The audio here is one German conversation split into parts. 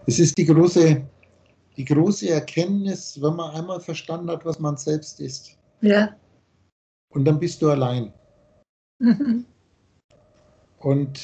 Es ist die große Erkenntnis, wenn man einmal verstanden hat, was man selbst ist. Ja. Und dann bist du allein. Mhm. Und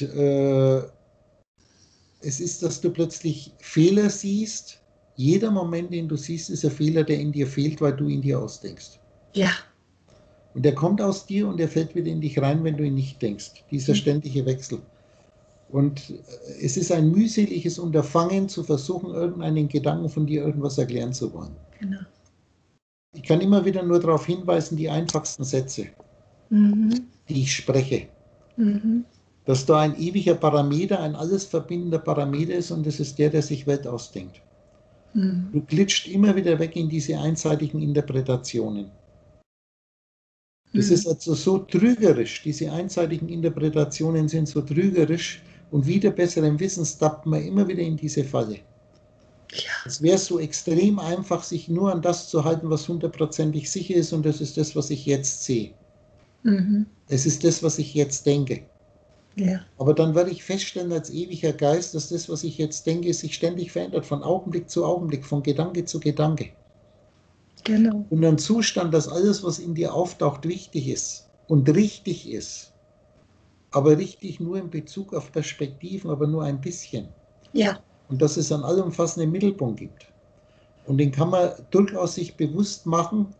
es ist, dass du plötzlich Fehler siehst. Jeder Moment, den du siehst, ist ein Fehler, der in dir fehlt, weil du ihn dir ausdenkst. Ja. Und der kommt aus dir und der fällt wieder in dich rein, wenn du ihn nicht denkst. Dieser ständige Wechsel. Und es ist ein mühseliges Unterfangen, zu versuchen, irgendeinen Gedanken von dir irgendwas erklären zu wollen. Genau. Ich kann immer wieder nur darauf hinweisen, die einfachsten Sätze, die ich spreche. Dass da ein ewiger Parameter, ein alles verbindender Parameter ist und das ist der sich Welt ausdenkt. Du glitscht immer wieder weg in diese einseitigen Interpretationen. Das ist also so trügerisch, diese einseitigen Interpretationen sind so trügerisch und wieder besserem Wissens tappt man immer wieder in diese Falle. Ja. Es wäre so extrem einfach, sich nur an das zu halten, was hundertprozentig sicher ist und das ist das, was ich jetzt sehe. Es ist das, was ich jetzt denke. Ja. Aber dann werde ich feststellen als ewiger Geist, dass das, was ich jetzt denke, sich ständig verändert, von Augenblick zu Augenblick, von Gedanke zu Gedanke. Genau. Und ein Zustand, dass alles, was in dir auftaucht, wichtig ist und richtig ist. Aber richtig nur in Bezug auf Perspektiven, aber nur ein bisschen. Ja. Und dass es einen allumfassenden Mittelpunkt gibt. Und den kann man durchaus sich bewusst machen,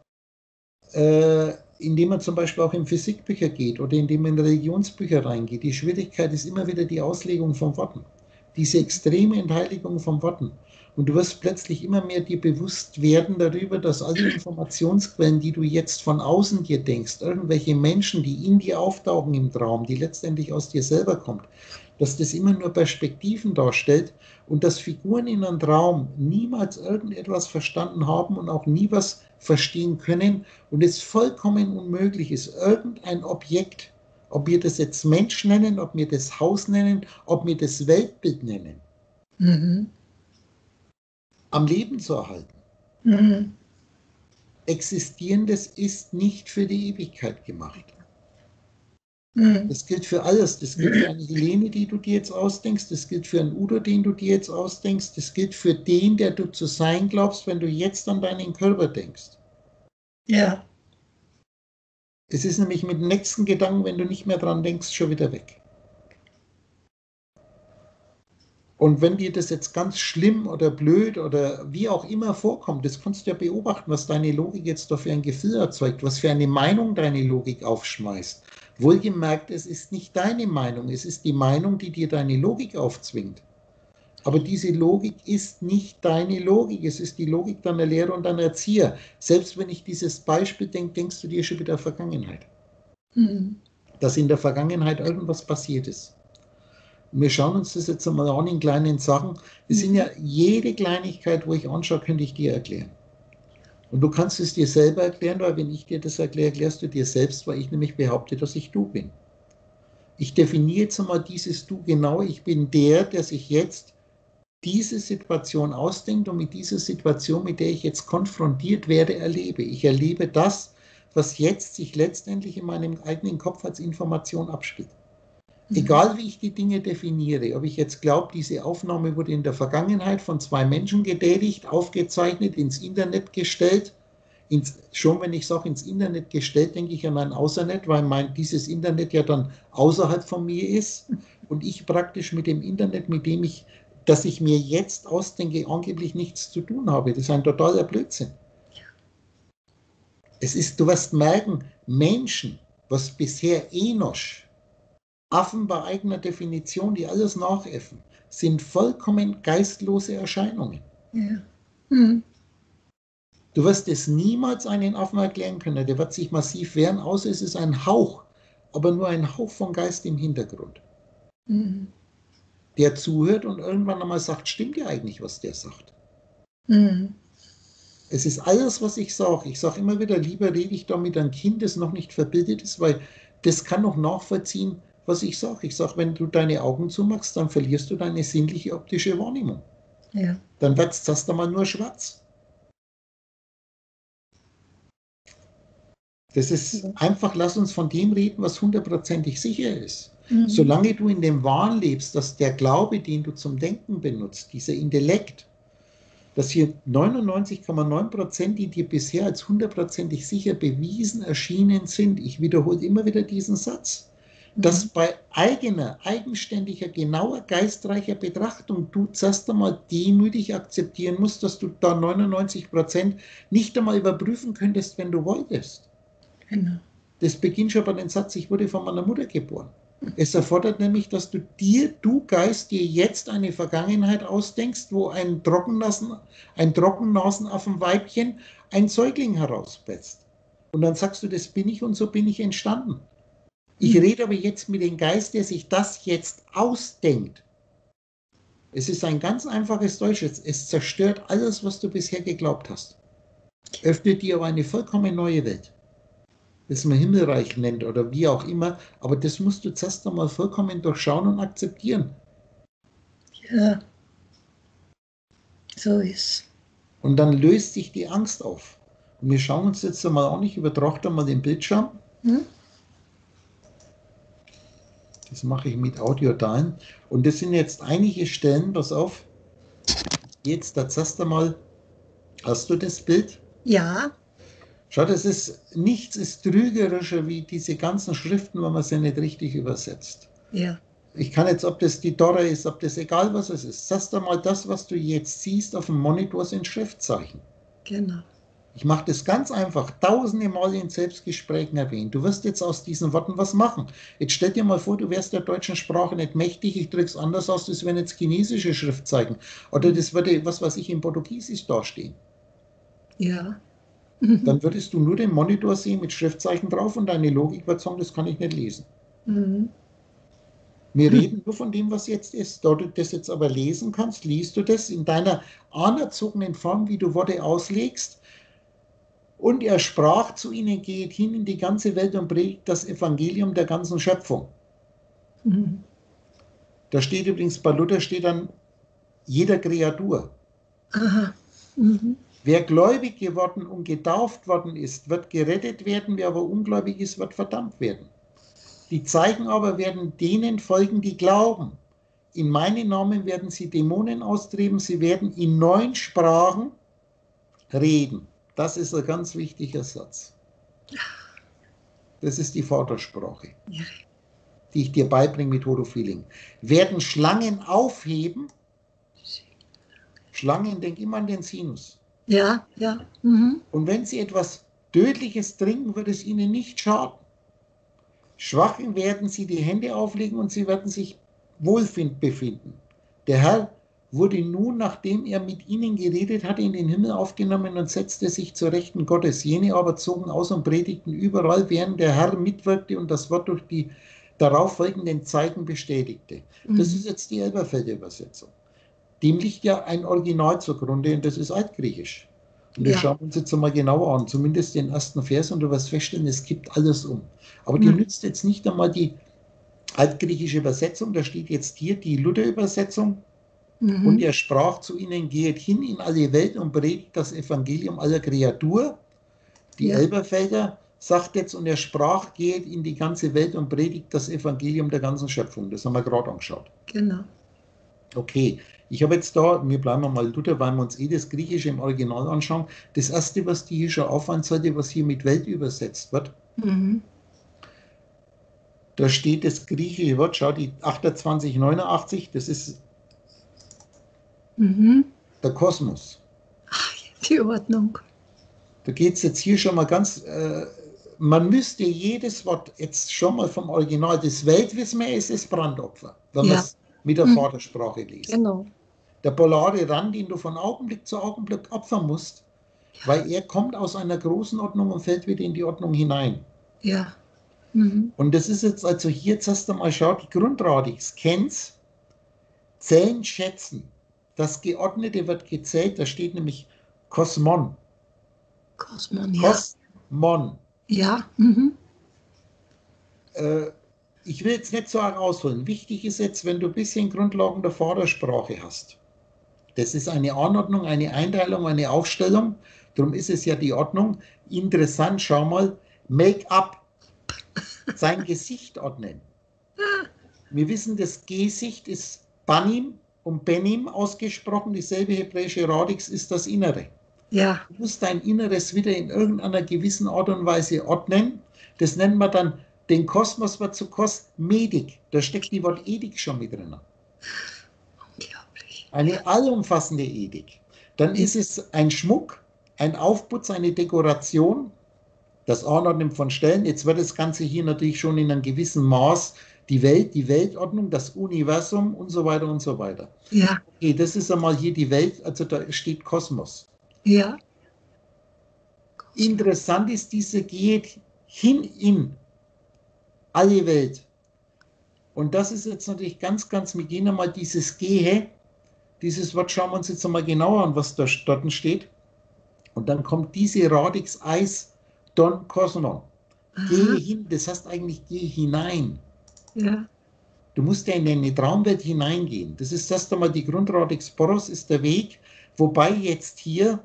indem man zum Beispiel auch in Physikbücher geht oder indem man in Religionsbücher reingeht. Die Schwierigkeit ist immer wieder die Auslegung von Worten. Diese extreme Entheiligung von Worten. Und du wirst plötzlich immer mehr dir bewusst werden darüber, dass alle Informationsquellen, die du jetzt von außen dir denkst, irgendwelche Menschen, die in dir auftauchen im Traum, die letztendlich aus dir selber kommt, dass das immer nur Perspektiven darstellt und dass Figuren in einem Traum niemals irgendetwas verstanden haben und auch nie was verstehen können und es vollkommen unmöglich ist, irgendein Objekt, ob wir das jetzt Mensch nennen, ob wir das Haus nennen, ob wir das Weltbild nennen, am Leben zu erhalten. Existierendes ist nicht für die Ewigkeit gemacht. Das gilt für alles. Das gilt für eine Helene, die du dir jetzt ausdenkst. Das gilt für einen Udo, den du dir jetzt ausdenkst. Das gilt für den, der du zu sein glaubst, wenn du jetzt an deinen Körper denkst. Ja. Es ist nämlich mit dem nächsten Gedanken, wenn du nicht mehr dran denkst, schon wieder weg. Und wenn dir das jetzt ganz schlimm oder blöd oder wie auch immer vorkommt, das kannst du ja beobachten, was deine Logik jetzt da für ein Gefühl erzeugt, was für eine Meinung deine Logik aufschmeißt. Wohlgemerkt, es ist nicht deine Meinung, es ist die Meinung, die dir deine Logik aufzwingt. Aber diese Logik ist nicht deine Logik, es ist die Logik deiner Lehrer und deiner Erzieher. Selbst wenn ich dieses Beispiel denke, denkst du dir schon wieder Vergangenheit. Dass in der Vergangenheit irgendwas passiert ist. Und wir schauen uns das jetzt einmal an in kleinen Sachen. Das sind ja jede Kleinigkeit, wo ich anschaue, könnte ich dir erklären. Und du kannst es dir selber erklären, weil wenn ich dir das erkläre, erklärst du dir selbst, weil ich nämlich behaupte, dass ich du bin. Ich definiere jetzt einmal dieses Du genau. Ich bin der sich jetzt diese Situation ausdenkt und mit dieser Situation, mit der ich jetzt konfrontiert werde, erlebe. Ich erlebe das, was jetzt sich letztendlich in meinem eigenen Kopf als Information abspielt. Egal wie ich die Dinge definiere, ob ich jetzt glaube, diese Aufnahme wurde in der Vergangenheit von 2 Menschen getätigt, aufgezeichnet, ins Internet gestellt. Schon wenn ich sage ins Internet gestellt, denke ich an ein Außernet, weil dieses Internet ja dann außerhalb von mir ist und ich praktisch mit dem Internet, das ich mir jetzt ausdenke, angeblich nichts zu tun habe. Das ist ein totaler Blödsinn. Du wirst merken, Menschen, was bisher Enosch, Affen bei eigener Definition, die alles nachäffen, sind vollkommen geistlose Erscheinungen. Ja. Du wirst es niemals einen Affen erklären können, der wird sich massiv wehren, außer es ist ein Hauch, aber nur ein Hauch von Geist im Hintergrund. Der zuhört und irgendwann einmal sagt, stimmt ja eigentlich, was der sagt. Es ist alles, was ich sage. Ich sage immer wieder, lieber rede ich da mit einem Kind, das noch nicht verbildet ist, weil das kann noch nachvollziehen, was ich sage. Ich sage, wenn du deine Augen zumachst, dann verlierst du deine sinnliche optische Wahrnehmung. Ja. Dann wird es erst einmal nur schwarz. Das ist einfach, lass uns von dem reden, was hundertprozentig sicher ist. Solange du in dem Wahn lebst, dass der Glaube, den du zum Denken benutzt, dieser Intellekt, dass hier 99,9%, die dir bisher als 100%ig sicher bewiesen erschienen sind, ich wiederhole immer wieder diesen Satz, dass bei eigener, eigenständiger, genauer, geistreicher Betrachtung du zuerst einmal demütig akzeptieren musst, dass du da 99% nicht einmal überprüfen könntest, wenn du wolltest. Genau. Das beginnt schon bei dem Satz, ich wurde von meiner Mutter geboren. Es erfordert nämlich, dass du Geist, dir jetzt eine Vergangenheit ausdenkst, wo ein Trockennasenaffenweibchen ein Säugling herauspresst. Und dann sagst du, das bin ich und so bin ich entstanden. Ich rede aber jetzt mit dem Geist, der sich das jetzt ausdenkt. Es ist ein ganz einfaches Deutsch. Es zerstört alles, was du bisher geglaubt hast. Öffnet dir aber eine vollkommen neue Welt. Das man Himmelreich nennt oder wie auch immer, aber das musst du zuerst einmal vollkommen durchschauen und akzeptieren. Ja, so ist. Und dann löst sich die Angst auf. Und wir schauen uns jetzt einmal an, ich übertrachte mal den Bildschirm. Das mache ich mit Audiodaten. Und das sind jetzt einige Stellen, pass auf. Jetzt, da zuerst einmal, hast du das Bild? Ja. Schau, nichts ist trügerischer wie diese ganzen Schriften, wenn man sie nicht richtig übersetzt. Ja. Ich kann jetzt, ob das die Dora ist, ob das egal was es ist. Sagst du mal, das, was du jetzt siehst auf dem Monitor, sind Schriftzeichen. Genau. Ich mache das ganz einfach, tausende Mal in Selbstgesprächen erwähnt. Du wirst jetzt aus diesen Worten was machen. Jetzt stell dir mal vor, du wärst der deutschen Sprache nicht mächtig, ich drücke es anders aus, das wären jetzt chinesische Schriftzeichen. Oder das würde, was weiß ich, in Portugiesisch dastehen. Ja. Dann würdest du nur den Monitor sehen mit Schriftzeichen drauf und deine Logik wird sagen, das kann ich nicht lesen. Wir reden nur von dem, was jetzt ist. Da du das jetzt aber lesen kannst, liest du das in deiner anerzogenen Form, wie du Worte auslegst. Und er sprach zu ihnen, geht hin in die ganze Welt und predigt das Evangelium der ganzen Schöpfung. Da steht übrigens, bei Luther steht dann, jeder Kreatur. Aha. Wer gläubig geworden und getauft worden ist, wird gerettet werden, wer aber ungläubig ist, wird verdammt werden. Die Zeichen aber werden denen folgen, die glauben. In meinem Namen werden sie Dämonen austreiben, sie werden in neuen Sprachen reden. Das ist ein ganz wichtiger Satz. Das ist die Vatersprache, die ich dir beibringe mit Holo-Feeling. Werden Schlangen aufheben? Schlangen, denk immer an den Sinus. Ja, ja. Und wenn sie etwas Tödliches trinken, wird es ihnen nicht schaden. Schwachen werden sie die Hände auflegen und sie werden sich wohlfind befinden. Der Herr wurde nun, nachdem er mit ihnen geredet hatte, in den Himmel aufgenommen und setzte sich zur Rechten Gottes. Jene aber zogen aus und predigten überall, während der Herr mitwirkte und das Wort durch die darauf folgenden Zeichen bestätigte. Das ist jetzt die Elberfelder Übersetzung. Dem liegt ja ein Original zugrunde und das ist Altgriechisch. Und das schauen wir uns jetzt mal genauer an, zumindest den ersten Vers, und du wirst feststellen, es gibt alles um. Aber dir nützt jetzt nicht einmal die altgriechische Übersetzung, da steht jetzt hier die Luther-Übersetzung. Und er sprach zu ihnen, geht hin in alle Welt und predigt das Evangelium aller Kreatur. Die Elberfelder sagt jetzt, und er sprach, geht in die ganze Welt und predigt das Evangelium der ganzen Schöpfung. Das haben wir gerade angeschaut. Genau. Okay, ich habe jetzt da, wir bleiben mal Luther, weil wir uns das Griechische im Original anschauen. Das erste, was dir hier schon auffallen sollte, was hier mit Welt übersetzt wird, da steht das griechische Wort, schau, die 2889, das ist der Kosmos. Ach, die Ordnung. Da geht es jetzt hier schon mal ganz, man müsste jedes Wort jetzt schon mal vom Original, das Welt wissen wir, ist das Brandopfer, wenn man es mit der Vatersprache liest. Genau. Der polare Rand, den du von Augenblick zu Augenblick opfern musst, weil er kommt aus einer großen Ordnung und fällt wieder in die Ordnung hinein. Ja. Und das ist jetzt also hier, jetzt hast du mal schaut, die Grundradiks, kennst, zählen, schätzen. Das Geordnete wird gezählt, da steht nämlich Kosmon. Kosmon, ja. Kosmon. Ja. Ich will jetzt nicht so arg ausholen. Wichtig ist jetzt, wenn du ein bisschen Grundlagen der Vatersprache hast. Das ist eine Anordnung, eine Einteilung, eine Aufstellung. Darum ist es ja die Ordnung. Interessant, schau mal, Make-up. Sein Gesicht ordnen. Wir wissen, das G-Sicht ist Banim und Benim ausgesprochen. Dieselbe hebräische Radix ist das Innere. Ja. Du musst dein Inneres wieder in irgendeiner gewissen Art und Weise ordnen. Das nennen wir dann den Kosmos, wird zu Kosmedik. Da steckt die Wort Ethik schon mit drin. Unglaublich. Eine allumfassende Ethik. Dann ist es ein Schmuck, ein Aufputz, eine Dekoration, das Anordnen von Stellen. Jetzt wird das Ganze hier natürlich schon in einem gewissen Maß die Welt, die Weltordnung, das Universum und so weiter und so weiter. Ja. Okay, das ist einmal hier die Welt, also da steht Kosmos. Ja. Interessant ist, diese geht hin in alle Welt. Und das ist jetzt natürlich ganz, ganz, wir gehen einmal dieses Gehe, dieses Wort schauen wir uns jetzt einmal genauer an, was da dort steht. Und dann kommt diese Radix Eis Don Kosmon. Gehe hin, das heißt eigentlich geh hinein. Ja. Du musst ja in eine Traumwelt hineingehen. Das ist erst einmal die Grundradix Poros, ist der Weg, wobei jetzt hier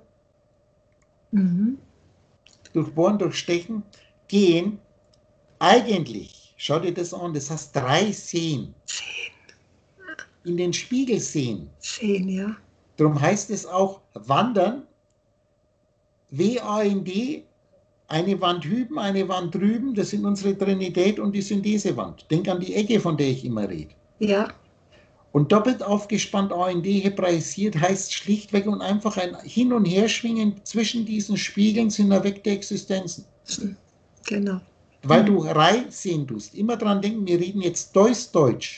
durchbohren, durchstechen, gehen, eigentlich, schau dir das an, das heißt 3 sehen. In den Spiegel sehen. Sehen, ja. Darum heißt es auch wandern, W-A-N-D, eine Wand hüben, eine Wand drüben, das sind unsere Trinität und die Synthesewand. Denk an die Ecke, von der ich immer rede. Ja. Und doppelt aufgespannt A-N-D hebraisiert heißt schlichtweg und einfach ein Hin- und Herschwingen zwischen diesen Spiegeln sind erweckte Existenzen. Genau. Weil du Rei sehen tust. Immer dran denken, wir reden jetzt Deutsch.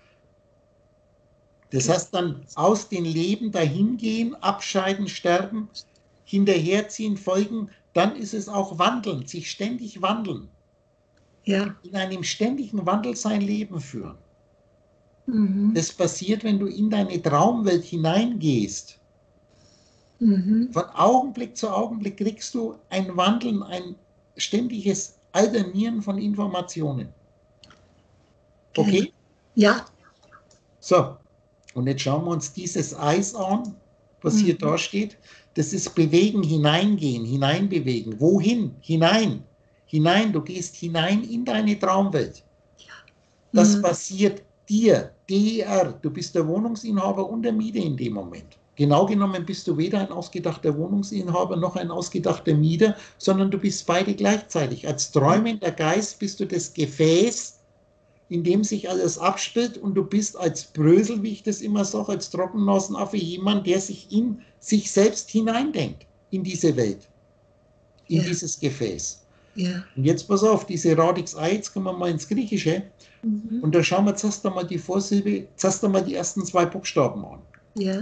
Das heißt dann aus den Leben dahingehen, abscheiden, sterben, hinterherziehen, folgen, dann ist es auch wandeln, sich ständig wandeln. Ja. In einem ständigen Wandel sein Leben führen. Das passiert, wenn du in deine Traumwelt hineingehst. Von Augenblick zu Augenblick kriegst du ein Wandeln, ein ständiges Alternieren von Informationen. Okay? Ja. So, und jetzt schauen wir uns dieses Eis an, was hier da steht. Das ist bewegen, hineingehen, hineinbewegen. Wohin? Hinein. Hinein, du gehst hinein in deine Traumwelt. Das passiert dir, DR, du bist der Wohnungsinhaber und der Mieter in dem Moment. Genau genommen bist du weder ein ausgedachter Wohnungsinhaber noch ein ausgedachter Mieter, sondern du bist beide gleichzeitig. Als träumender Geist bist du das Gefäß, in dem sich alles abspielt, und du bist als Brösel, wie ich das immer sage, als Trockennasenaffe jemand, der sich in sich selbst hineindenkt, in diese Welt, in dieses Gefäß. Ja. Und jetzt pass auf, diese Radix I, jetzt kommen wir mal ins Griechische, und da schauen wir zuerst einmal die Vorsilbe, zuerst einmal die ersten 2 Buchstaben an. Ja.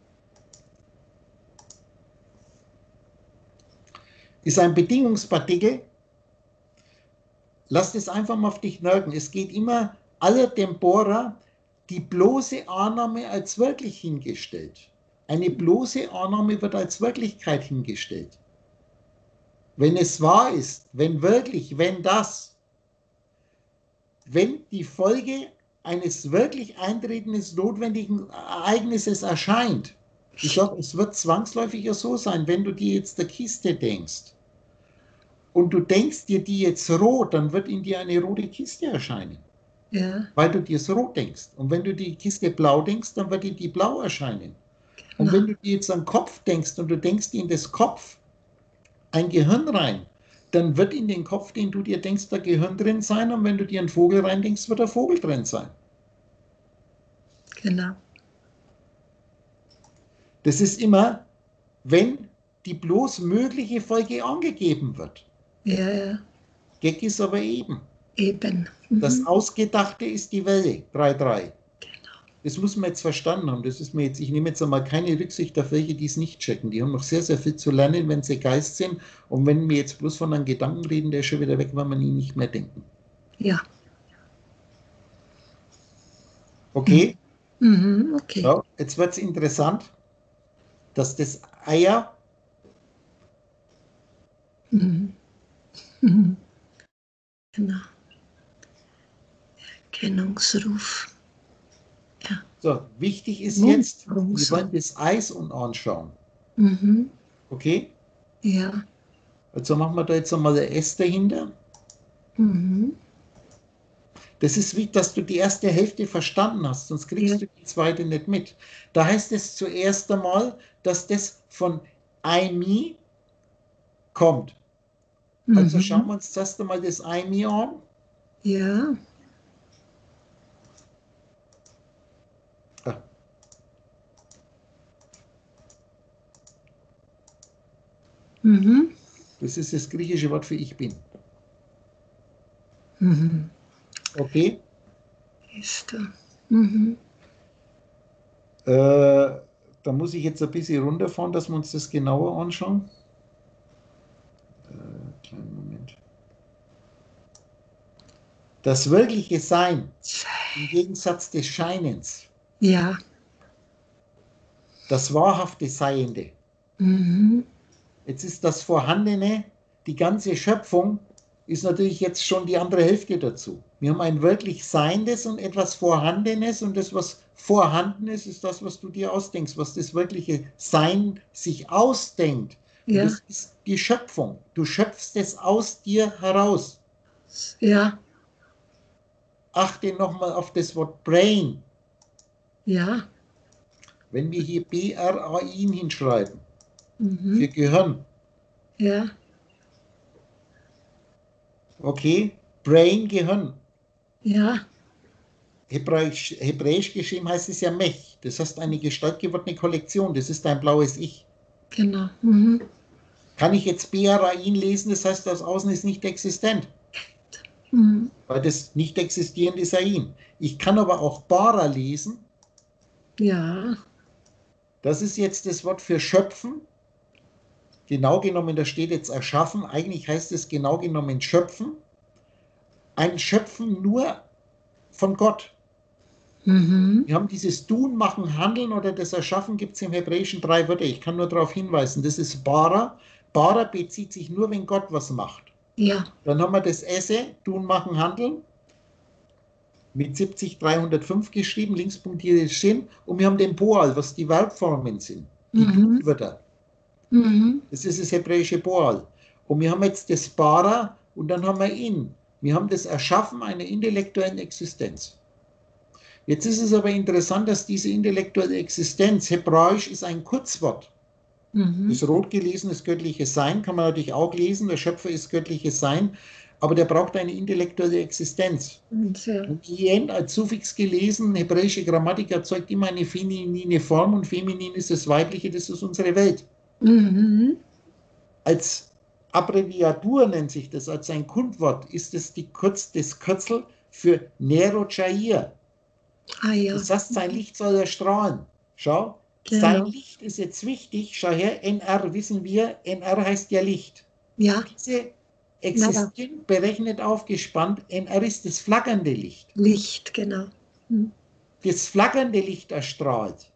Ist ein Bedingungspartikel. Lass das einfach mal auf dich wirken. Es geht immer aller Tempora, die bloße Annahme als wirklich hingestellt. Eine bloße Annahme wird als Wirklichkeit hingestellt. Wenn es wahr ist, wenn wirklich, wenn das, wenn die Folge eines wirklich eintretenden notwendigen Ereignisses erscheint. Ich sage, es wird zwangsläufig ja so sein, wenn du dir jetzt der Kiste denkst und du denkst dir die jetzt rot, dann wird in dir eine rote Kiste erscheinen. Ja. Weil du dir es rot denkst. Und wenn du die Kiste blau denkst, dann wird dir die blau erscheinen. Und wenn du dir jetzt an den Kopf denkst und du denkst in das Kopf ein Gehirn rein, dann wird in den Kopf, den du dir denkst, da Gehirn drin sein, und wenn du dir einen Vogel rein denkst, wird der Vogel drin sein. Genau. Das ist immer, wenn die bloß mögliche Folge angegeben wird. Ja, ja. Gag ist aber eben. Eben. Das Ausgedachte ist die Welle, 3,3. Das muss man jetzt verstanden haben. Das ist mir jetzt, ich nehme jetzt einmal keine Rücksicht auf welche, die es nicht checken. Die haben noch sehr, sehr viel zu lernen, wenn sie Geist sind. Und wenn wir jetzt bloß von einem Gedanken reden, der ist schon wieder weg, weil wir ihn nicht mehr denken. Ja. Okay? Okay. So, jetzt wird es interessant, dass das Eier Genau. Erkennungsruf. Ja. So, wichtig ist jetzt, wir wollen das Eis anschauen. Okay? Ja. Also machen wir da jetzt einmal ein S dahinter. Das ist wie, dass du die erste Hälfte verstanden hast, sonst kriegst Ja. du die zweite nicht mit. Da heißt es zuerst einmal, dass das von I, me kommt. Also schauen wir uns zuerst einmal das I, me an. Ja. Ah, Mhm. das ist das griechische Wort für ich bin. Mhm. Okay? Ist da. Mhm. Da muss ich jetzt ein bisschen runterfahren, dass wir uns das genauer anschauen. Kleinen Moment. Das wirkliche Sein im Gegensatz des Scheinens, Ja. das wahrhafte Seiende. Mhm. Jetzt ist das Vorhandene, die ganze Schöpfung ist natürlich jetzt schon die andere Hälfte dazu. Wir haben ein wirklich Seiendes und etwas Vorhandenes und das, was vorhanden ist, ist das, was du dir ausdenkst, was das wirkliche Sein sich ausdenkt. Und Ja. das ist die Schöpfung. Du schöpfst es aus dir heraus. Ja. Achte nochmal auf das Wort Brain. Ja. Wenn wir hier B-R-A-I hinschreiben, für Mhm. Gehirn, Ja. okay, Brain, Gehirn. Ja. Hebräisch geschrieben heißt es ja Mech. Das heißt eine gestaltgewordene Kollektion. Das ist dein blaues Ich. Genau. Mhm. Kann ich jetzt Bearain lesen? Das heißt, das Außen ist nicht existent. Mhm. Weil das nicht existierende ist Ain. Ich kann aber auch Bara lesen. Ja. Das ist jetzt das Wort für schöpfen. Genau genommen, da steht jetzt erschaffen. Eigentlich heißt es genau genommen schöpfen. Ein Schöpfen nur von Gott. Mhm. Wir haben dieses Tun, Machen, Handeln oder das Erschaffen gibt es im Hebräischen 3 Wörter. Ich kann nur darauf hinweisen. Das ist Bara. Bara bezieht sich nur, wenn Gott was macht. Ja. Dann haben wir das Esse, Tun, Machen, Handeln, mit 70.305 geschrieben, linkspunktiert Sinn. Und wir haben den Boal, was die Verbformen sind, die Mhm. Tunwörter. Mhm. Das ist das hebräische Boal. Und wir haben jetzt das Bara und dann haben wir ihn. Wir haben das Erschaffen einer intellektuellen Existenz. Jetzt ist es aber interessant, dass diese intellektuelle Existenz, Hebräisch ist ein Kurzwort. Mhm. Das rot gelesen ist göttliches Sein, kann man natürlich auch lesen, der Schöpfer ist göttliches Sein, aber der braucht eine intellektuelle Existenz. Ja. Und ien als Suffix gelesen, hebräische Grammatik erzeugt immer eine feminine Form und feminin ist das Weibliche, das ist unsere Welt. Mhm. Als Abbreviatur nennt sich das, als ein Kundwort ist es das Kürzel für Nero Jair. Ah ja. Das heißt, sein Licht soll erstrahlen. Schau, sein Genau. Licht ist jetzt wichtig. Schau her, NR wissen wir, NR heißt ja Licht. Ja. Diese Nada. existieren berechnet aufgespannt, NR ist das flackernde Licht. Licht, genau. Mhm. Das flackernde Licht erstrahlt.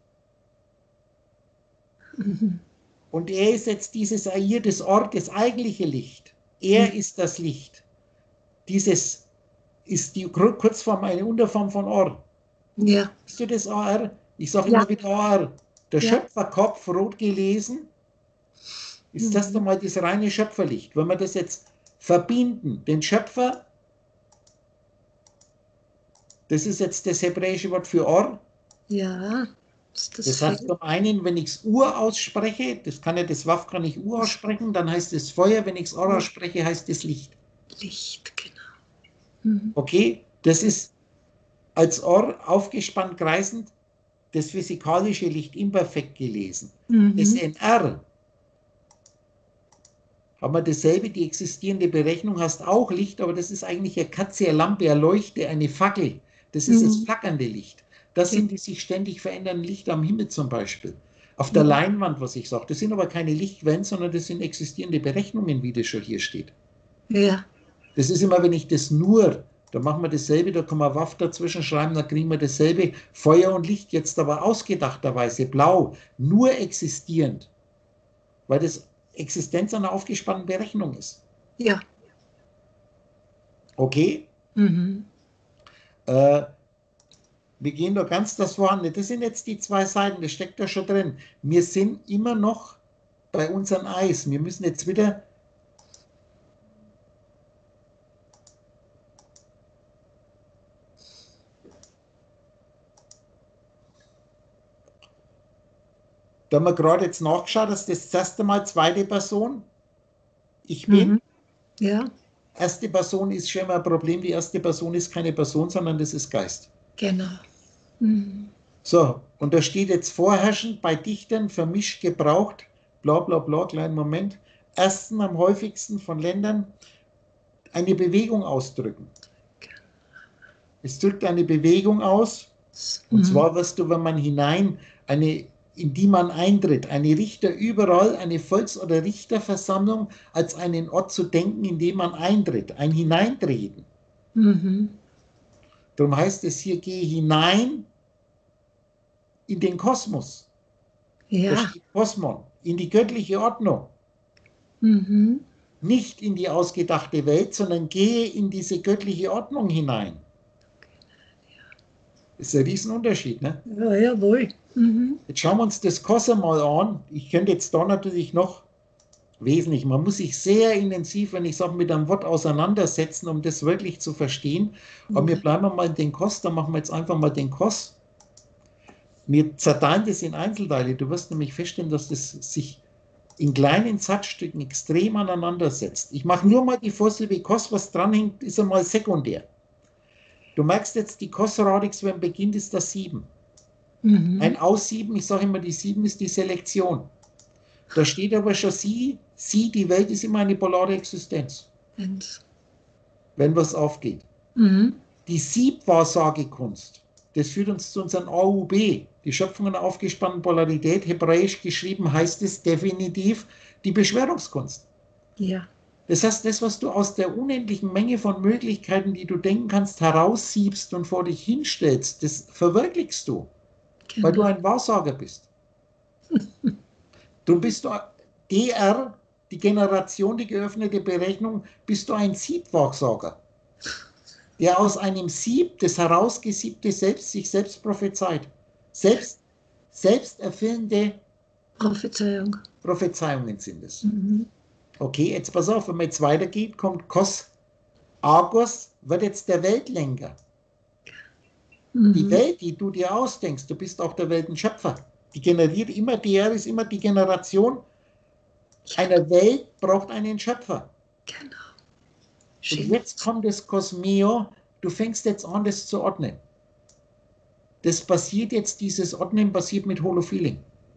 Mhm. Und er ist jetzt dieses Air des Ort, das eigentliche Licht. Er ist das Licht. Dieses ist die Kurzform, eine Unterform von Or. Ja. Siehst du das AR? Ich sage Ja. immer wieder AR. Der Ja. Schöpferkopf, rot gelesen, ist das Mhm. einmal das reine Schöpferlicht. Wenn wir das jetzt verbinden, den Schöpfer, das ist jetzt das hebräische Wort für Or. Ja. Ist das Das heißt Feld? zum einen, wenn ich es Ur ausspreche, das kann ja das Waf kann ich Ur aussprechen, dann heißt es Feuer, wenn ich es Or ausspreche, heißt es Licht. Licht, genau. Mhm. Okay, das ist als Or aufgespannt kreisend das physikalische Licht imperfekt gelesen. Das Mhm. NR haben wir dasselbe, die existierende Berechnung hast auch Licht, aber das ist eigentlich eine Katze, eine Lampe, eine Leuchte, eine Fackel. Das ist das Mhm. flackernde Licht. Das Ja. sind die sich ständig verändernden Lichter am Himmel zum Beispiel. Auf der Mhm. Leinwand, was ich sage, das sind aber keine Lichtquellen, sondern das sind existierende Berechnungen, wie das schon hier steht. Ja. Das ist immer, wenn ich das nur, da machen wir dasselbe, da kann man Waff dazwischen schreiben, dann kriegen wir dasselbe. Feuer und Licht jetzt aber ausgedachterweise blau, nur existierend, weil das Existenz einer aufgespannten Berechnung ist. Ja. Okay? Mhm. Äh, wir gehen da ganz das vorhanden. Das sind jetzt die zwei Seiten, das steckt da schon drin. Wir sind immer noch bei unserem Eis. Wir müssen jetzt wieder Da haben wir gerade jetzt nachgeschaut, dass das erste Mal zweite Person ich bin. Mhm. Ja, Erste Person ist schon immer ein Problem. Die erste Person ist keine Person, sondern das ist Geist. genau. Mhm. So, und da steht jetzt vorherrschend bei Dichtern vermischt gebraucht, bla bla bla, kleinen Moment, ersten am häufigsten von Ländern eine Bewegung ausdrücken. Es drückt eine Bewegung aus, und zwar wirst du, wenn man in die man eintritt, eine Richter überall, eine Volks- oder Richterversammlung, als einen Ort zu denken, in dem man eintritt, ein Hineintreten. Mhm. Darum heißt es hier, gehe hinein in den Kosmos. Da Ja. steht Kosmon, in die göttliche Ordnung. Mhm. Nicht in die ausgedachte Welt, sondern gehe in diese göttliche Ordnung hinein. Das ist ein Riesenunterschied, ne? Ja, jawohl. Mhm. Jetzt schauen wir uns das Kosse mal an. Ich könnte jetzt da natürlich noch wesentlich, man muss sich sehr intensiv, wenn ich sage, mit einem Wort auseinandersetzen, um das wirklich zu verstehen. Aber wir bleiben mal in den Kos, dann machen wir jetzt einfach mal den Kos. Wir zerteilen das in Einzelteile. Du wirst nämlich feststellen, dass das sich in kleinen Satzstücken extrem aneinander setzt. Ich mache nur mal die Vorsilbe Kos, was dranhängt, ist einmal sekundär. Du merkst jetzt, die Kos-Radix, wenn beginnt, ist das 7. Mhm. Ein Aussieben, ich sage immer, die 7 ist die Selektion. Da steht aber schon die Welt ist immer eine polare Existenz, wenn was aufgeht. Mhm. Die Siebwahrsagekunst, das führt uns zu unserem AUB, die Schöpfung einer aufgespannten Polarität. Hebräisch geschrieben heißt es definitiv die Beschwörungskunst. Ja. Das heißt, das, was du aus der unendlichen Menge von Möglichkeiten, die du denken kannst, heraussiebst und vor dich hinstellst, das verwirklichst du, weil du Genau. ein Wahrsager bist. Du bist DR, die Generation, die geöffnete Berechnung, bist du ein Siebwahrsager, der aus einem Sieb, das herausgesiebte Selbst, sich selbst prophezeit. Selbsterfüllende Prophezeiung. Prophezeiungen sind es. Mhm. Okay, jetzt pass auf, wenn man jetzt weitergeht, kommt Kos Argos, wird jetzt der Weltlenker. Die Mhm. Welt, die du dir ausdenkst, du bist auch der Weltenschöpfer. Die generiert immer, DR ist immer die Generation einer Welt, braucht einen Schöpfer. Genau. Und Schön. jetzt kommt das Cosmeo, du fängst jetzt an, das zu ordnen. Das passiert jetzt, dieses Ordnen passiert mit Holofeeling.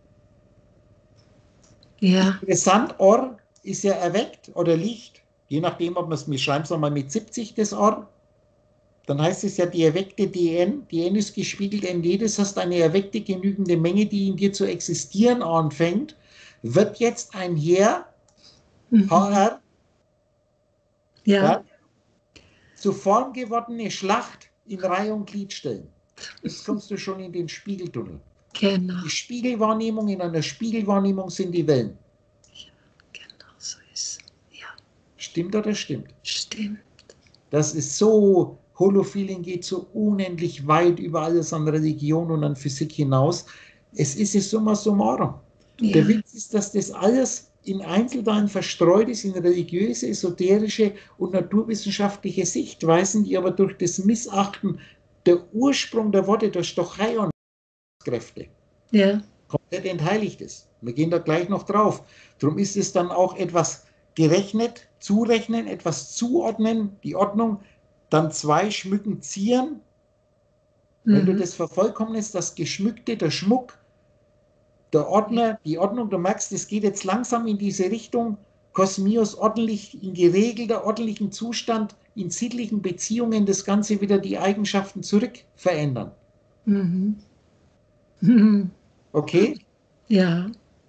Ja. Interessant, Or ist ja erweckt oder Licht, je nachdem, ob man es, wir schreiben es nochmal mit 70, das Or, dann heißt es ja die erweckte DN, die N ist gespiegelt ND, das heißt eine erweckte genügende Menge, die in dir zu existieren anfängt, wird jetzt einher, Mhm. HR, Ja. ja, zu Form gewordene Schlacht in Reihe und Glied stellen. Jetzt kommst du schon in den Spiegeltunnel. Genau. Die Spiegelwahrnehmung, in einer Spiegelwahrnehmung sind die Wellen. Genau so ist. Ja. Stimmt oder stimmt? Stimmt. Das ist so, Holofeeling geht so unendlich weit über alles an Religion und an Physik hinaus. Es ist es summa summarum. Ja. Der Witz ist, dass das alles in Einzelteilen verstreut ist in religiöse, esoterische und naturwissenschaftliche Sichtweisen, die aber durch das Missachten der Ursprung der Worte, der Stochaion-Kräfte, Ja. komplett entheiligt ist. Wir gehen da gleich noch drauf. Darum ist es dann auch etwas gerechnet, zurechnen, etwas zuordnen, die Ordnung, dann 2 schmücken, zieren. Wenn du das vervollkommnest, das Geschmückte, der Schmuck, der Ordner, die Ordnung, du merkst, es geht jetzt langsam in diese Richtung, Kosmios ordentlich, in geregelter, ordentlichen Zustand, in sittlichen Beziehungen das Ganze wieder die Eigenschaften zurück verändern. Mhm. Mhm. Okay? Ja.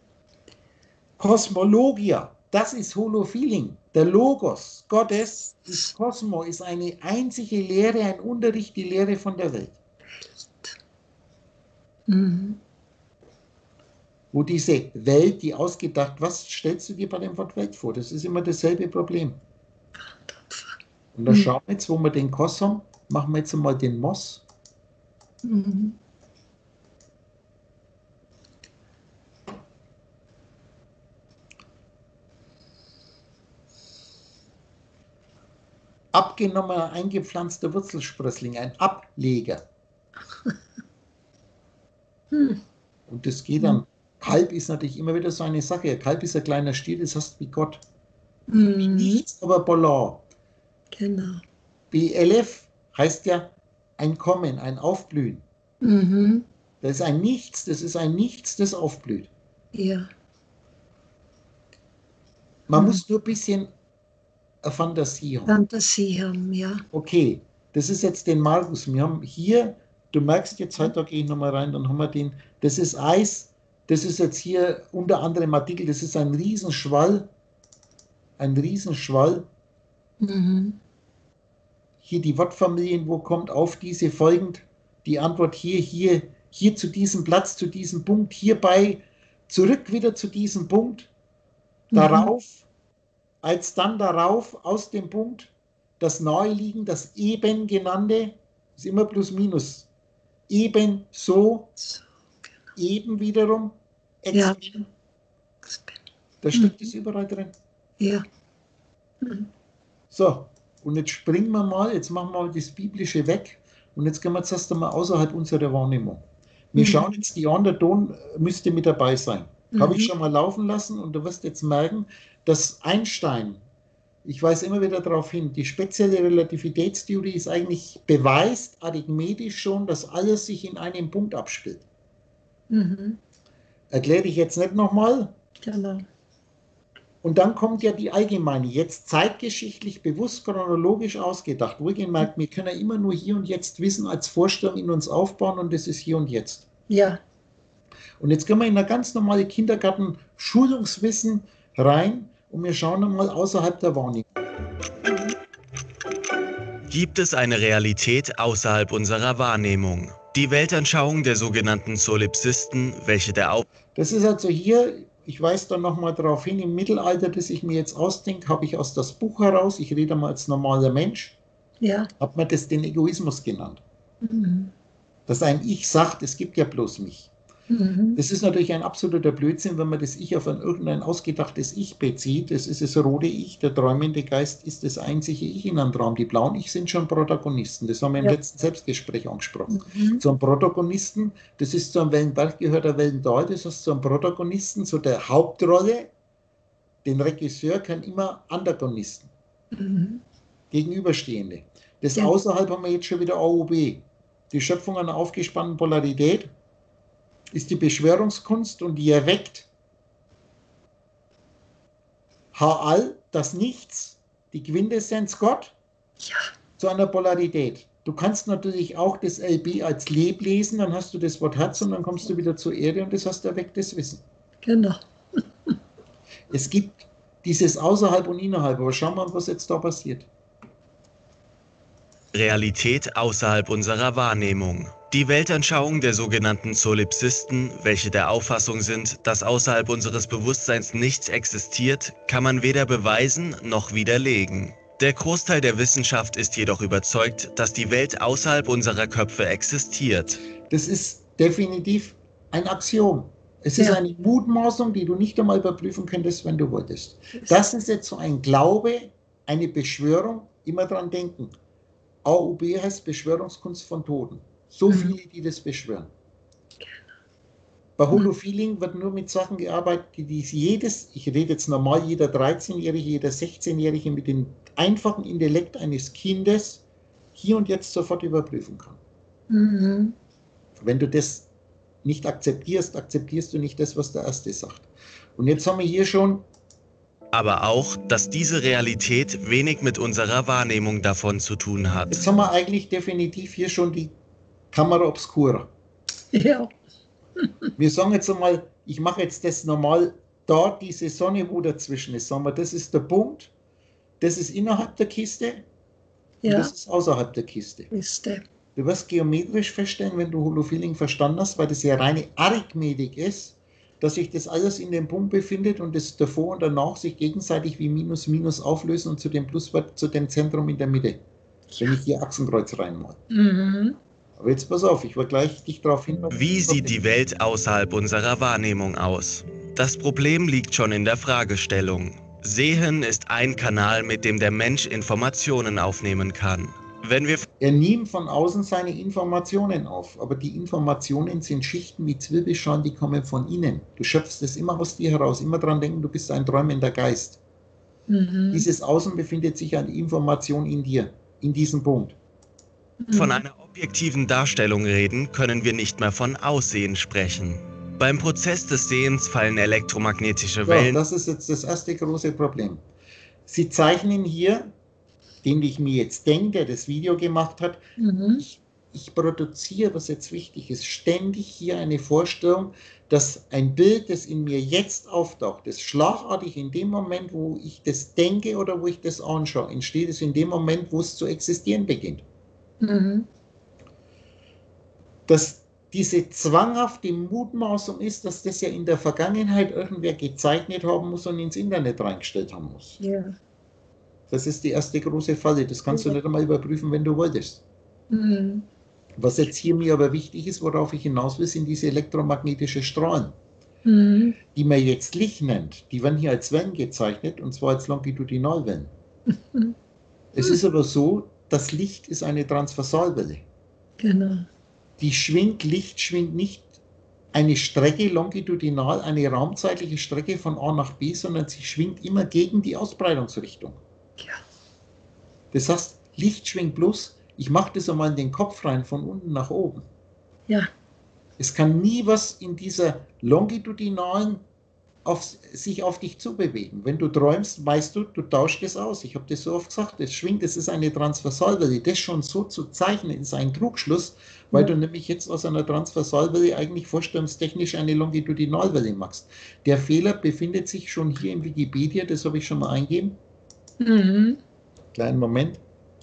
Kosmologia, das ist Holofeeling. Der Logos Gottes ist Kosmo, ist eine einzige Lehre, ein Unterricht, die Lehre von der Welt. Mhm. Wo diese Welt, die ausgedacht, was stellst du dir bei dem Wort Welt vor? Das ist immer dasselbe Problem. Und da schauen wir jetzt, wo wir den Kos haben, machen wir jetzt mal den Mos. Mhm. Abgenommener, eingepflanzter Wurzelsprössling, ein Ableger. Mhm. Und das geht dann Kalb ist natürlich immer wieder so eine Sache. Ein Kalb ist ein kleiner Stier, das heißt wie Gott. Mhm. Nichts, aber Bolan. Genau. BLF heißt ja ein Kommen, ein Aufblühen. Mhm. Das ist ein Nichts, das aufblüht. Ja. Man muss nur ein bisschen eine Fantasie haben. Fantasie haben, ja. Okay, das ist jetzt den Markus. Wir haben hier, du merkst jetzt, heute gehe ich nochmal rein, dann haben wir den, das ist Eis, das ist jetzt hier unter anderem Artikel, das ist ein Riesenschwall. Mhm. Hier die Wortfamilien, wo kommt auf diese folgend, die Antwort hier zu diesem Platz, zu diesem Punkt, hierbei, zurück wieder zu diesem Punkt, darauf, als dann darauf, aus dem Punkt, das Naheliegen, das eben genannte, ist immer plus minus, eben so, So, eben wiederum, Ja. expen, da steckt es überall drin. Ja. Mhm. So, und jetzt springen wir mal, jetzt machen wir mal das Biblische weg und jetzt gehen wir jetzt erst einmal außerhalb unserer Wahrnehmung. Wir schauen jetzt die an, der Ton müsste mit dabei sein. Habe ich schon mal laufen lassen und du wirst jetzt merken, dass Einstein, ich weise immer wieder darauf hin, die spezielle Relativitätstheorie ist eigentlich beweist, arithmetisch schon, dass alles sich in einem Punkt abspielt. Mhm. Erkläre ich jetzt nicht nochmal. Genau. Und dann kommt ja die allgemeine, jetzt zeitgeschichtlich, bewusst chronologisch ausgedacht. Wohlgemerkt, wir können ja immer nur hier und jetzt Wissen als Vorstellung in uns aufbauen und das ist hier und jetzt. Ja. Und jetzt gehen wir in ein ganz normales Kindergarten-Schulungswissen rein und wir schauen mal außerhalb der Wahrnehmung. Gibt es eine Realität außerhalb unserer Wahrnehmung? Die Weltanschauung der sogenannten Solipsisten, welche Das ist also hier, ich weise dann nochmal darauf hin, im Mittelalter, das ich mir jetzt ausdenke, habe ich aus das Buch heraus, ich rede mal als normaler Mensch, Ja. hat man das den Egoismus genannt. Mhm. Dass ein Ich sagt, es gibt ja bloß mich. Mhm. Das ist natürlich ein absoluter Blödsinn, wenn man das Ich auf irgendein ausgedachtes Ich bezieht. Das ist das rote Ich, der träumende Geist ist das einzige Ich in einem Traum. Die blauen Ich sind schon Protagonisten. Das haben wir im letzten Selbstgespräch angesprochen. Zu einem Protagonisten, das ist zu einem Wellenberg gehört der Wellental, das heißt zu einem Protagonisten, zu der Hauptrolle, den Regisseur können immer Antagonisten, Gegenüberstehende. Das außerhalb haben wir jetzt schon wieder AOB. Die Schöpfung einer aufgespannten Polarität ist die Beschwörungskunst und die erweckt Ha'al, das Nichts, die Quintessenz Gott, zu einer Polarität. Du kannst natürlich auch das LB als Leb lesen, dann hast du das Wort Herz und dann kommst du wieder zur Erde und das hast erwecktes Wissen. Genau. Es gibt dieses Außerhalb und Innerhalb, aber schauen wir mal, was jetzt da passiert. Realität außerhalb unserer Wahrnehmung. Die Weltanschauung der sogenannten Solipsisten, welche der Auffassung sind, dass außerhalb unseres Bewusstseins nichts existiert, kann man weder beweisen noch widerlegen. Der Großteil der Wissenschaft ist jedoch überzeugt, dass die Welt außerhalb unserer Köpfe existiert. Das ist definitiv ein Axiom. Es ist eine Mutmaßung, die du nicht einmal überprüfen könntest, wenn du wolltest. Das ist jetzt so ein Glaube, eine Beschwörung, immer dran denken. AUB heißt Beschwörungskunst von Toten. So viele, die das beschwören. Bei Holofeeling wird nur mit Sachen gearbeitet, die jedes, ich rede jetzt normal, jeder 13-Jährige, jeder 16-Jährige mit dem einfachen Intellekt eines Kindes hier und jetzt sofort überprüfen kann. Wenn du das nicht akzeptierst, akzeptierst du nicht das, was der Erste sagt. Und jetzt haben wir hier schon... Aber auch, dass diese Realität wenig mit unserer Wahrnehmung davon zu tun hat. Jetzt haben wir eigentlich definitiv hier schon die Kamera obscura. Ja. Wir sagen jetzt einmal, ich mache jetzt das normal, da diese Sonne, wo dazwischen ist, sagen wir, das ist der Punkt, das ist innerhalb der Kiste und das ist außerhalb der Kiste. Du wirst geometrisch feststellen, wenn du Holofeeling verstanden hast, weil das ja reine Arithmetik ist, dass sich das alles in dem Punkt befindet und das davor und danach sich gegenseitig wie Minus, Minus auflösen und zu dem Plus wird zu dem Zentrum in der Mitte. Wenn ich hier Achsenkreuz reinmal. Aber jetzt pass auf, ich will gleich dich darauf hinweisen. Wie sieht die Welt außerhalb unserer Wahrnehmung aus? Das Problem liegt schon in der Fragestellung. Sehen ist ein Kanal, mit dem der Mensch Informationen aufnehmen kann. Wenn wir Er nimmt von außen seine Informationen auf, aber die Informationen sind Schichten wie Zwiebelschalen, die kommen von innen. Du schöpfst es immer aus dir heraus, immer dran denken, du bist ein träumender Geist. Dieses Außen befindet sich an Information in dir, in diesem Punkt. von einer objektiven Darstellung reden, können wir nicht mehr von Aussehen sprechen. Beim Prozess des Sehens fallen elektromagnetische Ja, Wellen. das ist jetzt das erste große Problem. Sie zeichnen hier, den ich mir jetzt denke, der das Video gemacht hat, ich produziere, was jetzt wichtig ist, ständig hier eine Vorstellung, dass ein Bild, das in mir jetzt auftaucht, das schlagartig in dem Moment, wo ich das denke oder wo ich das anschaue, entsteht es in dem Moment, wo es zu existieren beginnt. Dass diese zwanghafte Mutmaßung ist, dass das ja in der Vergangenheit irgendwer gezeichnet haben muss und ins Internet reingestellt haben muss. Ja. Das ist die erste große Falle. Das kannst du nicht einmal überprüfen, wenn du wolltest. Was jetzt hier mir aber wichtig ist, worauf ich hinaus will, sind diese elektromagnetische Strahlen, die man jetzt Licht nennt. Die werden hier als Wellen gezeichnet, und zwar als Longitudinalwellen. Es ist aber so, das Licht ist eine Transversalwelle. Genau. Licht schwingt nicht eine Strecke longitudinal, eine raumzeitliche Strecke von A nach B, sondern sie schwingt immer gegen die Ausbreitungsrichtung. Ja. Das heißt, Licht schwingt bloß, ich mache das einmal in den Kopf rein, von unten nach oben. Ja. Es kann nie was in dieser longitudinalen sich auf dich zubewegen. Wenn du träumst, weißt du, du tauschst es aus. Ich habe das so oft gesagt, es schwingt, es ist eine Transversalwelle. Das schon so zu zeichnen, ist ein Trugschluss, weil du nämlich jetzt aus einer Transversalwelle eigentlich vorstellungstechnisch eine Longitudinalwelle machst. Der Fehler befindet sich schon hier in Wikipedia, das habe ich schon mal eingegeben. Kleinen Moment.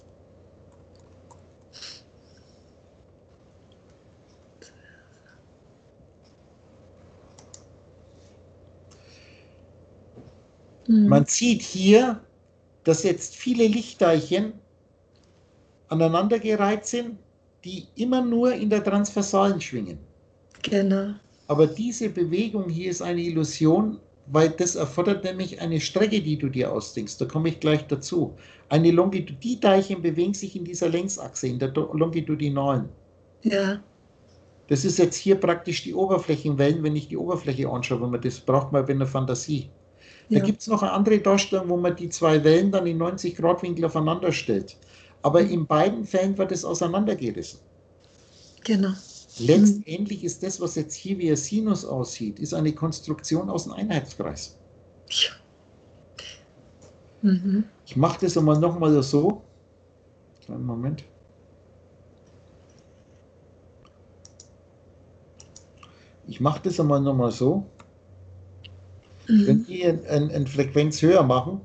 Man sieht hier, dass jetzt viele Lichtteilchen aneinandergereiht sind, die immer nur in der Transversalen schwingen. Genau. Aber diese Bewegung hier ist eine Illusion, weil das erfordert nämlich eine Strecke, die du dir ausdenkst. Da komme ich gleich dazu. Die Teilchen bewegen sich in dieser Längsachse, in der longitudinalen. Ja. Das ist jetzt hier praktisch die Oberflächenwellen, wenn ich die Oberfläche anschaue, wenn man das braucht man bei einer Fantasie. Da gibt es noch eine andere Darstellung, wo man die zwei Wellen dann in 90-Grad-Winkel aufeinander stellt. Aber in beiden Fällen wird es auseinandergerissen. Genau. Letztendlich ist das, was jetzt hier wie ein Sinus aussieht, ist eine Konstruktion aus einem Einheitskreis. Ich mache das einmal nochmal so. Kleinen Moment. Ich mache das einmal nochmal so. Wenn wir eine Frequenz höher machen,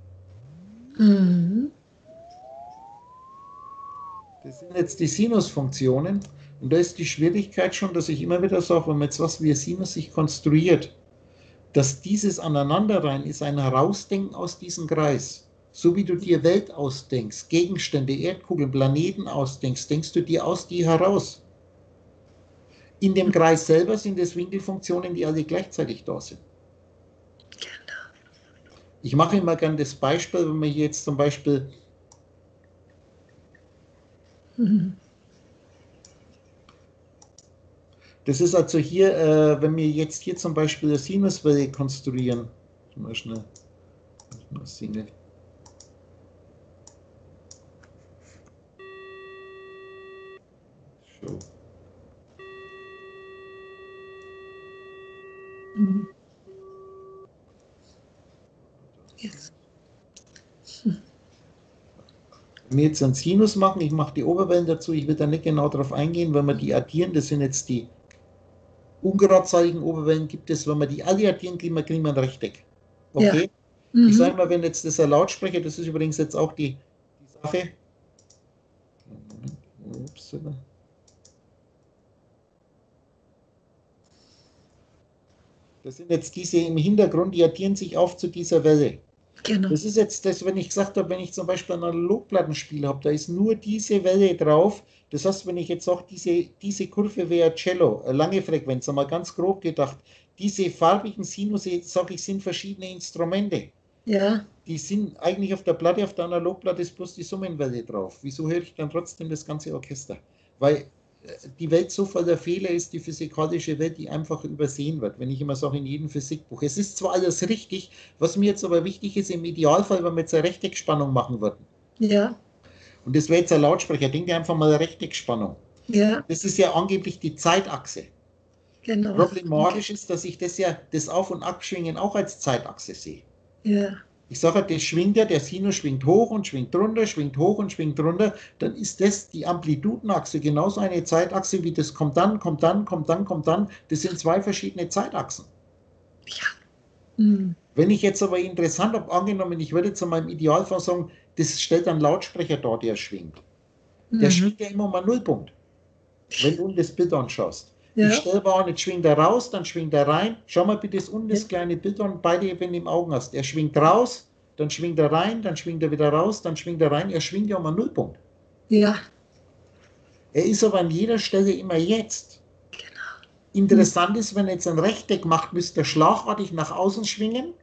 das sind jetzt die Sinusfunktionen, und da ist die Schwierigkeit schon, dass ich immer wieder sage, wenn man jetzt was wie ein Sinus sich konstruiert, dass dieses Aneinanderreihen ist ein Herausdenken aus diesem Kreis. So wie du dir Welt ausdenkst, Gegenstände, Erdkugeln, Planeten ausdenkst, denkst du dir aus die heraus. In dem Kreis selber sind es Winkelfunktionen, die alle gleichzeitig da sind. Ich mache immer gerne das Beispiel, wenn wir hier jetzt zum Beispiel das ist also hier, wenn wir jetzt hier zum Beispiel eine Sinuswelle konstruieren, mal schnell, Single. So. Jetzt. Wenn wir jetzt einen Sinus machen, ich mache die Oberwellen dazu, ich will da nicht genau darauf eingehen, wenn wir die addieren, das sind jetzt die ungeradzeitigen Oberwellen, gibt es, wenn wir die alle addieren, kriegen wir ein Rechteck. Okay? Ja. Ich sage mal, wenn jetzt das ein Lautsprecher, das ist übrigens jetzt auch die Sache. Ups. Das sind jetzt diese im Hintergrund, die addieren sich auf zu dieser Welle. Genau. Das ist jetzt das, wenn ich gesagt habe, wenn ich zum Beispiel ein Analogplattenspiel habe, da ist nur diese Welle drauf. Das heißt, wenn ich jetzt sage, diese Kurve wäre Cello, eine lange Frequenz, einmal ganz grob gedacht, diese farbigen Sinusse, sage ich, sind verschiedene Instrumente. Ja. die sind eigentlich auf der Platte, auf der Analogplatte ist bloß die Summenwelle drauf. Wieso höre ich dann trotzdem das ganze Orchester? Weil die Welt so voller Fehler ist, die physikalische Welt, die einfach übersehen wird, wenn ich immer sage, in jedem Physikbuch. Es ist zwar alles richtig, was mir jetzt aber wichtig ist, im Idealfall, wenn wir jetzt eine Rechteckspannung machen würden. Ja. Und das wäre jetzt ein Lautsprecher, denk dir einfach mal eine Rechteckspannung. Ja. Das ist ja angeblich die Zeitachse. Genau. Problematisch ist, dass ich das Auf- und Abschwingen auch als Zeitachse sehe. Ja. Ich sage, das schwingt ja, der Sinus schwingt hoch und schwingt runter, schwingt hoch und schwingt runter. Dann ist das die Amplitudenachse, genauso eine Zeitachse wie das kommt dann, kommt dann, kommt dann, kommt dann. Das sind zwei verschiedene Zeitachsen. Ja. Mhm. Wenn ich jetzt aber interessant habe, angenommen, ich würde zu meinem Idealfall sagen, das stellt einen Lautsprecher da, der schwingt. Der schwingt ja immer um einen Nullpunkt, wenn du das Bild anschaust. Ja. Ich stelle mal an, jetzt schwingt er raus, dann schwingt er rein. Schau mal bitte das unten das kleine Bild an, beide, wenn du im Augen hast. Er schwingt raus, dann schwingt er rein, dann schwingt er wieder raus, dann schwingt er rein. Er schwingt ja um einen Nullpunkt. Ja. Er ist aber an jeder Stelle immer jetzt. Genau. Interessant ist, wenn er jetzt ein Rechteck macht, müsste er schlagartig nach außen schwingen.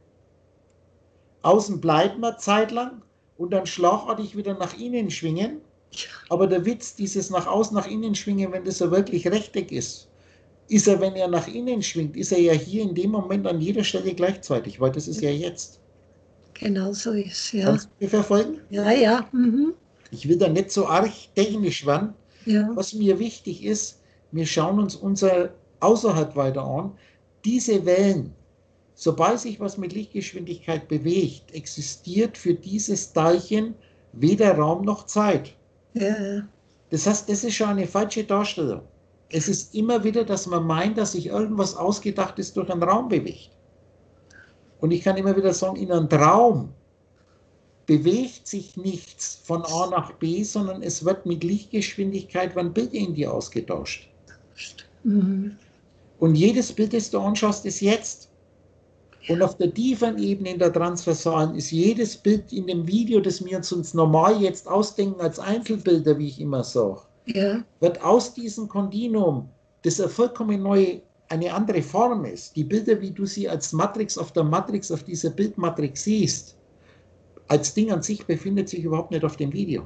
Außen bleibt man zeitlang und dann schlagartig wieder nach innen schwingen. Aber der Witz, dieses nach außen, nach innen schwingen, wenn das so wirklich Rechteck ist er, wenn er nach innen schwingt, ist er ja hier in dem Moment an jeder Stelle gleichzeitig, weil das ist ja jetzt. Genau so ist, ja. Kannst du mir verfolgen? Ja, ja. Mhm. Ich will da nicht so arg technisch werden. Ja. Was mir wichtig ist, wir schauen uns unser außerhalb weiter an. Diese Wellen, sobald sich was mit Lichtgeschwindigkeit bewegt, existiert für dieses Teilchen weder Raum noch Zeit. Ja. Das heißt, das ist schon eine falsche Darstellung. Es ist immer wieder, dass man meint, dass sich irgendwas Ausgedachtes durch einen Raum bewegt. Und ich kann immer wieder sagen, in einem Traum bewegt sich nichts von A nach B, sondern es wird mit Lichtgeschwindigkeit, werden Bilder in dir ausgetauscht. Mhm. Und jedes Bild, das du anschaust, ist jetzt. Und auf der tiefen Ebene, in der transversalen, ist jedes Bild in dem Video, das wir uns normal jetzt ausdenken als Einzelbilder, wie ich immer sage, Ja. wird aus diesem Kontinuum, das eine vollkommen neue, eine andere Form ist, die Bilder, wie du sie als Matrix auf der Matrix, auf dieser Bildmatrix siehst, als Ding an sich befindet sich überhaupt nicht auf dem Video.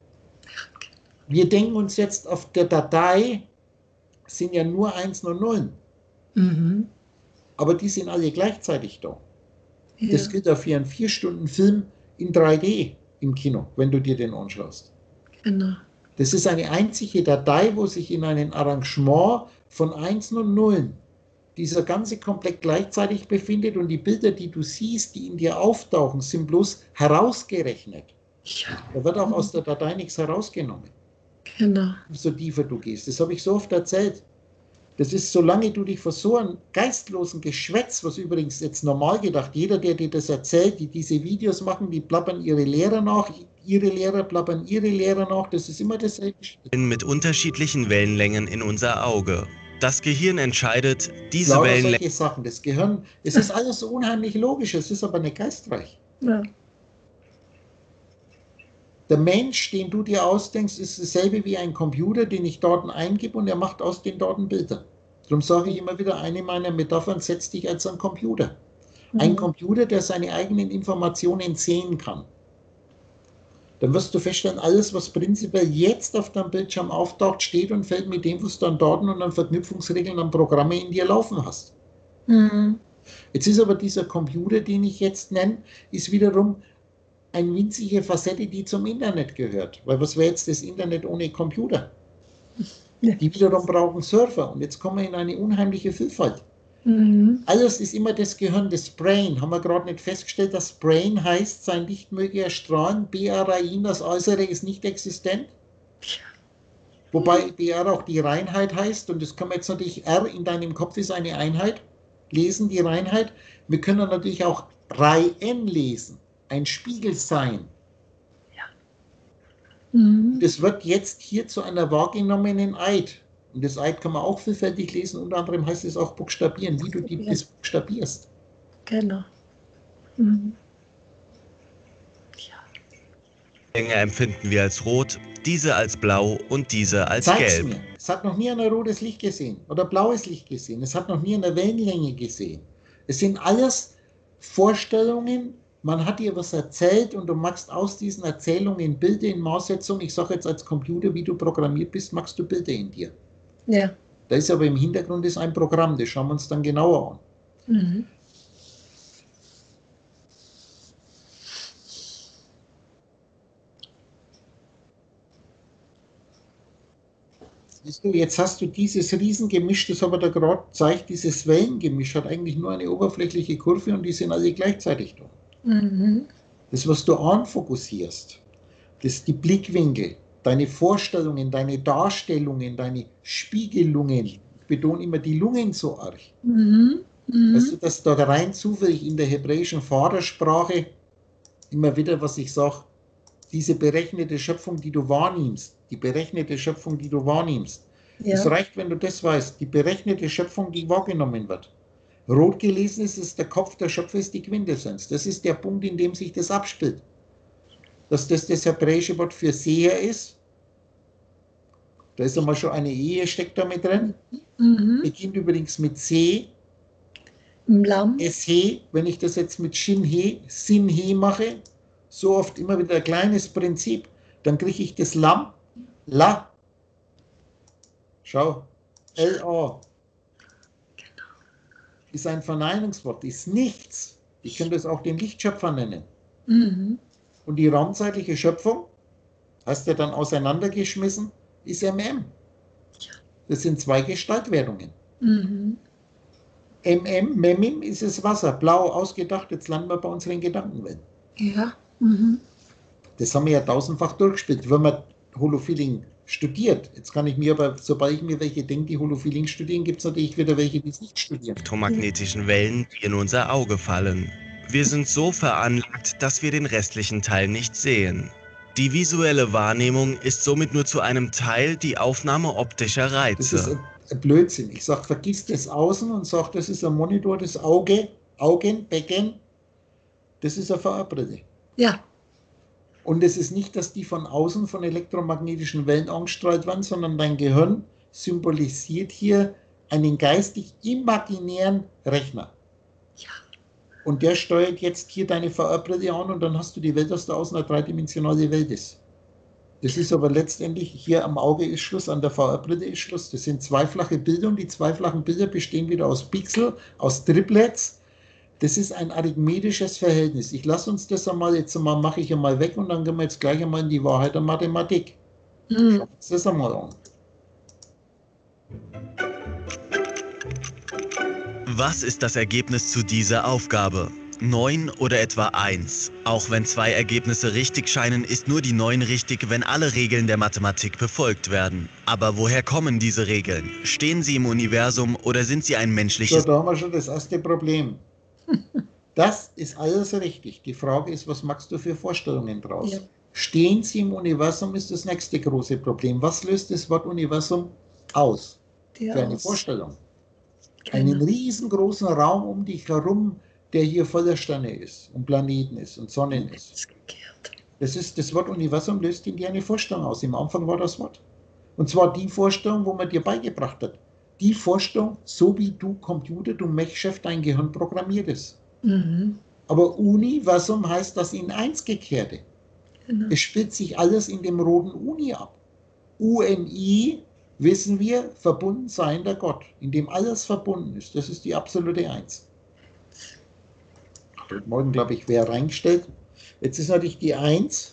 Wir denken uns jetzt, auf der Datei sind ja nur Einsen und Nullen. Mhm. Aber die sind alle gleichzeitig da. Ja. Das gilt auch für einen 4-Stunden-Film in 3D im Kino, wenn du dir den anschaust. Genau. Das ist eine einzige Datei, wo sich in einem Arrangement von Einsen und Nullen dieser ganze Komplex gleichzeitig befindet und die Bilder, die du siehst, die in dir auftauchen, sind bloß herausgerechnet. Ja. Da wird auch aus der Datei nichts herausgenommen, Genau. so tiefer du gehst. Das habe ich so oft erzählt. Das ist, solange du dich vor so einem geistlosen Geschwätz, was übrigens jetzt normal gedacht, jeder, der dir das erzählt, die diese Videos machen, die plappern ihre Lehrer nach, ihre Lehrer plappern ihre Lehrer nach, das ist immer dasselbe. Mit unterschiedlichen Wellenlängen in unser Auge. Das Gehirn entscheidet, diese Lauter Wellenlängen solche Sachen, das Gehirn, es ist alles so unheimlich logisch, es ist aber nicht geistreich. Ja. Der Mensch, den du dir ausdenkst, ist dasselbe wie ein Computer, den ich Daten eingebe und er macht aus den Daten Bilder. Darum sage ich immer wieder, eine meiner Metaphern, setz dich als ein Computer. Ein Computer, der seine eigenen Informationen sehen kann. Dann wirst du feststellen, alles, was prinzipiell jetzt auf deinem Bildschirm auftaucht, steht und fällt mit dem, was du an Daten und an Verknüpfungsregeln, an Programme in dir laufen hast. Mhm. Jetzt ist aber dieser Computer, den ich jetzt nenne, ist wiederum eine winzige Facette, die zum Internet gehört. Weil was wäre jetzt das Internet ohne Computer? Ja. Die wiederum brauchen Server. Und jetzt kommen wir in eine unheimliche Vielfalt. Mhm. Alles ist immer das Gehirn, das Brain. Haben wir gerade nicht festgestellt, dass Brain heißt, sein Licht möge erstrahlen, BRAIN, das Äußere ist nicht existent. Wobei BR auch die Reinheit heißt. Und das kann man jetzt natürlich, R in deinem Kopf ist eine Einheit. Lesen, die Reinheit. Wir können natürlich auch Reihen lesen. Ein Spiegel sein. Mhm. Das wird jetzt hier zu einer wahrgenommenen Eid. Und das Eid kann man auch vielfältig lesen, unter anderem heißt es auch buchstabieren, wie du das buchstabierst. Genau. Mhm. Länge empfinden wir als rot, diese als blau und diese als Zeig's gelb. mir. Es hat noch nie ein rotes Licht gesehen oder blaues Licht gesehen. Es hat noch nie eine Wellenlänge gesehen. Es sind alles Vorstellungen, Man hat dir was erzählt und du machst aus diesen Erzählungen Bilder in Maßsetzung. Ich sage jetzt als Computer, wie du programmiert bist, machst du Bilder in dir. Ja. Da ist aber im Hintergrund ist ein Programm, das schauen wir uns dann genauer an. Mhm. Siehst du, jetzt hast du dieses Riesengemisch, das aber da gerade zeigt, dieses Wellengemisch hat eigentlich nur eine oberflächliche Kurve und die sind alle gleichzeitig da. Mhm. Das, was du anfokussierst, das die Blickwinkel, deine Vorstellungen, deine Darstellungen, deine Spiegelungen, ich betone immer die Lungen so arg. Mhm. Mhm. Weißt du, dass da rein zufällig in der hebräischen Vatersprache immer wieder, was ich sage, diese berechnete Schöpfung, die du wahrnimmst, die berechnete Schöpfung, die du wahrnimmst. Es Ja. reicht, wenn du das weißt, die berechnete Schöpfung, die wahrgenommen wird. Rot gelesen ist es, der Kopf der Schöpfer ist die Quintessenz. Das ist der Punkt, in dem sich das abspielt. Dass das das hebräische Wort für Seher ist. Da ist einmal schon eine Ehe, steckt da mit drin. Mhm. Beginnt übrigens mit C. Im Lamm. He, wenn ich das jetzt mit Shin He, Sin He mache, so oft immer wieder ein kleines Prinzip, dann kriege ich das Lamm, La. Schau, L-A. Ist ein Verneinungswort, ist nichts. Ich könnte es auch den Lichtschöpfer nennen. Mhm. Und die raumzeitliche Schöpfung, hast du dann auseinandergeschmissen, ist MM. Das sind zwei Gestaltwerdungen. Mhm. Memim ist das Wasser, blau ausgedacht, jetzt landen wir bei unseren Gedankenwelten. Ja. Mhm. Das haben wir ja tausendfach durchgespielt. Wenn man Holofeeling studiert, jetzt kann ich mir aber, sobald ich mir welche denke, die Holofeeling studieren, gibt es natürlich wieder welche, die es nicht studieren. Elektromagnetischen Wellen, die in unser Auge fallen. Wir sind so veranlagt, dass wir den restlichen Teil nicht sehen. Die visuelle Wahrnehmung ist somit nur zu einem Teil die Aufnahme optischer Das ist Reize. ein Blödsinn. Ich sage, vergiss das Außen und sage, das ist ein Monitor, das Auge, Augen, Becken, das ist eine VR-Brille. Ja. Und es ist nicht, dass die von außen von elektromagnetischen Wellen angestrahlt werden, sondern dein Gehirn symbolisiert hier einen geistig imaginären Rechner. Ja. Und der steuert jetzt hier deine VR-Brille an und dann hast du die Welt, dass da außen eine dreidimensionale Welt ist. Das ist aber letztendlich, hier am Auge ist Schluss, an der VR-Brille ist Schluss. Das sind zwei flache Bilder und die zwei flachen Bilder bestehen wieder aus Pixel, aus Triplets. Das ist ein arithmetisches Verhältnis. Ich lasse uns das einmal, jetzt einmal mache ich einmal weg und dann gehen wir jetzt gleich einmal in die Wahrheit der Mathematik. Mhm. Schauen wir uns das einmal an. Was ist das Ergebnis zu dieser Aufgabe? 9 oder etwa 1? Auch wenn zwei Ergebnisse richtig scheinen, ist nur die 9 richtig, wenn alle Regeln der Mathematik befolgt werden. Aber woher kommen diese Regeln? Stehen sie im Universum oder sind sie ein So, menschliches... da haben wir schon das erste Problem. Das ist alles richtig. Die Frage ist, was machst du für Vorstellungen draus? Ja. Stehen sie im Universum, ist das nächste große Problem. Was löst das Wort Universum aus? Die Für eine aus. Vorstellung. Einen Genau. riesengroßen Raum um dich herum, der hier voller Sterne ist und Planeten ist und Sonnen ist. Ist gekehrt. Das Wort Universum löst in dir eine Vorstellung aus. Im Anfang war das Wort. Und zwar die Vorstellung, wo man dir beigebracht hat. Die Vorstellung, so wie du Computer, du Mech-Chef, dein Gehirn programmiert ist. Mhm. Aber Universum heißt das in eins Gekehrte. Genau. Es spielt sich alles in dem roten Uni ab. UNI, wissen wir, verbunden sein der Gott, in dem alles verbunden ist. Das ist die absolute Eins. Heute Morgen, glaube ich, wer reingestellt. Jetzt ist natürlich die Eins.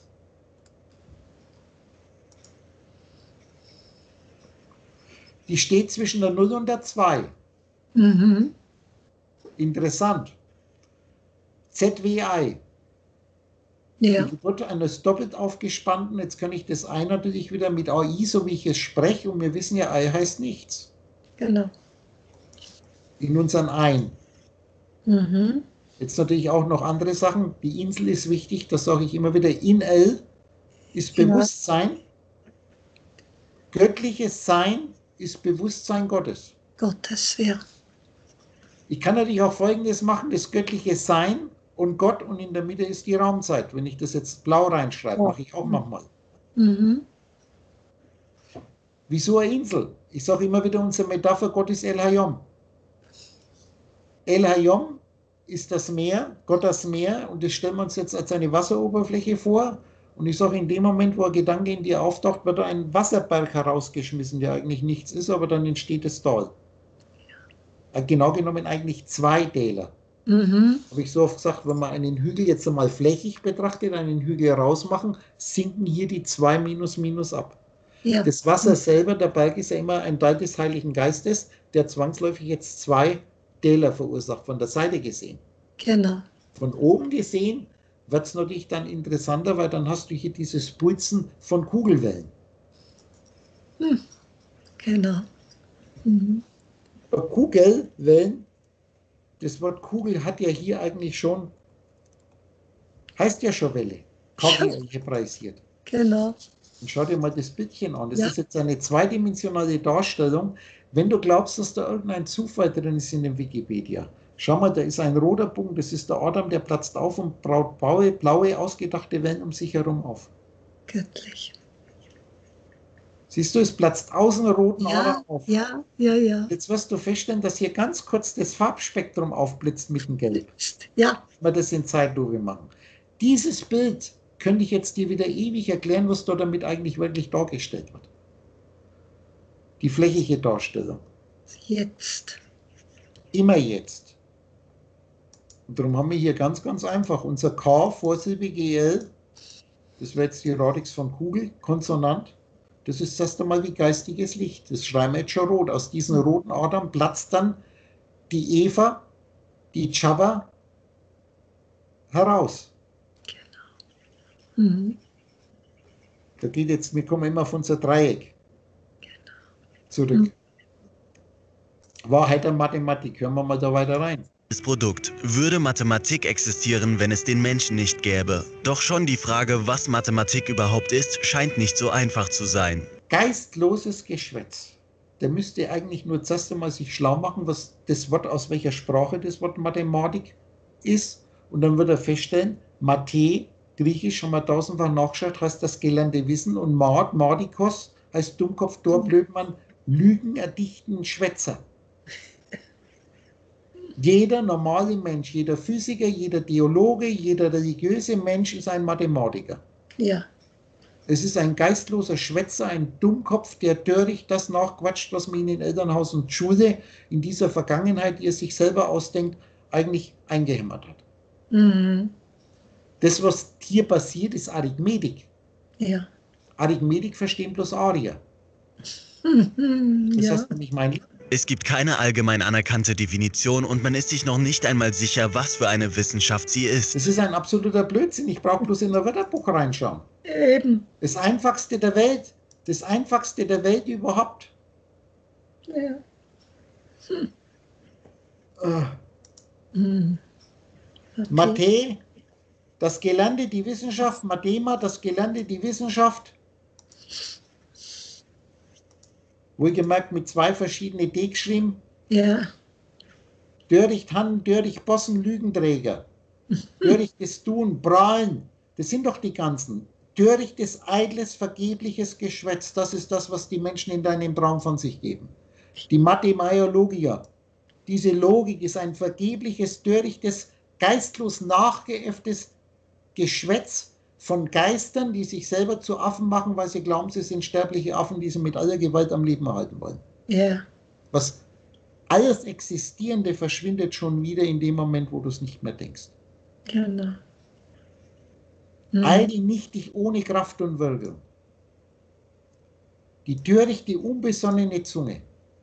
Die steht zwischen der 0 und der 2. Mhm. Interessant. ZWI. Ja. Die Geburt eines doppelt aufgespannten, jetzt kann ich das ein natürlich wieder mit AI, so wie ich es spreche, und wir wissen ja, Ei heißt nichts. Genau. In unseren Ein. Mhm. Jetzt natürlich auch noch andere Sachen. Die Insel ist wichtig, das sage ich immer wieder. In L ist Ja. Bewusstsein. Göttliches Sein ist Bewusstsein Gottes. Gottes, ja. Ich kann natürlich auch Folgendes machen, das göttliche Sein und Gott und in der Mitte ist die Raumzeit. Wenn ich das jetzt blau reinschreibe, Ja. mache ich auch manchmal. Mhm. Wieso eine Insel? Ich sage immer wieder unsere Metapher, Gott ist El Hayom. El Hayom ist das Meer, Gott das Meer, und das stellen wir uns jetzt als eine Wasseroberfläche vor. Und ich sage, in dem Moment, wo ein Gedanke in dir auftaucht, wird da ein Wasserberg herausgeschmissen, der eigentlich nichts ist, aber dann entsteht das Tal. Genau genommen eigentlich zwei Täler. Habe ich so oft gesagt, wenn man einen Hügel jetzt einmal flächig betrachtet, einen Hügel rausmachen, sinken hier die zwei Minus Minus ab. Ja. Das Wasser selber, der Berg ist ja immer ein Teil des Heiligen Geistes, der zwangsläufig jetzt zwei Täler verursacht, von der Seite gesehen. Genau. Von oben gesehen wird es natürlich dann interessanter, weil dann hast du hier dieses Pulsen von Kugelwellen. Genau. Mhm. Kugelwellen, das Wort Kugel hat ja hier eigentlich schon, heißt ja schon Welle, hebräisiert. Genau. Und schau dir mal das Bildchen an. Das Ja. ist jetzt eine zweidimensionale Darstellung. Wenn du glaubst, dass da irgendein Zufall drin ist in dem Wikipedia, schau mal, da ist ein roter Punkt, das ist der Adam, der platzt auf und braut blaue, ausgedachte Wellen um sich herum auf. Göttlich. Siehst du, es platzt außen roten Ja, Adam auf. ja, ja, ja. Jetzt wirst du feststellen, dass hier ganz kurz das Farbspektrum aufblitzt mit dem Gelb. Ja, Wenn wir das in Zeitlupe machen. Dieses Bild könnte ich jetzt dir wieder ewig erklären, was da damit eigentlich wirklich dargestellt wird. Die flächige Darstellung. jetzt. Immer jetzt. Und darum haben wir hier ganz, ganz einfach unser K, vorsilbige L, das wäre jetzt die Radix von Kugel, Konsonant. Das ist erst einmal wie geistiges Licht. Das schreiben wir jetzt schon rot. Aus diesen roten Adern platzt dann die Eva, die Chava heraus. Mhm. Da geht jetzt, wir kommen immer auf unser Dreieck zurück. Mhm. Wahrheit der Mathematik. Hören wir mal da weiter rein. Das Produkt. Würde Mathematik existieren, wenn es den Menschen nicht gäbe? Doch schon die Frage, was Mathematik überhaupt ist, scheint nicht so einfach zu sein. Geistloses Geschwätz. Der müsste eigentlich nur zuerst einmal sich schlau machen, was das Wort, aus welcher Sprache das Wort Mathematik ist. Und dann wird er feststellen, Mathe, Griechisch, haben wir tausendfach nachgeschaut, heißt das gelernte Wissen. Und Madikos heißt Dummkopf, Blödmann, Lügen erdichten, Schwätzer. Jeder normale Mensch, jeder Physiker, jeder Theologe, jeder religiöse Mensch ist ein Mathematiker. Ja, Es ist ein geistloser Schwätzer, ein Dummkopf, der töricht das nachquatscht, was man in Elternhaus und Schule in dieser Vergangenheit, die er sich selber ausdenkt, eigentlich eingehämmert hat. mhm. Das, was hier passiert, ist Arithmetik. Ja. Arithmetik verstehen bloß Arier. Mhm. Das Ja. heißt nämlich mein Es gibt keine allgemein anerkannte Definition und man ist sich noch nicht einmal sicher, was für eine Wissenschaft sie ist. Das ist ein absoluter Blödsinn. Ich brauche bloß in ein Wörterbuch reinschauen. Eben. Das einfachste der Welt. Das einfachste der Welt überhaupt. Ja. Mhm. Okay. Mathe, das Gelernte, die Wissenschaft. Mathema, das Gelernte, die Wissenschaft. Wohlgemerkt mit zwei verschiedenen D geschrieben. Ja. Töricht Hannen, Töricht Bossen, Lügenträger. Törichtes Tun, Prahlen. Das sind doch die ganzen. Törichtes, eitles, vergebliches Geschwätz. Das ist das, was die Menschen in deinem Traum von sich geben. Die Mathemaia Logia. Diese Logik ist ein vergebliches, törichtes, geistlos nachgeäfftes Geschwätz von Geistern, die sich selber zu Affen machen, weil sie glauben, sie sind sterbliche Affen, die sie mit aller Gewalt am Leben erhalten wollen. Ja. Was alles Existierende verschwindet schon wieder in dem Moment, wo du es nicht mehr denkst. Genau. All die nichtig ohne Kraft und Wirkung. Die törichte, unbesonnene Zunge.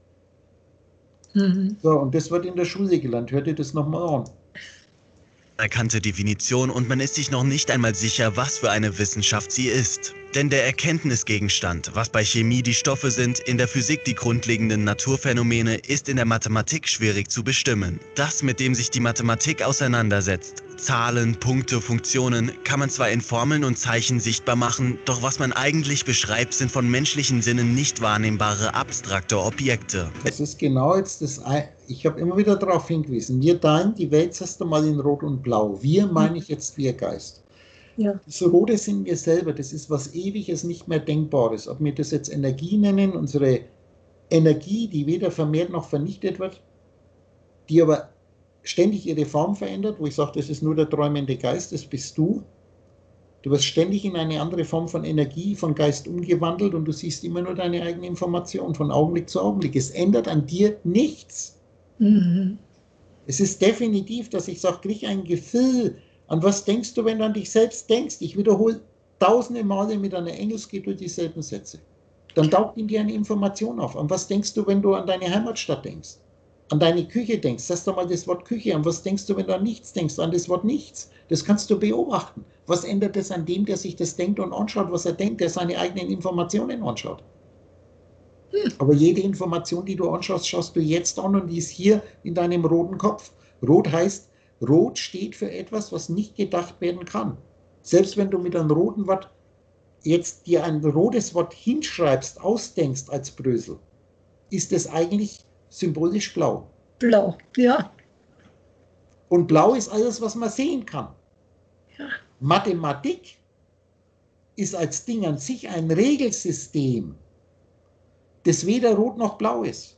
Mhm. So, und das wird in der Schule gelernt. Hört ihr das nochmal an? Erkannte Definition und man ist sich noch nicht einmal sicher, was für eine Wissenschaft sie ist. Denn der Erkenntnisgegenstand, was bei Chemie die Stoffe sind, in der Physik die grundlegenden Naturphänomene, ist in der Mathematik schwierig zu bestimmen. Das, mit dem sich die Mathematik auseinandersetzt, Zahlen, Punkte, Funktionen, kann man zwar in Formeln und Zeichen sichtbar machen, doch was man eigentlich beschreibt, sind von menschlichen Sinnen nicht wahrnehmbare, abstrakte Objekte. Das ist genau jetzt das, ich habe immer wieder darauf hingewiesen, wir teilen die Welt erst einmal in Rot und Blau. Wir meine ich jetzt wir Geist. Ja. Das Rote sind wir selber, das ist was Ewiges, nicht mehr Denkbares. Ob wir das jetzt Energie nennen, unsere Energie, die weder vermehrt noch vernichtet wird, die aber ständig ihre Form verändert, wo ich sage, das ist nur der träumende Geist, das bist du. Du wirst ständig in eine andere Form von Energie, von Geist umgewandelt und du siehst immer nur deine eigene Information von Augenblick zu Augenblick. Es ändert an dir nichts. Mhm. Es ist definitiv, dass ich sage, krieg ein Gefühl. An was denkst du, wenn du an dich selbst denkst? Ich wiederhole tausende Male mit einer Engelsgeduld dieselben Sätze. Dann taucht in dir eine Information auf. An was denkst du, wenn du an deine Heimatstadt denkst? An deine Küche denkst? Sagst du mal das Wort Küche. An was denkst du, wenn du an nichts denkst? An das Wort nichts. Das kannst du beobachten. Was ändert es an dem, der sich das denkt und anschaut, was er denkt, der seine eigenen Informationen anschaut? Aber jede Information, die du anschaust, schaust du jetzt an und die ist hier in deinem roten Kopf. Rot heißt, rot steht für etwas, was nicht gedacht werden kann. Selbst wenn du mit einem roten Wort jetzt dir ein rotes Wort hinschreibst, ausdenkst als Brösel, ist es eigentlich symbolisch blau. Blau, ja. Und blau ist alles, was man sehen kann. Ja. Mathematik ist als Ding an sich ein Regelsystem, das weder rot noch blau ist.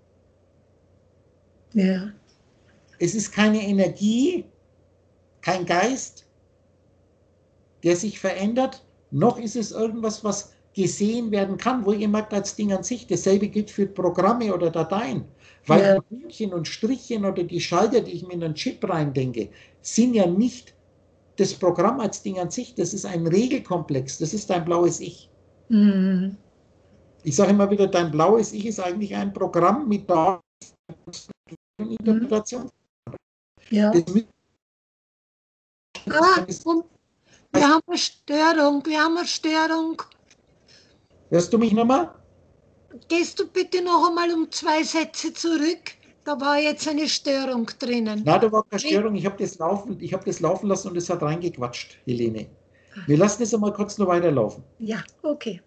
Ja. Es ist keine Energie, kein Geist, der sich verändert, noch ist es irgendwas, was gesehen werden kann, wohlgemerkt als Ding an sich. Dasselbe gilt für Programme oder Dateien. Weil Ja. die Pünktchen und Strichchen oder die Schalter, die ich mir in einen Chip reindenke, sind ja nicht das Programm als Ding an sich. Das ist ein Regelkomplex. Das ist dein blaues Ich. Mhm. Ich sage immer wieder, dein blaues Ich ist eigentlich ein Programm mit Daten und Interpretation. Ja. Das Und wir haben eine Störung. hörst du mich nochmal? Gehst du bitte noch einmal um 2 Sätze zurück? Da war jetzt eine Störung drinnen. Nein, da war keine Störung. Ich habe das laufen lassen und es hat reingequatscht, Helene. Wir lassen es einmal kurz noch weiterlaufen. Ja, okay.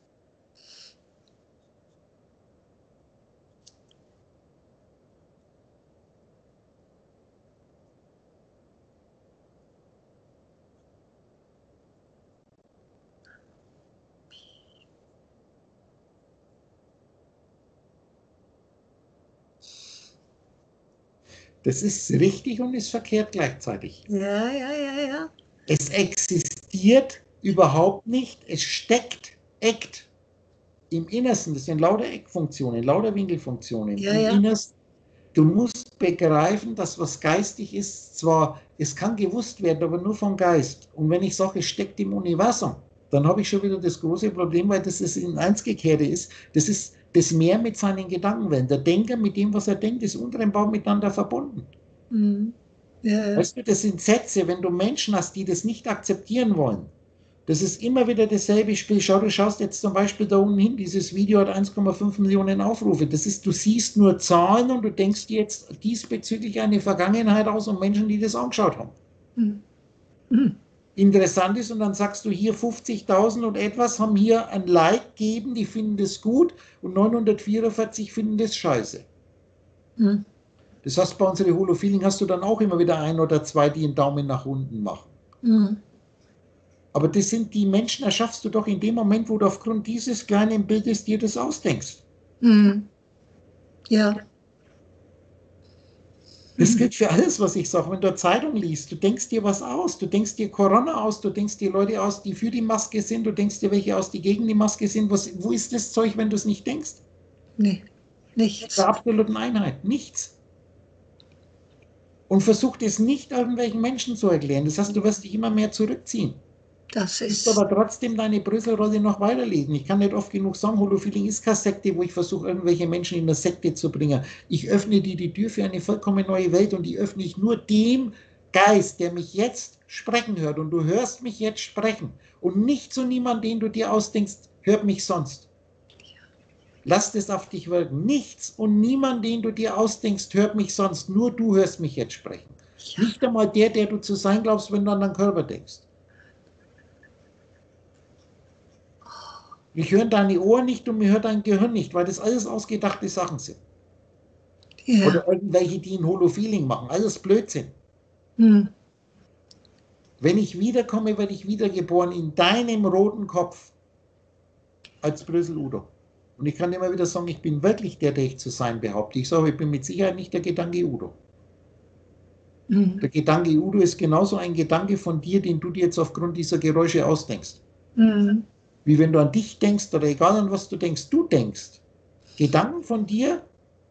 Das ist richtig und ist verkehrt gleichzeitig. Ja. Es existiert überhaupt nicht. Es eckt im Innersten. Das sind lauter Eckfunktionen, lauter Winkelfunktionen. Ja, Im ja. Innersten. Du musst begreifen, dass was geistig ist, zwar, es kann gewusst werden, aber nur vom Geist. Und wenn ich sage, es steckt im Universum, dann habe ich schon wieder das große Problem, weil das in eins gekehrt ist. Das ist das Meer mit seinen Gedankenwellen. Der Denker mit dem, was er denkt, ist untrennbar miteinander verbunden. Mhm. Ja. Weißt du, das sind Sätze, wenn du Menschen hast, die das nicht akzeptieren wollen. Das ist immer wieder dasselbe Spiel. Schau, du schaust jetzt zum Beispiel da unten hin, dieses Video hat 1,5 Millionen Aufrufe. Das ist, du siehst nur Zahlen und du denkst dir jetzt diesbezüglich eine Vergangenheit aus und Menschen, die das angeschaut haben. Mhm. Interessant ist, und dann sagst du hier 50.000 und etwas haben hier ein Like gegeben, die finden das gut und 944 finden das scheiße. Mhm. Das heißt, bei unseren Holofeeling hast du dann auch immer wieder 1 oder 2, die einen Daumen nach unten machen. Mhm. Aber das sind die Menschen, erschaffst du doch in dem Moment, wo du aufgrund dieses kleinen Bildes dir das ausdenkst. Mhm. Ja. Das gilt für alles, was ich sage. Wenn du eine Zeitung liest, du denkst dir was aus. Du denkst dir Corona aus, du denkst dir Leute aus, die für die Maske sind, du denkst dir welche aus, die gegen die Maske sind. Wo ist das Zeug, wenn du es nicht denkst? Nee, In nichts. der absoluten Einheit. Nichts. Und versuch das nicht irgendwelchen Menschen zu erklären. Das heißt, du wirst dich immer mehr zurückziehen. Das Du musst ist. aber trotzdem deine Brüsselrolle noch weiterlesen. Ich kann nicht oft genug sagen, Holofeeling ist keine Sekte, wo ich versuche, irgendwelche Menschen in eine Sekte zu bringen. Ich öffne dir die Tür für eine vollkommen neue Welt und die öffne ich nur dem Geist, der mich jetzt sprechen hört. Und du hörst mich jetzt sprechen. Und nicht zu niemandem, den du dir ausdenkst, hört mich sonst. Lass das auf dich wirken. Nichts und niemand, den du dir ausdenkst, hört mich sonst. Nur du hörst mich jetzt sprechen. Ja. Nicht einmal der du zu sein glaubst, wenn du an deinen Körper denkst. Mich hören deine Ohren nicht und mir hört dein Gehirn nicht, weil das alles ausgedachte Sachen sind. Ja. Oder irgendwelche, die ein Holofeeling machen. Alles Blödsinn. Mhm. Wenn ich wiederkomme, werde ich wiedergeboren in deinem roten Kopf als Brösel Udo. Und ich kann immer wieder sagen, ich bin wirklich der ich zu sein behaupte. Ich sage, ich bin mit Sicherheit nicht der Gedanke Udo. Mhm. Der Gedanke Udo ist genauso ein Gedanke von dir, den du dir jetzt aufgrund dieser Geräusche ausdenkst. Mhm. Wie wenn du an dich denkst oder egal an was du denkst. Gedanken von dir,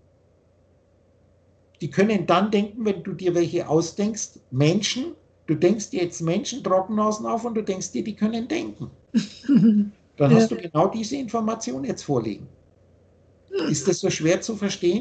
die können dann denken, wenn du dir welche ausdenkst, Menschen, du denkst dir jetzt Menschen, Trockennasen auf und du denkst dir, die können denken. Dann Ja. hast du genau diese Information jetzt vorliegen. Ist das so schwer zu verstehen?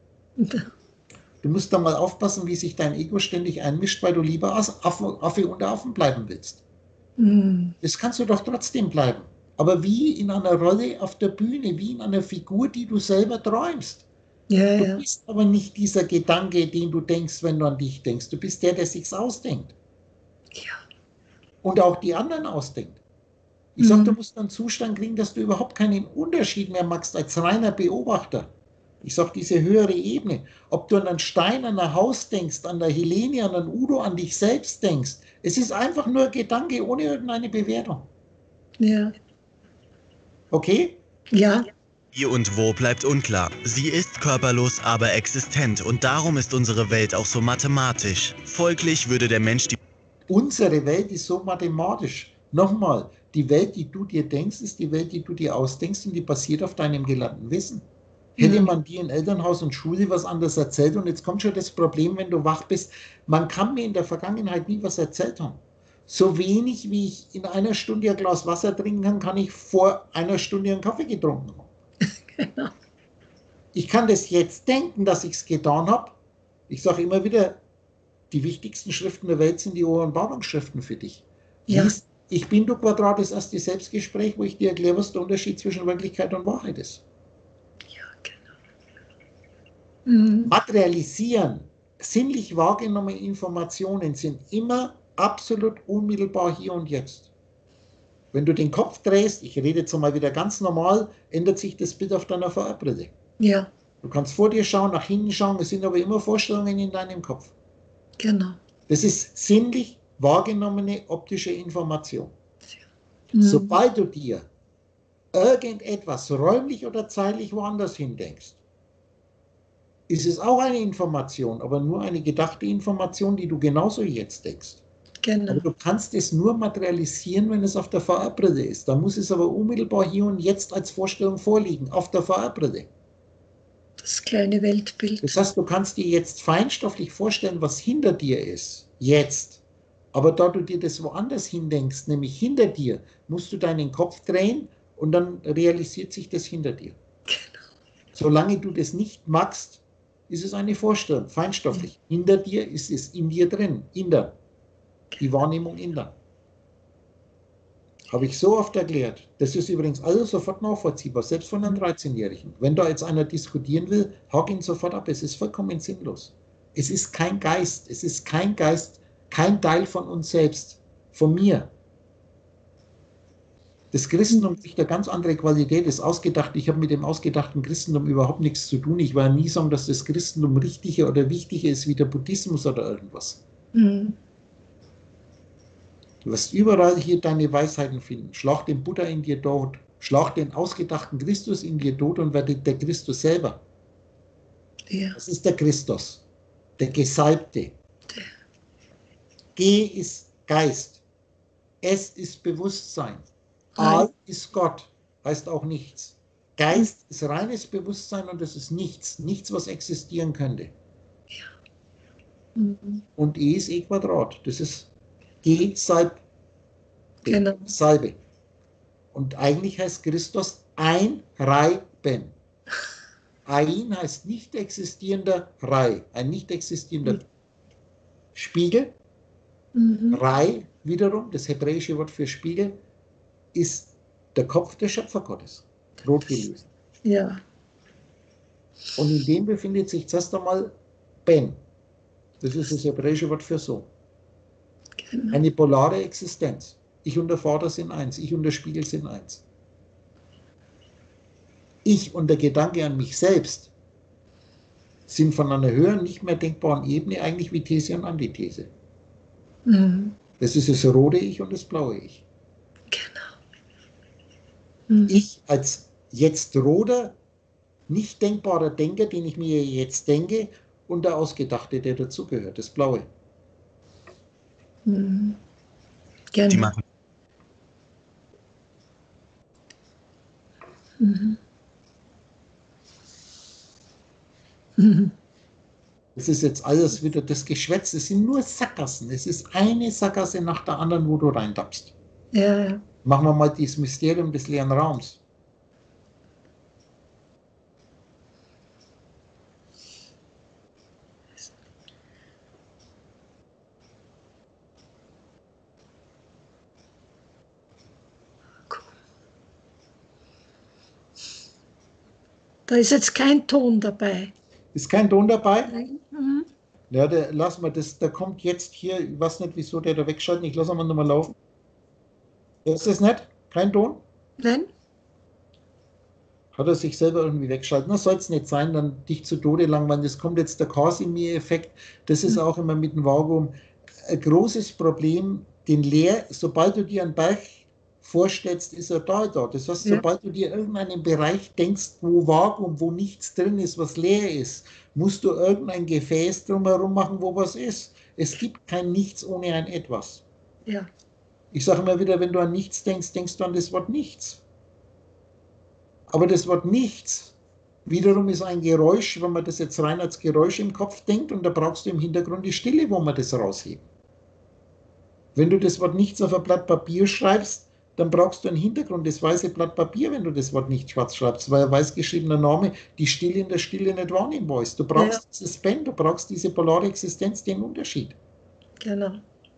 Du musst da mal aufpassen, wie sich dein Ego ständig einmischt, weil du lieber Affe unter Affen bleiben willst. Mhm. Das kannst du doch trotzdem bleiben. Aber wie in einer Rolle auf der Bühne, wie in einer Figur, die du selber träumst. Ja, Du ja. bist aber nicht dieser Gedanke, den du denkst, wenn du an dich denkst. Du bist der, der sich's ausdenkt. Ja. Und auch die anderen ausdenkt. Ich sage, du Mhm. musst einen Zustand kriegen, dass du überhaupt keinen Unterschied mehr machst als reiner Beobachter. Ich sage, diese höhere Ebene. Ob du an einen Stein, an ein Haus denkst, an der Helene, an einen Udo, an dich selbst denkst. Es ist einfach nur ein Gedanke ohne irgendeine Bewertung. Ja. Okay? Ja. Wie und wo bleibt unklar. Sie ist körperlos, aber existent und darum ist unsere Welt auch so mathematisch. Folglich würde der Mensch die Unsere Welt ist so mathematisch. Nochmal, die Welt, die du dir denkst, ist die Welt, die du dir ausdenkst und die basiert auf deinem gelernten Wissen. Hätte man dir in Elternhaus und Schule was anderes erzählt und jetzt kommt schon das Problem, wenn du wach bist, man kann mir in der Vergangenheit nie was erzählt haben. So wenig, wie ich in einer Stunde ein Glas Wasser trinken kann, kann ich vor einer Stunde einen Kaffee getrunken haben. Genau. Ich kann das jetzt denken, dass ich es getan habe. Ich sage immer wieder, die wichtigsten Schriften der Welt sind die Offenbarungsschriften für dich. Ja. Lies Ich bin du Quadrat, das erste Selbstgespräch, wo ich dir erkläre, was der Unterschied zwischen Wirklichkeit und Wahrheit ist. Ja, genau. Mhm. Materialisieren, sinnlich wahrgenommene Informationen sind immer absolut unmittelbar hier und jetzt. Wenn du den Kopf drehst, ich rede jetzt mal wieder ganz normal, ändert sich das Bild auf deiner VR-Brille. Ja, Du kannst vor dir schauen, nach hinten schauen, es sind aber immer Vorstellungen in deinem Kopf. genau. Das ist sinnlich wahrgenommene optische Information. Mhm. Sobald du dir irgendetwas räumlich oder zeitlich woanders hindenkst, ist es auch eine Information, aber nur eine gedachte Information, die du genauso jetzt denkst. Genau. Aber du kannst es nur materialisieren, wenn es auf der VR-Brille ist. Da muss es aber unmittelbar hier und jetzt als Vorstellung vorliegen, auf der VR-Brille. Das kleine Weltbild. Das heißt, du kannst dir jetzt feinstofflich vorstellen, was hinter dir ist, jetzt. Aber da du dir das woanders hindenkst, nämlich hinter dir, musst du deinen Kopf drehen und dann realisiert sich das hinter dir. Solange du das nicht magst, ist es eine Vorstellung, feinstofflich. Hinter dir ist es in dir drin, inder. Die Wahrnehmung inder. Habe ich so oft erklärt. Das ist übrigens alles sofort nachvollziehbar, selbst von einem 13-Jährigen. Wenn da jetzt einer diskutieren will, hack ihn sofort ab. Es ist vollkommen sinnlos. Es ist kein Geist. Es ist kein Geist, kein Teil von uns selbst, von mir. Das Christentum kriegt eine ganz andere Qualität, ist ausgedacht. Ich habe mit dem ausgedachten Christentum überhaupt nichts zu tun. Ich werde nie sagen, dass das Christentum richtiger oder wichtiger ist wie der Buddhismus oder irgendwas. Mhm. Du wirst überall hier deine Weisheiten finden. Schlag den Buddha in dir tot. Schlag den ausgedachten Christus in dir tot und werde der Christus selber. Ja. Das ist der Christus, der Gesalbte. G ist Geist. S ist Bewusstsein. A ist Gott, heißt auch nichts. Geist ist reines Bewusstsein und das ist nichts. Nichts, was existieren könnte. Mhm. Und E ist E Quadrat. Das ist G Salbe. Genau. Salbe. Und eigentlich heißt Christus einreiben. Ein heißt nicht existierender Rei, ein nicht existierender Spiegel. Mhm. Rai wiederum, das hebräische Wort für Spiegel, ist der Kopf des Schöpfergottes, rot gelöst. Ja. Und in dem befindet sich zuerst einmal Ben. Das ist das hebräische Wort für Sohn. Genau. Eine polare Existenz. Ich und der Vater sind eins, ich und der Spiegel sind eins. Ich und der Gedanke an mich selbst sind von einer höheren, nicht mehr denkbaren Ebene eigentlich wie These und Antithese. Mhm. Das ist das rote Ich und das blaue Ich. Genau. Mhm. Ich als jetzt roter, nicht denkbarer Denker, den ich mir jetzt denke, und der Ausgedachte, der dazugehört, das blaue. Mhm. Die Genau. machen Mhm. Mhm. Das ist jetzt alles wieder das Geschwätz. Es sind nur Sackgassen. Es ist eine Sackgasse nach der anderen, wo du reintappst. Ja, ja. Machen wir mal dieses Mysterium des leeren Raums. Da ist jetzt kein Ton dabei. Ist kein Ton dabei? Nein. Mhm. Ja, lass mal das, da kommt jetzt hier, ich weiß nicht, wieso der da wegschalten. Ich lasse mal nochmal laufen. Ist das nicht? Kein Ton? Nein? Hat er sich selber irgendwie weggeschaltet? Das soll es nicht sein, dann dich zu Tode langweilen. Das kommt jetzt der Casimir-Effekt. Das ist auch immer mit dem Vakuum ein großes Problem. Sobald du dir einen Berg vorstellst, ist er da. Das heißt, Ja. sobald du dir irgendeinen Bereich denkst, wo Vakuum, wo nichts drin ist, was leer ist, musst du irgendein Gefäß drumherum machen, wo was ist. Es gibt kein Nichts ohne ein Etwas. Ja. Ich sage immer wieder, wenn du an nichts denkst, denkst du an das Wort nichts. Aber das Wort nichts wiederum ist ein Geräusch, wenn man das jetzt rein als Geräusch im Kopf denkt, und da brauchst du im Hintergrund die Stille, wo man das rausheben. Wenn du das Wort nichts auf ein Blatt Papier schreibst, dann brauchst du einen Hintergrund, das weiße Blatt Papier, wenn du das Wort nicht schwarz schreibst, weil ein weiß geschriebener Name die Stille in der Stille nicht wahrnehmbar ist. Du brauchst dieses Span, du brauchst diese polare Existenz, den Unterschied. Genau.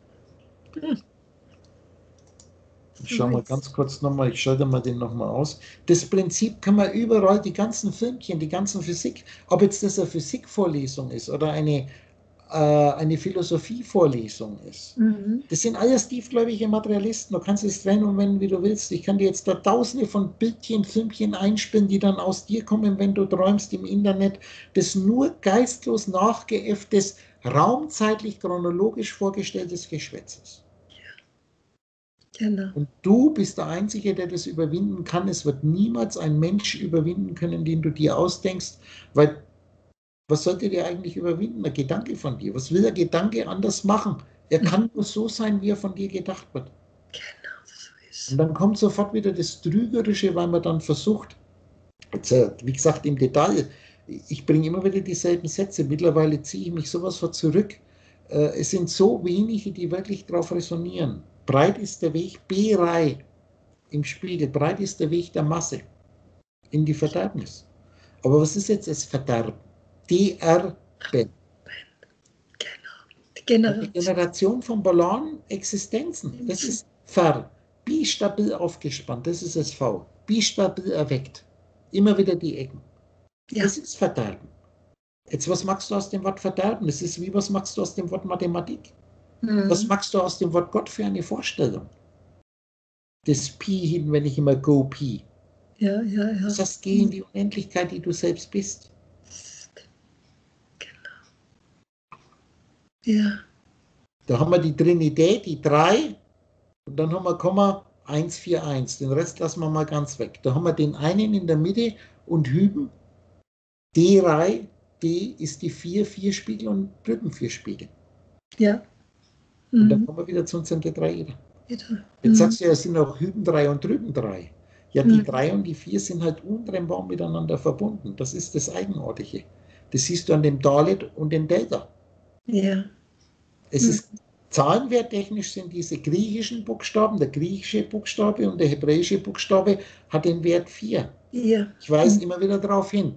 Ich schaue mal ganz kurz nochmal, ich schalte mal den nochmal aus. Das Prinzip kann man überall, die ganzen Filmchen, die ganzen Physik, ob jetzt das eine Physikvorlesung ist oder eine Philosophievorlesung ist. Mhm. Das sind alles tiefgläubige Materialisten. Du kannst es drehen und wenden, wie du willst. Ich kann dir jetzt da tausende von Bildchen, Filmchen einspielen, die dann aus dir kommen, wenn du träumst im Internet. Das nur geistlos nachgeäfftes, raumzeitlich chronologisch vorgestelltes Geschwätz ist. Genau. Und du bist der Einzige, der das überwinden kann. Es wird niemals ein Mensch überwinden können, den du dir ausdenkst, weil was sollte der eigentlich überwinden? Der Gedanke von dir. Was will der Gedanke anders machen? Er kann nur so sein, wie er von dir gedacht wird. Genau, so ist. Und dann kommt sofort wieder das Trügerische, weil man dann versucht, jetzt, wie gesagt, im Detail, ich bringe immer wieder dieselben Sätze. Mittlerweile ziehe ich mich sowas vor zurück. Es sind so wenige, die wirklich darauf resonieren. Breit ist der Weg, B-Reihe im Spiegel, breit ist der Weg der Masse in die Verderbnis. Aber was ist jetzt das Verderben? Derben. Genau. Die Generation von polaren Existenzen, das ist Ver. Bistabil aufgespannt, das ist das V. Bistabil erweckt. Immer wieder die Ecken. Ja. Das ist Verderben. Jetzt, was machst du aus dem Wort Verderben? Das ist wie, was machst du aus dem Wort Mathematik? Was machst du aus dem Wort Gott für eine Vorstellung? Das Pi hin, wenn ich immer Go Pi. Ja, ja, ja. Das heißt, geh in die Unendlichkeit, die du selbst bist. Genau. Ja. Da haben wir die Trinität, die 3, und dann haben wir Komma 1, 4, 1. Den Rest lassen wir mal ganz weg. Da haben wir den einen in der Mitte und hüben D-Reihe. D ist die 4, 4 Spiegel und drüben 4 Spiegel. Ja. Und dann kommen wir wieder zu unserem Tetraeder. Jetzt sagst du ja, es sind auch hüben 3 und drüben 3. Ja, die 3 und die 4 sind halt untrennbar miteinander verbunden. Das ist das Eigenartige. Das siehst du an dem Dalet und dem Delta. Ja. Es ist zahlenwerttechnisch sind diese griechischen Buchstaben, der griechische Buchstabe und der hebräische Buchstabe hat den Wert 4. Ja. Ich weise immer wieder darauf hin.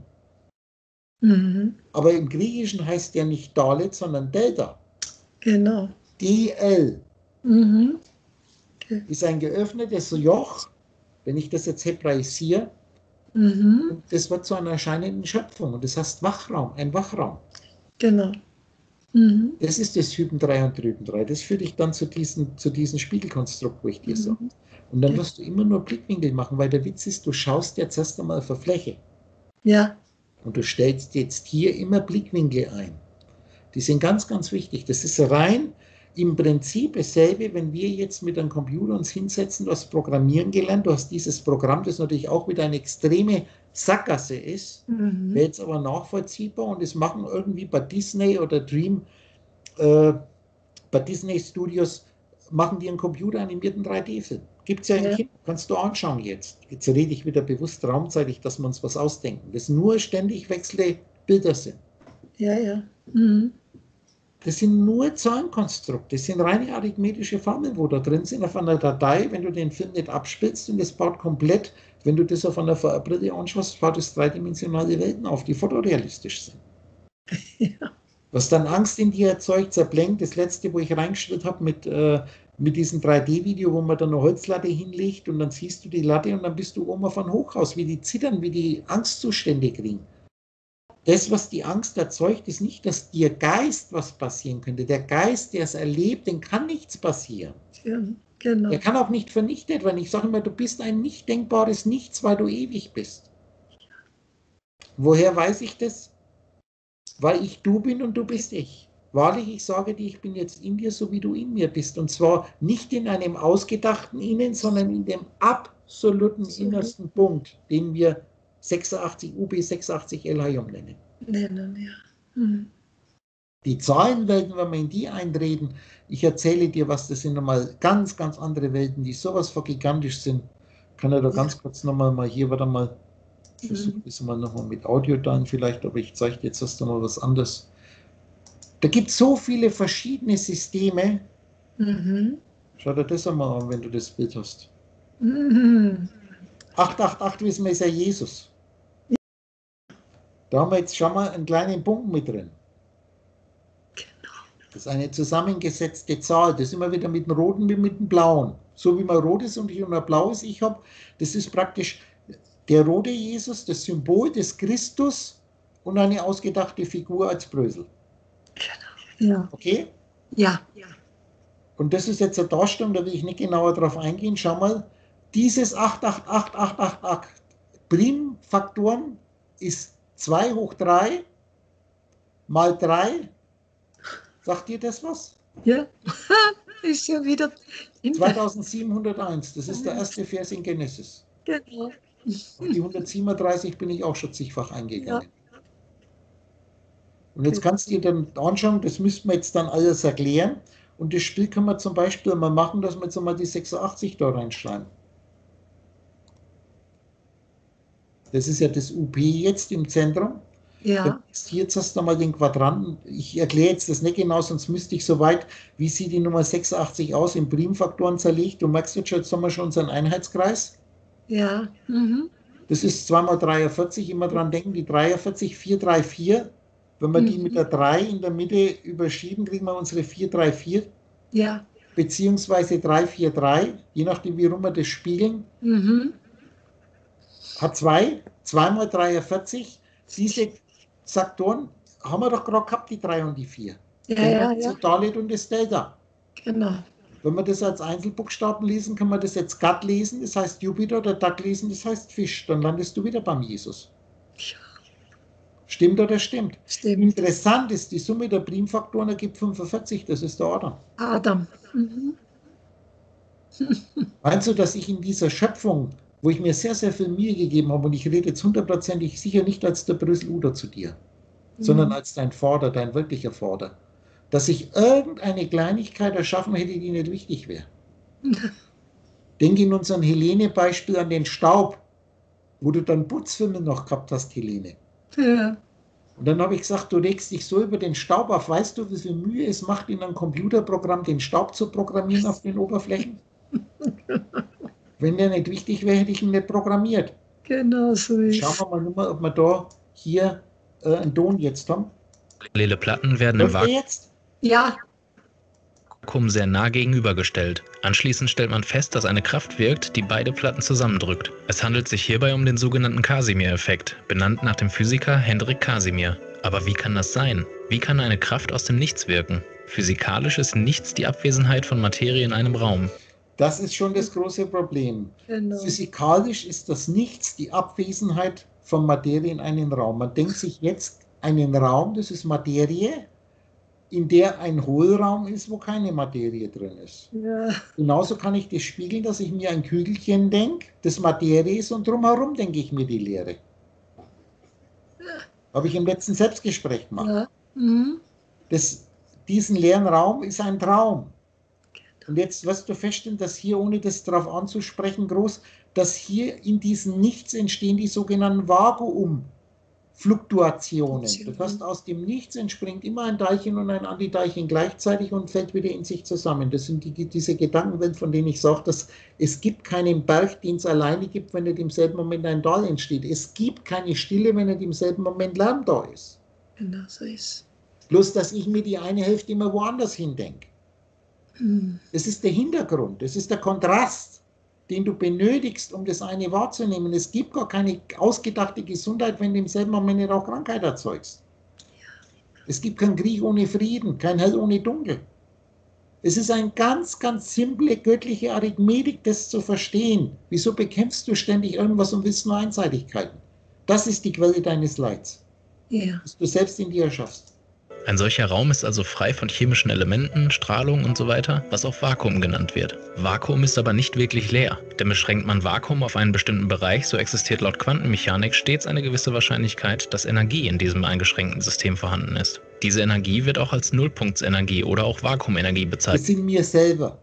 Aber im Griechischen heißt der nicht Dalet, sondern Delta. Genau. DL Okay. ist ein geöffnetes Joch, wenn ich das jetzt hebräisiere, und das wird zu einer erscheinenden Schöpfung. Und das heißt Wachraum, ein Wachraum. Genau. Das ist das Hüben 3 und Drüben 3. Das führt dich dann zu diesem Spiegelkonstrukt, wo ich dir sage. Und dann wirst du immer nur Blickwinkel machen, weil der Witz ist, du schaust jetzt erst einmal auf eine Fläche. Ja. Und du stellst jetzt hier immer Blickwinkel ein. Die sind ganz, ganz wichtig. Das ist rein im Prinzip dasselbe, wenn wir jetzt mit einem Computer uns hinsetzen, du hast Programmieren gelernt, du hast dieses Programm, das natürlich auch wieder eine extreme Sackgasse ist, wäre jetzt aber nachvollziehbar, und das machen irgendwie bei Disney oder Dream bei Disney Studios machen die einen computeranimierten 3D-Film. Gibt es ja im Kino, kannst du anschauen jetzt. Jetzt rede ich wieder bewusst raumzeitig, dass wir uns was ausdenken. Das nur ständig wechselnde Bilder sind. Ja, ja. Mhm. Das sind nur Zahlenkonstrukte, das sind reine arithmetische Formeln, wo da drin sind auf einer Datei, wenn du den Film nicht abspielst und das baut komplett, wenn du das auf einer VR-Brille anschaust, baut es dreidimensionale Welten auf, die fotorealistisch sind. Ja. Was dann Angst in dir erzeugt, zerblenkt, das letzte, wo ich reingestellt habe mit diesem 3D-Video, wo man dann eine Holzlatte hinlegt und dann siehst du die Latte und dann bist du oben auf ein Hochhaus, wie die zittern, wie die Angstzustände kriegen. Das, was die Angst erzeugt, ist nicht, dass dir Geist was passieren könnte. Der Geist, der es erlebt, dem kann nichts passieren. Ja, genau. Der kann auch nicht vernichtet werden. Ich sage immer, du bist ein nicht denkbares Nichts, weil du ewig bist. Woher weiß ich das? Weil ich du bin und du bist ich. Wahrlich, ich sage dir, ich bin jetzt in dir, so wie du in mir bist. Und zwar nicht in einem ausgedachten Innen, sondern in dem absoluten innersten Punkt, den wir 86 UB 86 LHJ nennen. Ja. Mhm. Die Zahlenwelten, wenn wir in die eintreten, ich erzähle dir was, das sind nochmal ganz, ganz andere Welten, die sowas von gigantisch sind. Kann ich da ganz kurz nochmal hier, warte mal, ich versuche das mal nochmal mit Audio dann vielleicht, aber ich zeige dir jetzt erst einmal was anderes. Da gibt es so viele verschiedene Systeme. Mhm. Schau dir das einmal an, wenn du das Bild hast. Mhm. 888 wissen wir, ist ja Jesus. Da haben wir jetzt schon mal einen kleinen Punkt mit drin. Das ist eine zusammengesetzte Zahl. Das ist immer wieder mit dem Roten wie mit dem Blauen. So wie man Rotes und ich und ein Blaues Ich habe, das ist praktisch der rote Jesus, das Symbol des Christus und eine ausgedachte Figur als Brösel. Ja. Okay? Ja. Und das ist jetzt eine Darstellung, da will ich nicht genauer drauf eingehen. Schau mal, dieses 888888 Primfaktoren ist 2 hoch 3 mal 3. Sagt dir das was? Ja. Ist ja wieder 2701, das ist der erste Vers in Genesis. Genau. Auf die 137 bin ich auch schon zigfach eingegangen. Ja. Und jetzt kannst du dir dann anschauen, das müssten wir jetzt dann alles erklären. Und das Spiel kann man zum Beispiel mal machen, dass wir jetzt einmal die 86 da reinschreiben. Das ist ja das UP jetzt im Zentrum. Ja. Jetzt hast du mal den Quadranten. Ich erkläre jetzt das nicht genau, sonst müsste ich soweit, wie sieht die Nummer 86 aus, in Primfaktoren zerlegt. Du merkst jetzt haben wir schon unseren Einheitskreis. Ja. Mhm. Das ist 2 mal 43, immer dran denken, die 43, 434. Wenn wir die mit der 3 in der Mitte überschieben, kriegen wir unsere 434. Ja. Beziehungsweise 343, je nachdem, wie rum wir das spiegeln. Mhm. Hat 2 mal 43. Diese Sektoren haben wir doch gerade gehabt, die 3 und die 4. Ja. Das Dalet und das Delta. Genau. Wenn wir das als Einzelbuchstaben lesen, kann man das jetzt Gott lesen, das heißt Jupiter, oder Duck lesen, das heißt Fisch. Dann landest du wieder beim Jesus. Stimmt oder stimmt? Stimmt. Interessant ist, die Summe der Primfaktoren ergibt 45, das ist der Adam. Adam. Mhm. Meinst du, dass ich in dieser Schöpfung, wo ich mir sehr, sehr viel Mühe gegeben habe, und ich rede jetzt hundertprozentig sicher nicht als der Brüssel-Uder zu dir, sondern als dein Vater, dein wirklicher Vater, dass ich irgendeine Kleinigkeit erschaffen hätte, die nicht wichtig wäre? Denke in unserem Helene-Beispiel an den Staub, wo du dann Putzfilme noch gehabt hast, Helene. Ja. Und dann habe ich gesagt, du regst dich so über den Staub auf. Weißt du, wie viel Mühe es macht, in einem Computerprogramm den Staub zu programmieren auf den Oberflächen? Wenn der nicht wichtig wäre, hätte ich ihn nicht programmiert. Genau so ist. Schauen wir mal nur mal, ob wir da hier einen Ton jetzt haben. Parallele Platten werden im Läuft der jetzt? Ja. Vakuum sehr nah gegenübergestellt. Anschließend stellt man fest, dass eine Kraft wirkt, die beide Platten zusammendrückt. Es handelt sich hierbei um den sogenannten Casimir-Effekt, benannt nach dem Physiker Hendrik Casimir. Aber wie kann das sein? Wie kann eine Kraft aus dem Nichts wirken? Physikalisch ist nichts die Abwesenheit von Materie in einem Raum. Das ist schon das große Problem. Genau. Physikalisch ist das Nichts die Abwesenheit von Materie in einem Raum. Man denkt sich jetzt einen Raum, das ist Materie, in der ein Hohlraum ist, wo keine Materie drin ist. Ja. Genauso kann ich das spiegeln, dass ich mir ein Kügelchen denke, das Materie ist, und drumherum denke ich mir die Leere. Habe ich im letzten Selbstgespräch gemacht. Ja. Mhm. diesen leeren Raum ist ein Traum. Und jetzt wirst du feststellen, dass hier, ohne das darauf anzusprechen, dass hier in diesem Nichts entstehen die sogenannten Vakuumfluktuationen. Das heißt, aus dem Nichts entspringt immer ein Teilchen und ein Antiteilchen gleichzeitig und fällt wieder in sich zusammen. Das sind diese Gedankenwelt, von denen ich sage, dass es gibt keinen Berg, den es alleine gibt, wenn nicht im selben Moment ein Tal entsteht. Es gibt keine Stille, wenn nicht im selben Moment Lärm da ist. Genau so ist. Bloß, dass ich mir die eine Hälfte immer woanders hindenke. Das ist der Hintergrund, das ist der Kontrast, den du benötigst, um das eine wahrzunehmen. Es gibt gar keine ausgedachte Gesundheit, wenn du im selben Moment nicht auch Krankheit erzeugst. Es gibt keinen Krieg ohne Frieden, kein Hell ohne Dunkel. Es ist eine ganz, ganz simple göttliche Arithmetik, das zu verstehen. Wieso bekämpfst du ständig irgendwas und willst nur Einseitigkeiten? Das ist die Quelle deines Leids, das du selbst in dir erschaffst. Ein solcher Raum ist also frei von chemischen Elementen, Strahlung und so weiter, was auch Vakuum genannt wird. Vakuum ist aber nicht wirklich leer, denn beschränkt man Vakuum auf einen bestimmten Bereich, so existiert laut Quantenmechanik stets eine gewisse Wahrscheinlichkeit, dass Energie in diesem eingeschränkten System vorhanden ist. Diese Energie wird auch als Nullpunktsenergie oder auch Vakuumenergie bezeichnet. Das sind wir selber.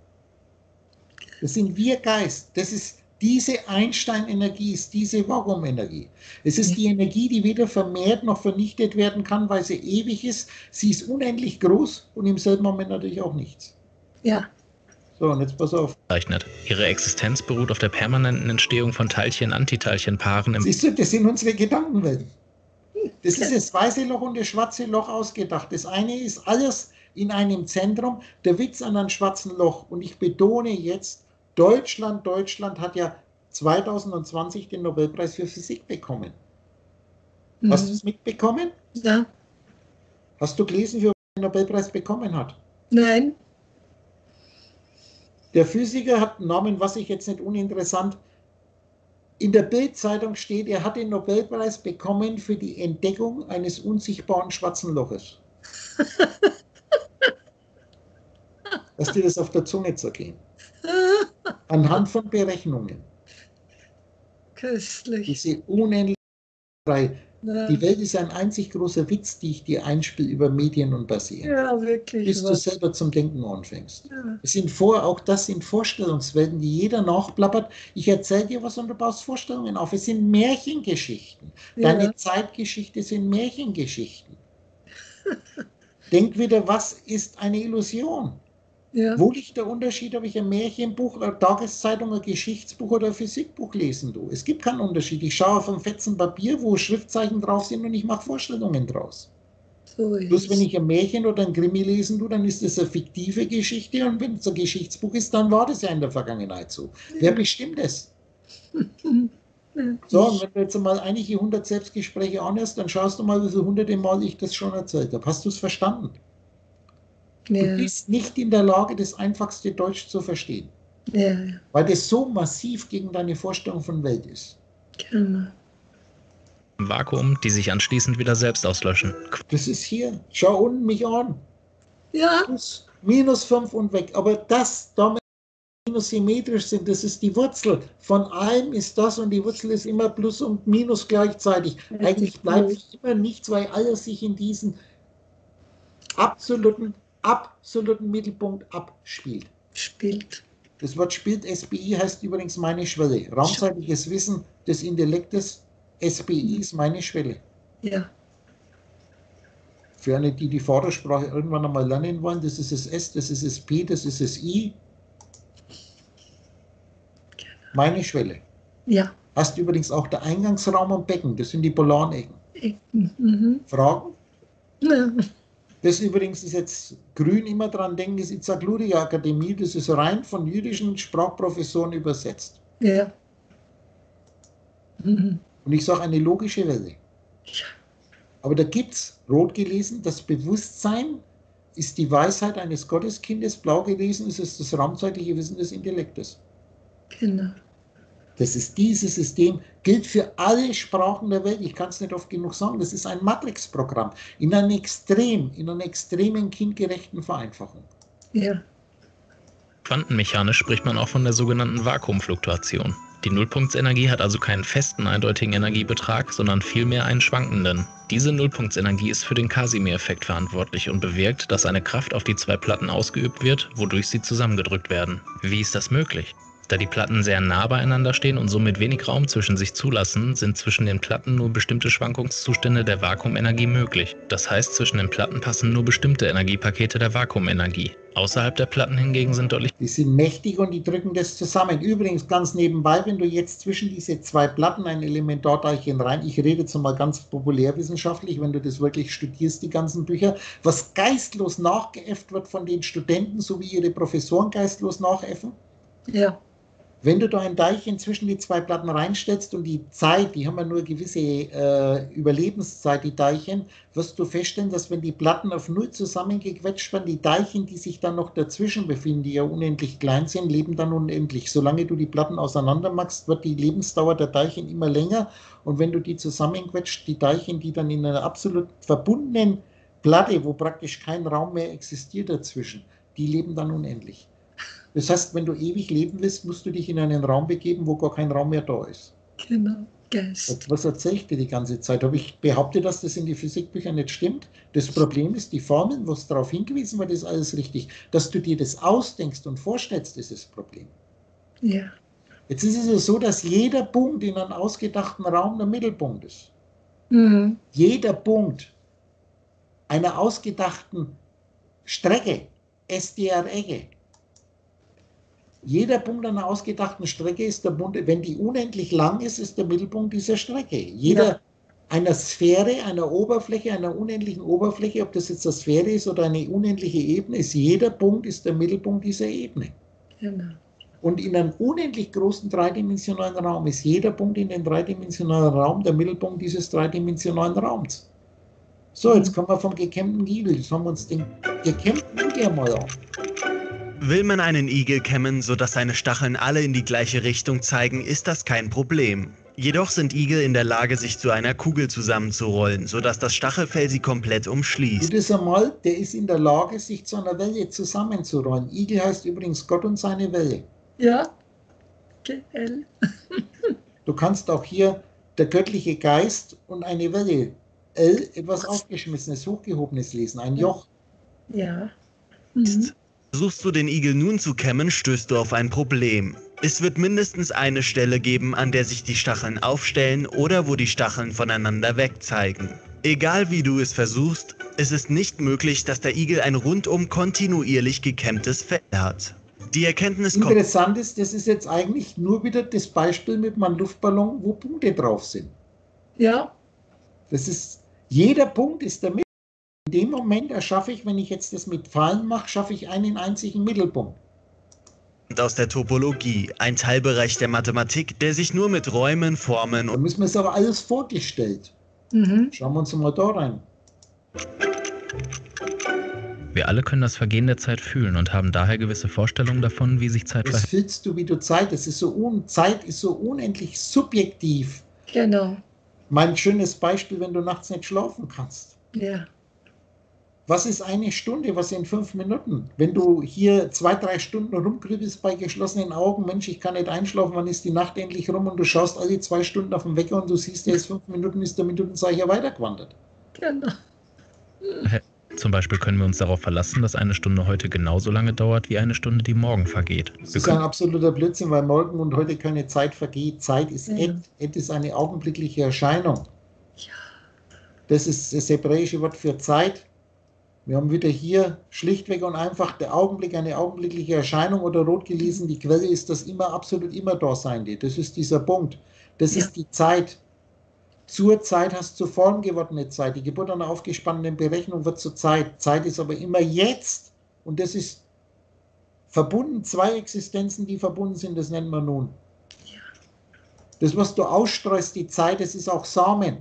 Das sind wir Geist. Das ist diese Einstein-Energie, ist diese Vakuumenergie. Es ist die Energie, die weder vermehrt noch vernichtet werden kann, weil sie ewig ist. Sie ist unendlich groß und im selben Moment natürlich auch nichts. Ja. So, und jetzt pass auf. Ihre Existenz beruht auf der permanenten Entstehung von Teilchen-Antiteilchen-Paaren im... Siehst du, das sind unsere Gedankenwelten. Das ist das weiße Loch und das schwarze Loch ausgedacht. Das eine ist alles in einem Zentrum. Der Witz an einem schwarzen Loch, und ich betone jetzt, Deutschland hat ja 2020 den Nobelpreis für Physik bekommen. Hast du es mitbekommen? Ja. Hast du gelesen, wie er den Nobelpreis bekommen hat? Nein. Der Physiker hat einen Namen, was ich jetzt nicht uninteressant. In der Bild-Zeitung steht, er hat den Nobelpreis bekommen für die Entdeckung eines unsichtbaren schwarzen Loches. Lass dir das auf der Zunge zergehen. Anhand von Berechnungen. Köstlich. Diese unendliche Reihe. Die Welt ist ein einzig großer Witz, die ich dir einspiele über Medien und Basieren. Ja, wirklich. Bis du selber zum Denken anfängst. Ja. Auch das sind Vorstellungswelten, die jeder nachplappert. Ich erzähle dir was und du baust Vorstellungen auf. Es sind Märchengeschichten. Ja. Deine Zeitgeschichte sind Märchengeschichten. Denk wieder, was ist eine Illusion? Ja. Wo liegt der Unterschied, ob ich ein Märchenbuch, eine Tageszeitung, ein Geschichtsbuch oder ein Physikbuch lesen tue? Es gibt keinen Unterschied. Ich schaue auf ein Fetzen Papier, wo Schriftzeichen drauf sind, und ich mache Vorstellungen draus. So ist Bloß wenn ich ein Märchen oder ein Krimi lesen tue, dann ist das eine fiktive Geschichte, und wenn es ein Geschichtsbuch ist, dann war das ja in der Vergangenheit so. Wer bestimmt das? So, und wenn du jetzt mal einige 100 Selbstgespräche anhörst, dann schaust du mal, wie viele hunderte Mal ich das schon erzählt habe. Hast du es verstanden? Du bist nicht in der Lage, das einfachste Deutsch zu verstehen. Ja. Weil das so massiv gegen deine Vorstellung von Welt ist. Genau. Vakuum, die sich anschließend wieder selbst auslöschen. Das ist hier. Schau unten mich an. Ja. -5 und weg. Aber das, damit minus symmetrisch sind, das ist die Wurzel. Von allem ist das, und die Wurzel ist immer Plus und Minus gleichzeitig. Eigentlich bleibt immer nichts, weil alles sich in diesen absoluten Mittelpunkt abspielt. Das Wort spielt, SPI heißt übrigens meine Schwelle. Raumzeitliches Wissen des Intellektes, SPI ist meine Schwelle. Ja. Für alle, die die Vatersprache irgendwann einmal lernen wollen, das ist das S, das ist das P, das ist das I. Meine Schwelle. Ja. Hast übrigens auch der Eingangsraum und Becken, das sind die polaren Ecken. Fragen? Ja. Das übrigens ist jetzt grün, immer dran denken, ist Izagluria Akademie, das ist rein von jüdischen Sprachprofessoren übersetzt. Ja. Und ich sage eine logische Welle. Aber da gibt es, rot gelesen, das Bewusstsein ist die Weisheit eines Gotteskindes, blau gelesen ist es das raumzeitliche Wissen des Intellektes. Genau. Das ist dieses System, gilt für alle Sprachen der Welt. Ich kann es nicht oft genug sagen. Das ist ein Matrix-Programm in einer extremen kindgerechten Vereinfachung. Ja. Quantenmechanisch spricht man auch von der sogenannten Vakuumfluktuation. Die Nullpunktsenergie hat also keinen festen, eindeutigen Energiebetrag, sondern vielmehr einen schwankenden. Diese Nullpunktsenergie ist für den Casimir-Effekt verantwortlich und bewirkt, dass eine Kraft auf die zwei Platten ausgeübt wird, wodurch sie zusammengedrückt werden. Wie ist das möglich? Da die Platten sehr nah beieinander stehen und somit wenig Raum zwischen sich zulassen, sind zwischen den Platten nur bestimmte Schwankungszustände der Vakuumenergie möglich. Das heißt, zwischen den Platten passen nur bestimmte Energiepakete der Vakuumenergie. Außerhalb der Platten hingegen sind deutlich... Die sind mächtig und die drücken das zusammen. Übrigens ganz nebenbei, wenn du jetzt zwischen diese zwei Platten ein Elementarteilchen rein, ich rede jetzt mal ganz populärwissenschaftlich, wenn du das wirklich studierst, die ganzen Bücher, was geistlos nachgeäfft wird von den Studenten, so wie ihre Professoren geistlos nachäffen. Ja. Wenn du da ein Teilchen zwischen die zwei Platten reinstellst und die Zeit, die haben ja nur gewisse Überlebenszeit, die Teilchen, wirst du feststellen, dass wenn die Platten auf Null zusammengequetscht werden, die Teilchen, die sich dann noch dazwischen befinden, die ja unendlich klein sind, leben dann unendlich. Solange du die Platten auseinander machst, wird die Lebensdauer der Teilchen immer länger und wenn du die zusammenquetscht, die Teilchen, die dann in einer absolut verbundenen Platte, wo praktisch kein Raum mehr existiert dazwischen, die leben dann unendlich. Das heißt, wenn du ewig leben willst, musst du dich in einen Raum begeben, wo gar kein Raum mehr da ist. Genau, Geist. Was erzähle ich dir die ganze Zeit? Habe ich behauptet, dass das in die Physikbüchern nicht stimmt? Das Problem ist, die Formeln, was darauf hingewiesen wird, ist alles richtig. Dass du dir das ausdenkst und vorstellst, ist das Problem. Ja. Jetzt ist es ja so, dass jeder Punkt in einem ausgedachten Raum der Mittelpunkt ist. Mhm. Jeder Punkt einer ausgedachten Strecke, SDR-Ecke, jeder Punkt einer ausgedachten Strecke ist der Punkt, wenn die unendlich lang ist, ist der Mittelpunkt dieser Strecke. Jeder einer Sphäre, einer Oberfläche, einer unendlichen Oberfläche, ob das jetzt eine Sphäre ist oder eine unendliche Ebene, ist jeder Punkt ist der Mittelpunkt dieser Ebene. Genau. Und in einem unendlich großen dreidimensionalen Raum ist jeder Punkt in den dreidimensionalen Raum der Mittelpunkt dieses dreidimensionalen Raums. So, jetzt kommen wir vom gekämmten Igel. Jetzt haben wir uns den gekämmten Igel mal auf. Will man einen Igel kämmen, sodass seine Stacheln alle in die gleiche Richtung zeigen, ist das kein Problem. Jedoch sind Igel in der Lage, sich zu einer Kugel zusammenzurollen, sodass das Stachelfell sie komplett umschließt. Das einmal, der ist in der Lage, sich zu einer Welle zusammenzurollen. Igel heißt übrigens Gott und seine Welle. Ja. GL. Du kannst auch hier der göttliche Geist und eine Welle, L, etwas Aufgeschmissenes, Hochgehobenes lesen, ein Joch. Ja. Mhm. Versuchst du den Igel nun zu kämmen, stößt du auf ein Problem. Es wird mindestens eine Stelle geben, an der sich die Stacheln aufstellen oder wo die Stacheln voneinander wegzeigen. Egal wie du es versuchst, es ist nicht möglich, dass der Igel ein rundum kontinuierlich gekämmtes Fell hat. Die Erkenntnis kommt... Interessant ist, das ist jetzt eigentlich nur wieder das Beispiel mit meinem Luftballon, wo Punkte drauf sind. Ja. Das ist, jeder Punkt ist der Mittelpunkt. In dem Moment erschaffe ich, wenn ich jetzt das mit Pfahlen mache, schaffe ich einen einzigen Mittelpunkt. Aus der Topologie, ein Teilbereich der Mathematik, der sich nur mit Räumen, Formen Da und... müssen wir es aber alles vorgestellt. Mhm. Schauen wir uns mal da rein. Wir alle können das Vergehen der Zeit fühlen und haben daher gewisse Vorstellungen davon, wie sich Zeit Was verhält. fühlst du, wie du Zeit? Das ist so Zeit ist so unendlich subjektiv. Genau. Mein schönes Beispiel, wenn du nachts nicht schlafen kannst. Ja. Was ist eine Stunde? Was sind 5 Minuten? Wenn du hier 2, 3 Stunden rumgrübelst bei geschlossenen Augen, Mensch, ich kann nicht einschlafen, wann ist die Nacht endlich rum und du schaust alle 2 Stunden auf den Wecker und du siehst, der ist 5 Minuten, ist der Minutenzeiger weitergewandert. Genau. Zum Beispiel können wir uns darauf verlassen, dass eine Stunde heute genauso lange dauert, wie eine Stunde, die morgen vergeht. Das Wir ist ein können, absoluter Blödsinn, weil morgen und heute keine Zeit vergeht. Zeit ist Ja. et ist eine augenblickliche Erscheinung. Ja. Das ist das hebräische Wort für Zeit. Wir haben wieder hier schlichtweg und einfach der Augenblick, eine augenblickliche Erscheinung oder rot gelesen, die Quelle ist das immer, absolut immer da sein. Das ist dieser Punkt. Das Ja. ist die Zeit. Zur Zeit hast du Form gewordene Zeit. Die Geburt einer aufgespannten Berechnung wird zur Zeit. Zeit ist aber immer jetzt. Und das ist verbunden, 2 Existenzen, die verbunden sind, das nennt man nun. Das, was du ausstreust, die Zeit, das ist auch Samen.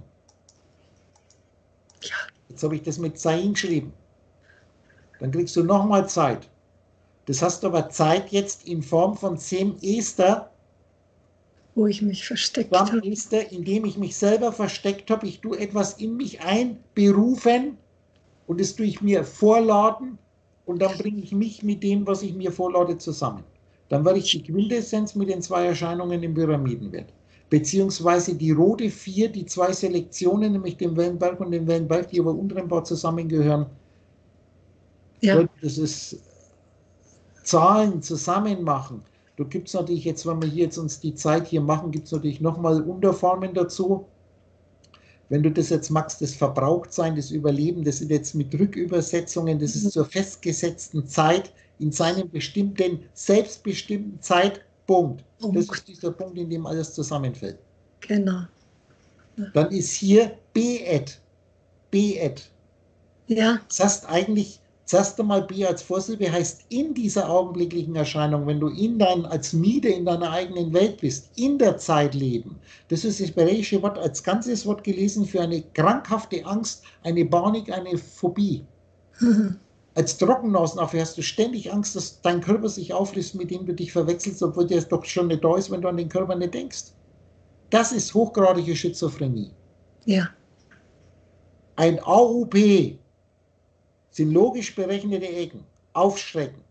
Ja. Jetzt habe ich das mit Zain geschrieben. Dann kriegst du nochmal Zeit. Das hast du aber Zeit jetzt in Form von Sem Esther, Wo ich mich versteckt habe. Esther, indem ich mich selber versteckt habe. Ich tue etwas in mich einberufen und das tue ich mir vorladen und dann bringe ich mich mit dem, was ich mir vorlade, zusammen. dann wäre ich die Quintessenz mit den 2 Erscheinungen im Pyramidenwert. Beziehungsweise die rote 4, die 2 Selektionen, nämlich den Wellenberg und den Wellenberg, die aber untrennbar zusammengehören. Ja. Das ist Zahlen zusammen machen. Da gibt es natürlich jetzt, wenn wir hier jetzt uns die Zeit hier machen, gibt es natürlich nochmal Unterformen dazu. Wenn du das jetzt magst, das Verbrauchtsein, das Überleben, das sind jetzt mit Rückübersetzungen, das ist zur festgesetzten Zeit in seinem bestimmten, selbstbestimmten Zeitpunkt. Das ist dieser Punkt, in dem alles zusammenfällt. Genau. Dann ist hier B-Et. B-Et. Ja. Das heißt eigentlich, zuerst einmal B als Vorsilbe heißt in dieser augenblicklichen Erscheinung, wenn du als Miete in deiner eigenen Welt bist, in der Zeit leben. Das ist das hebräische Wort als ganzes Wort gelesen für eine krankhafte Angst, eine Panik, eine Phobie. Als Trockennasenaffe hast du ständig Angst, dass dein Körper sich auflöst, mit dem du dich verwechselst, obwohl der doch schon nicht da ist, wenn du an den Körper nicht denkst. Das ist hochgradige Schizophrenie. Ja. Ein AUP sind logisch berechnete Ecken, aufschrecken.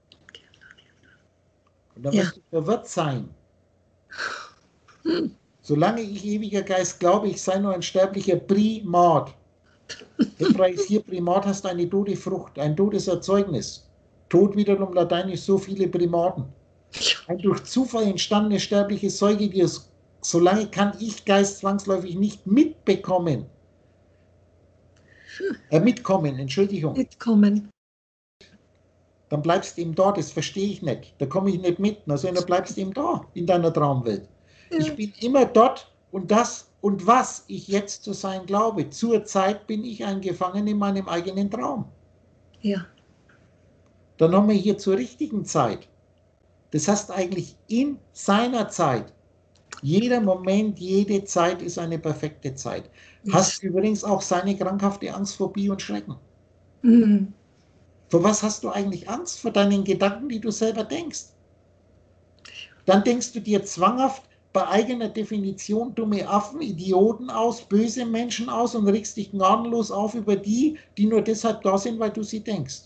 Und dann wirst du verwirrt sein. Solange ich ewiger Geist glaube, ich sei nur ein sterblicher Primat. Hier Primat heißt eine tote Frucht, ein totes Erzeugnis. Tod wiederum lateinisch so viele Primaten. Ein durch Zufall entstandenes sterbliches Säugetier. Solange kann ich Geist zwangsläufig nicht mitkommen, Entschuldigung. Mitkommen. Dann bleibst du eben da, das verstehe ich nicht. Da komme ich nicht mit. Also dann bleibst du eben da, in deiner Traumwelt. Ja. Ich bin immer dort und das und was ich jetzt zu sein glaube. Zur Zeit bin ich ein Gefangener in meinem eigenen Traum. Ja. Dann haben wir hier zur richtigen Zeit. Das heißt eigentlich in seiner Zeit. Jeder Moment, jede Zeit ist eine perfekte Zeit. Hast übrigens auch seine krankhafte Angst, Phobie und Schrecken. Mhm. Vor was hast du eigentlich Angst? Vor deinen Gedanken, die du selber denkst. Dann denkst du dir zwanghaft bei eigener Definition dumme Affen, Idioten aus, böse Menschen aus und regst dich gnadenlos auf über die, die nur deshalb da sind, weil du sie denkst.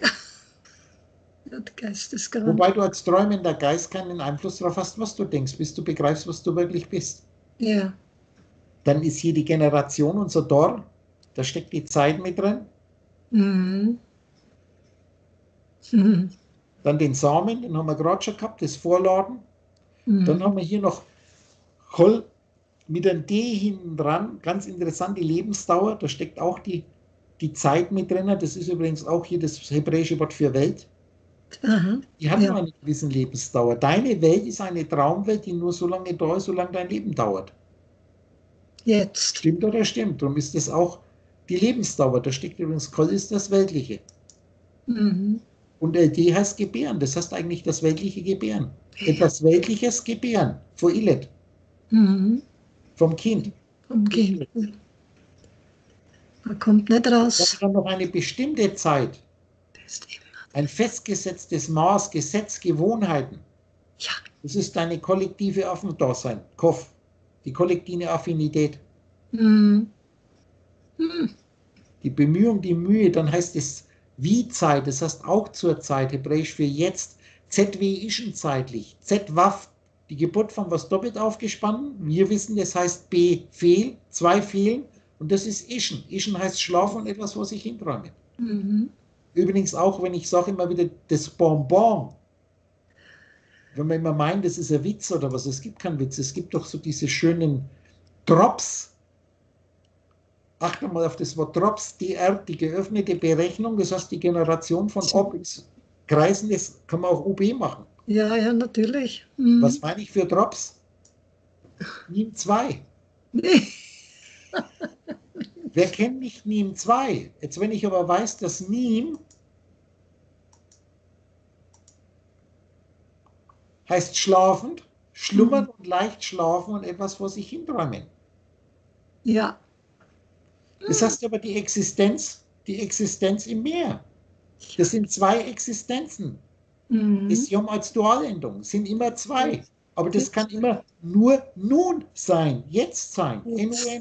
Wobei du als träumender Geist keinen Einfluss darauf hast, was du denkst, bis du begreifst, was du wirklich bist. Ja. Dann ist hier die Generation, unser Dor, da steckt die Zeit mit drin. Mhm. Mhm. Dann den Samen, den haben wir gerade schon gehabt, das Vorladen. Mhm. Dann haben wir hier noch Kol mit einem D hinten dran, ganz interessant, die Lebensdauer, da steckt auch die Zeit mit drin. Das ist übrigens auch hier das hebräische Wort für Welt. Aha. Die hat nur eine gewisse Lebensdauer. Deine Welt ist eine Traumwelt, die nur so lange da ist, solange dein Leben dauert. Jetzt. Stimmt oder stimmt? Darum ist das auch die Lebensdauer. Da steckt übrigens Kol ist das Weltliche. Mhm. Und LD heißt Gebären. Das heißt eigentlich das weltliche Gebären. Ja. Etwas Weltliches Gebären. Vor Illet. Mhm. Vom Kind. Vom Kind. Man kommt nicht raus. Das ist dann noch eine bestimmte Zeit. Ein festgesetztes Maß, Gesetz, Gewohnheiten. Ja. Das ist deine kollektive Affendasein. Kopf. Die kollektive Affinität. Mhm. Mhm. Die Bemühung, die Mühe, dann heißt es wie Zeit, das heißt auch zur Zeit, hebräisch für jetzt. ZW ischen zeitlich. Z-Waff, die Geburt von was doppelt aufgespannt. Wir wissen, das heißt B-Fehl, 2 fehlen. Und das ist ischen. Ischen heißt schlafen und etwas, was ich hinträume. Mhm. Übrigens auch, wenn ich sage immer wieder, das Bonbon, wenn man immer meint, das ist ein Witz oder was, es gibt keinen Witz, es gibt doch so diese schönen Drops. Achte mal auf das Wort Drops, DR, die geöffnete Berechnung, das heißt die Generation von Ops, Kreisen, das kann man auch UB machen. Ja, ja, natürlich. Mhm. Was meine ich für Drops? NIM 2. Nee. Wer kennt nicht NIM 2? Jetzt, wenn ich aber weiß, dass NIM heißt schlafend, schlummern und leicht schlafen und etwas vor sich hinträumen. Ja. Das heißt aber die Existenz im Meer. Das sind 2 Existenzen. Mhm. Das Yom als Dualendung sind immer 2. Aber das kann immer nur nun sein, jetzt sein. NUN.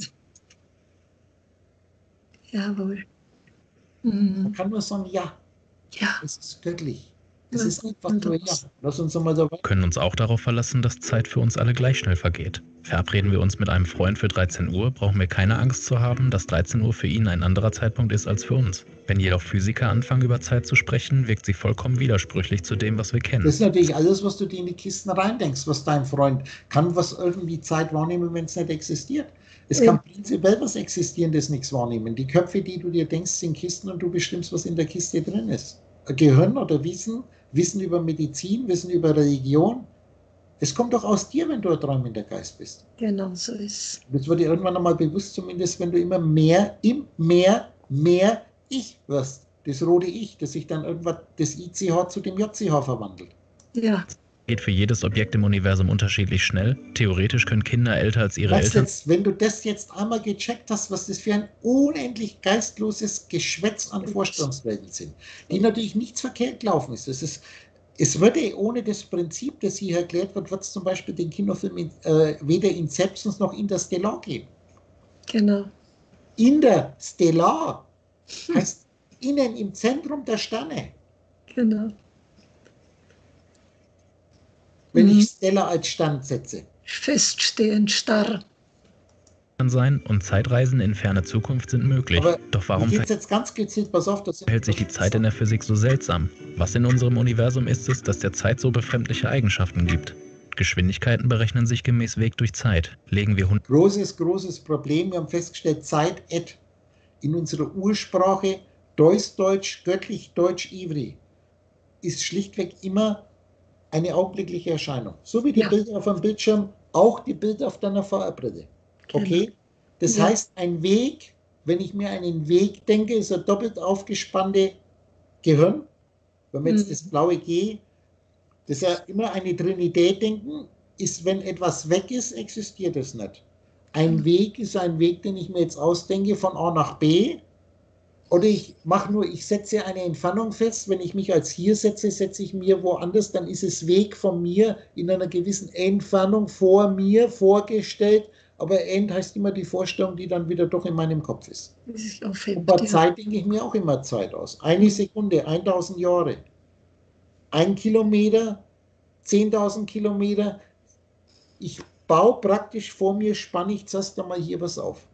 Jawohl. Man Mhm. kann nur sagen, ja, Ja. es ist göttlich. Es ist einfach nur, ja, lass uns einmal dabei. Können uns auch darauf verlassen, dass Zeit für uns alle gleich schnell vergeht. Verabreden wir uns mit einem Freund für 13 Uhr, brauchen wir keine Angst zu haben, dass 13 Uhr für ihn ein anderer Zeitpunkt ist als für uns. Wenn jedoch Physiker anfangen, über Zeit zu sprechen, wirkt sie vollkommen widersprüchlich zu dem, was wir kennen. Das ist natürlich alles, was du dir in die Kisten reindenkst, was dein Freund kann, was irgendwie Zeit wahrnehmen, wenn es nicht existiert. Es kann prinzipiell was existieren, das nichts wahrnehmen. Die Köpfe, die du dir denkst, sind Kisten und du bestimmst, was in der Kiste drin ist. Gehirn oder Wissen, Wissen über Medizin, Wissen über Religion. Es kommt doch aus dir, wenn du ein träumender Geist bist. Genau so ist. Das wird dir irgendwann einmal bewusst, zumindest wenn du immer mehr Ich wirst. Das rote Ich, das sich dann irgendwann das ICH zu dem JCH verwandelt. Ja. Geht für jedes Objekt im Universum unterschiedlich schnell. Theoretisch können Kinder älter als ihre Was Eltern. jetzt, wenn du das jetzt einmal gecheckt hast, was das für ein unendlich geistloses Geschwätz an Vorstellungswelten sind, die natürlich nichts verkehrt gelaufen ist. Es würde ohne das Prinzip, das hier erklärt wird, wird es zum Beispiel den Kinofilm weder Inceptions noch Interstellar geben. Genau. Interstellar heißt innen im Zentrum der Sterne. Genau. Wenn ich Stella als Stern setze. Feststehend, starr. sein und Zeitreisen in ferne Zukunft sind möglich. Aber Doch warum geht's jetzt ganz gezielt, pass auf, das verhält sich die Zeit in der Physik so seltsam? Was in unserem Universum ist es, dass der Zeit so befremdliche Eigenschaften gibt? Geschwindigkeiten berechnen sich gemäß Weg durch Zeit. Legen wir großes Problem. Wir haben festgestellt, Zeit in unserer Ursprache, Deutsch, göttlich Deutsch, Ivri, ist schlichtweg immer eine augenblickliche Erscheinung. So wie die Bilder auf dem Bildschirm, auch die Bilder auf deiner VR-Brille. Okay? Das heißt, ein Weg, wenn ich mir einen Weg denke, ist ein doppelt aufgespannte Gehirn. Wenn wir jetzt das blaue G, das ja immer eine Trinität denken, ist, wenn etwas weg ist, existiert es nicht. Ein Weg ist ein Weg, den ich mir jetzt ausdenke von A nach B. Oder ich setze eine Entfernung fest. Wenn ich mich als hier setze, setze ich mir woanders, dann ist es Weg von mir in einer gewissen Entfernung vor mir vorgestellt. Aber End heißt immer die Vorstellung, die dann wieder doch in meinem Kopf ist. Und bei Zeit denke ich mir auch immer Zeit aus. Eine Sekunde, 1000 Jahre. 1 Kilometer, 10.000 Kilometer. Ich baue praktisch vor mir, spanne ich zuerst einmal hier was auf.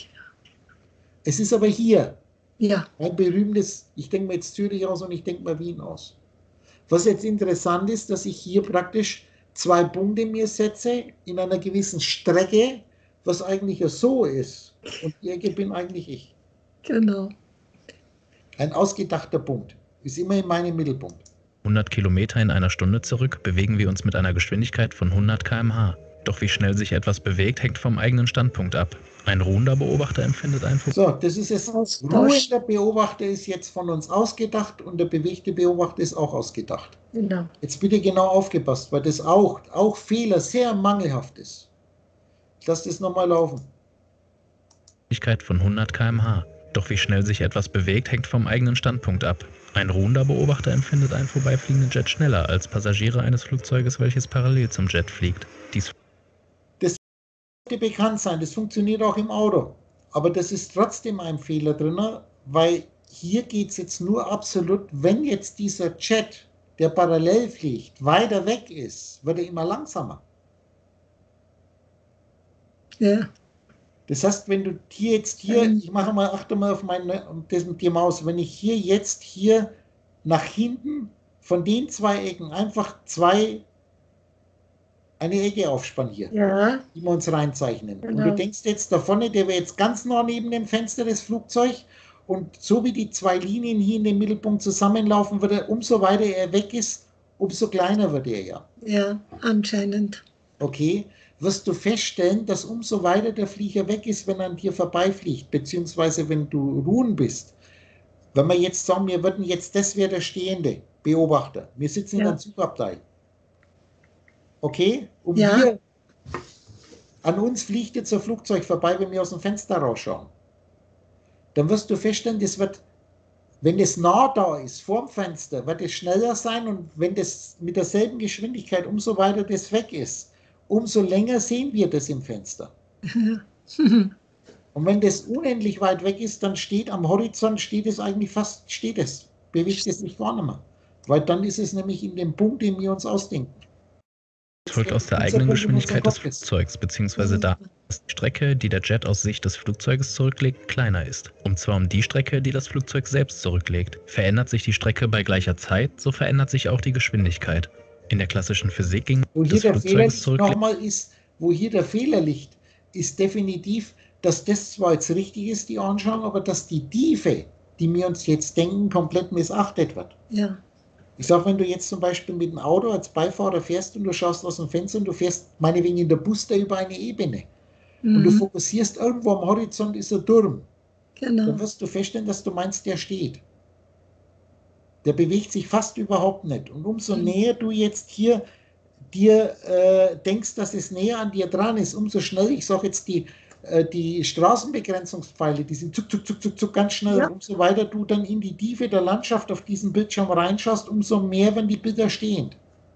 Es ist aber hier. Ja. Ein berühmtes, ich denke mir jetzt Zürich aus und ich denke mal Wien aus. Was jetzt interessant ist, dass ich hier praktisch 2 Punkte mir setze in einer gewissen Strecke, was eigentlich ja so ist. Und die Ecke bin eigentlich ich. Genau. Ein ausgedachter Punkt. Ist immer in meinem Mittelpunkt. 100 Kilometer in einer Stunde zurück, bewegen wir uns mit einer Geschwindigkeit von 100 km/h. Doch wie schnell sich etwas bewegt, hängt vom eigenen Standpunkt ab. Ein ruhender Beobachter empfindet einen So, das ist es. Ruhender Beobachter ist jetzt von uns ausgedacht und der bewegte Beobachter ist auch ausgedacht. Genau. Jetzt bitte genau aufgepasst, weil das auch Fehler sehr mangelhaft ist. Ich lasse das nochmal laufen. Geschwindigkeit von 100 km/h. Doch wie schnell sich etwas bewegt, hängt vom eigenen Standpunkt ab. Ein ruhender Beobachter empfindet einen vorbeifliegenden Jet schneller als Passagiere eines Flugzeuges, welches parallel zum Jet fliegt. Dies sollte bekannt sein, das funktioniert auch im Auto. Aber das ist trotzdem ein Fehler drin, weil hier geht es jetzt nur absolut, wenn jetzt dieser Jet, der parallel fliegt, weiter weg ist, wird er immer langsamer. Ja. Das heißt, wenn du ich mache mal, achte mal auf die Maus, wenn ich hier nach hinten von den 2 Ecken einfach eine Ecke aufspannen hier, die wir uns reinzeichnen. Genau. Und du denkst jetzt da vorne, der wäre jetzt ganz nah neben dem Fenster des Flugzeugs und so wie die 2 Linien hier in dem Mittelpunkt zusammenlaufen, wird er, umso weiter er weg ist, umso kleiner wird er ja. Ja, anscheinend. Okay, wirst du feststellen, dass umso weiter der Flieger weg ist, wenn er an dir vorbeifliegt, beziehungsweise wenn du ruhen bist. Wenn wir jetzt sagen, das wäre der stehende Beobachter. Wir sitzen in einem Zugabteil. Okay? Und wir, an uns fliegt jetzt ein Flugzeug vorbei, wenn wir aus dem Fenster rausschauen. Dann wirst du feststellen, wenn es nah da ist, vorm Fenster, wird es schneller sein und wenn das mit derselben Geschwindigkeit, umso weiter das weg ist, umso länger sehen wir das im Fenster. Und wenn das unendlich weit weg ist, dann steht am Horizont, bewegt es sich gar nicht mehr. weil dann ist es nämlich in dem Punkt, den wir uns ausdenken. Folgt aus der Dieser eigenen Punkt in unserem Geschwindigkeit des Kopf ist. Flugzeugs, beziehungsweise da, dass die Strecke, die der Jet aus Sicht des Flugzeuges zurücklegt, kleiner ist. Und zwar um die Strecke, die das Flugzeug selbst zurücklegt. Verändert sich die Strecke bei gleicher Zeit, so verändert sich auch die Geschwindigkeit. In der klassischen Physik ging Wo hier des der Fehler Flugzeuges liegt, zurücklegt. nochmal ist, wo hier der Fehler liegt, ist definitiv, dass das zwar jetzt richtig ist, die Anschauung, aber dass die Tiefe, die wir uns jetzt denken, komplett missachtet wird. Ja. Ich sage, wenn du jetzt zum Beispiel mit dem Auto als Beifahrer fährst und du schaust aus dem Fenster und du fährst meinetwegen in der Buster über eine Ebene und du fokussierst irgendwo am Horizont ist ein Turm, Genau. dann wirst du feststellen, dass du meinst, der steht. Der bewegt sich fast überhaupt nicht. Und umso näher du jetzt hier dir denkst, dass es näher an dir dran ist, umso schneller, ich sage jetzt die Straßenbegrenzungspfeile, die sind zuck, zuck, zuck, zuck, zuck ganz schnell. Ja. Umso weiter du dann in die Tiefe der Landschaft auf diesen Bildschirm reinschaust, umso mehr werden die Bilder stehend.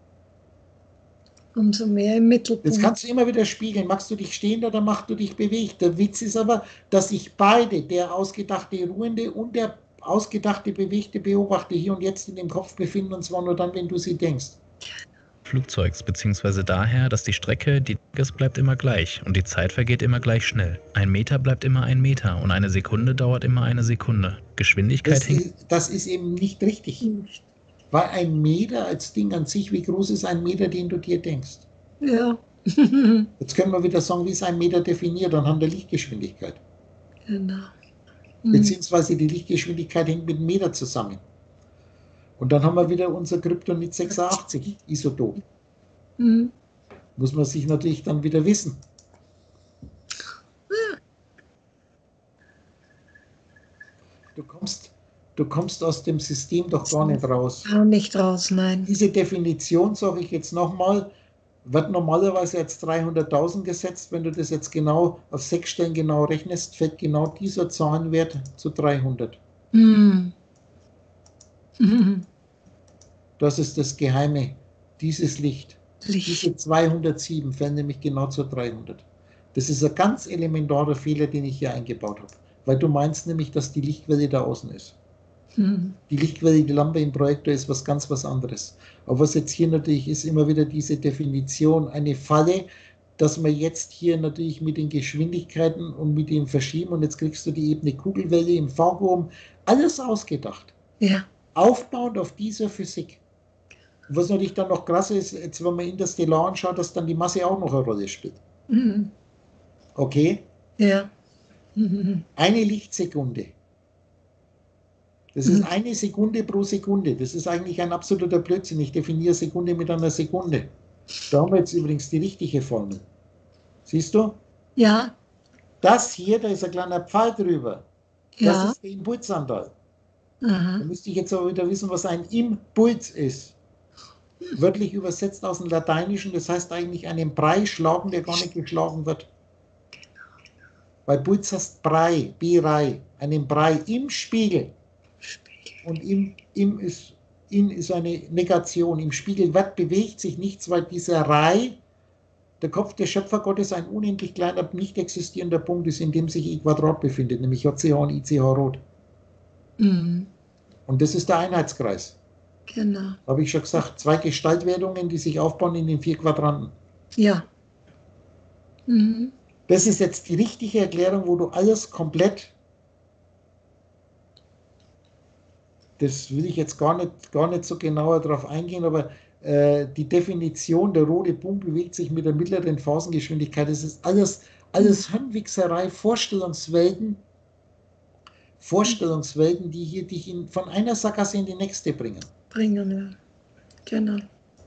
Umso mehr im Mittelpunkt. Das kannst du immer wieder spiegeln. Machst du dich stehend oder machst du dich bewegt? Der Witz ist aber, dass sich beide, der ausgedachte Ruhende und der ausgedachte bewegte Beobachter hier und jetzt in dem Kopf befinden, und zwar nur dann, wenn du sie denkst. Flugzeugs, beziehungsweise daher, dass die Strecke, die ist, bleibt immer gleich und die Zeit vergeht immer gleich schnell. 1 Meter bleibt immer 1 Meter und 1 Sekunde dauert immer 1 Sekunde. Geschwindigkeit hängt. Das ist eben nicht richtig. Weil 1 Meter als Ding an sich, wie groß ist 1 Meter, den du dir denkst? Ja. Jetzt können wir wieder sagen, wie ist 1 Meter definiert anhand der Lichtgeschwindigkeit. Genau. Beziehungsweise die Lichtgeschwindigkeit hängt mit dem Meter zusammen. Und dann haben wir wieder unser Kryptonit 86 Isotop. Muss man sich natürlich dann wieder wissen. Du kommst aus dem System doch gar nicht raus. Auch nicht raus, nein. Diese Definition, sage ich jetzt nochmal, wird normalerweise jetzt 300.000 gesetzt. Wenn du das jetzt genau auf 6 Stellen genau rechnest, fällt genau dieser Zahlenwert zu 300. Das ist das Geheime, dieses Licht. Diese 207 fällt nämlich genau zu 300. Das ist ein ganz elementarer Fehler, den ich hier eingebaut habe. Weil du meinst nämlich, dass die Lichtquelle da außen ist. Die Lichtquelle, die Lampe im Projektor ist was anderes. Aber was jetzt hier natürlich ist, immer wieder diese Definition, eine Falle, dass man jetzt hier natürlich mit den Geschwindigkeiten und mit dem Verschieben, und jetzt kriegst du die Ebene Kugelwelle im Vakuum, alles ausgedacht. Ja. Aufbauend auf dieser Physik. Und was natürlich dann noch krass ist, jetzt wenn man Interstellar anschaut, dass dann die Masse auch noch eine Rolle spielt. Okay? Ja. Eine Lichtsekunde. Das ist 1 Sekunde pro Sekunde. Das ist eigentlich ein absoluter Blödsinn. Ich definiere Sekunde mit einer Sekunde. Da haben wir jetzt übrigens die richtige Formel. Siehst du? Ja. Das hier, da ist ein kleiner Pfeil drüber. Ja. Das ist der Impulsanteil. Aha. Da müsste ich jetzt aber wieder wissen, was ein Impuls ist. Wörtlich übersetzt aus dem Lateinischen, das heißt eigentlich einen Brei schlagen, der gar nicht geschlagen wird. Weil Puls heißt Brei, Birei, einen Brei im Spiegel. Und in ist eine Negation. Im Spiegel bewegt sich nichts, weil dieser Rai, der Kopf des Schöpfergottes, ein unendlich kleiner, nicht existierender Punkt ist, in dem sich I Quadrat befindet, nämlich JCH und ICH rot. Und das ist der Einheitskreis. Genau. Habe ich schon gesagt, 2 Gestaltwerdungen, die sich aufbauen in den 4 Quadranten. Ja. Das ist jetzt die richtige Erklärung, wo du alles komplett, das will ich jetzt gar nicht so genauer darauf eingehen, aber die Definition, der rote Punkt bewegt sich mit der mittleren Phasengeschwindigkeit, das ist alles Hirnwichserei, Vorstellungswelten, die hier dich von einer Sackgasse in die nächste bringen. Ja. Genau.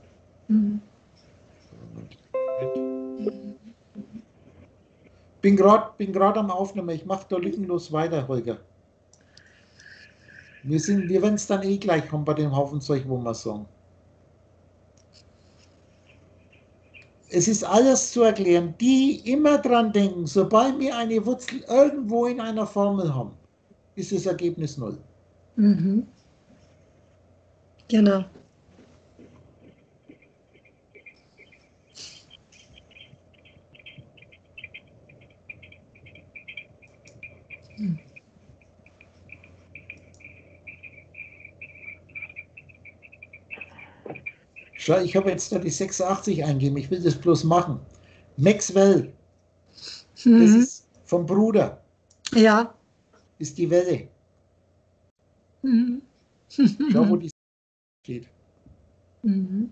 Bin gerade am Aufnehmen, ich mache da lückenlos weiter, Holger. Wir werden es dann eh gleich haben bei dem Haufen Zeug, wo wir sagen. Es ist alles zu erklären, die immer dran denken, sobald wir eine Wurzel irgendwo in einer Formel haben, ist das Ergebnis 0. Genau. Schau, ich habe jetzt da die 86 eingegeben, ich will das bloß machen. Maxwell, das ist vom Bruder, Ja. ist die Welle. Mhm. Schau, wo die steht. Mhm.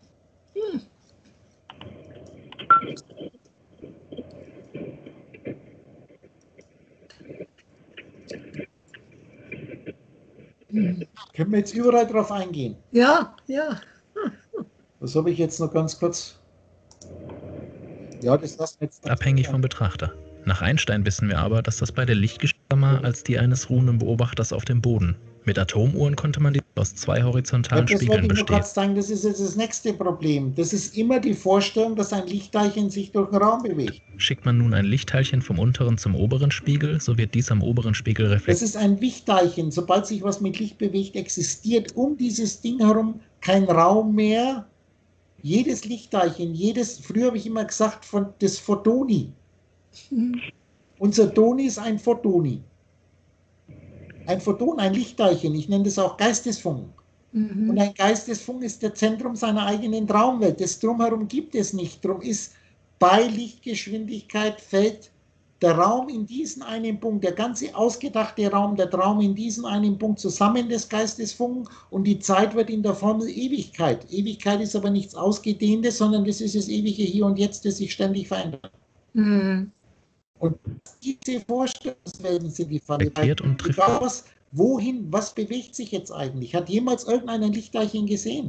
Können wir jetzt überall drauf eingehen? Ja, ja. Das habe ich jetzt noch ganz kurz. Ja, das lassen wir jetzt. Abhängig vom Betrachter. Nach Einstein wissen wir aber, dass das bei der Lichtgestalt als die eines ruhenden Beobachters auf dem Boden. Mit Atomuhren konnte man die aus 2 horizontalen Das wollte Spiegeln ich nur bestehen. kurz sagen, das ist jetzt das nächste Problem. Das ist immer die Vorstellung, dass ein Lichtteilchen sich durch den Raum bewegt. Schickt man nun ein Lichtteilchen vom unteren zum oberen Spiegel, so wird dies am oberen Spiegel Das reflektiert. ist ein Lichtteilchen. Sobald sich was mit Licht bewegt, existiert um dieses Ding herum kein Raum mehr. Jedes Lichtteilchen, früher habe ich immer gesagt, das Photoni. Unser Toni ist ein Photoni. Ein Photon, ein Lichtteilchen, ich nenne das auch Geistesfunken. Und ein Geistesfunken ist das Zentrum seiner eigenen Traumwelt. Das Drumherum gibt es nicht. Drum ist bei Lichtgeschwindigkeit fällt der Raum in diesen einen Punkt, der ganze ausgedachte Raum, der Traum in diesen einen Punkt zusammen des Geistesfunken und die Zeit wird in der Formel Ewigkeit. Ewigkeit ist aber nichts Ausgedehntes, sondern das ist das ewige Hier und Jetzt, das sich ständig verändert. Mhm. Und diese Vorstellungswelten sind die Falle. Und trifft. Wohin, was bewegt sich jetzt eigentlich? Hat jemals irgendein Lichtteilchen gesehen?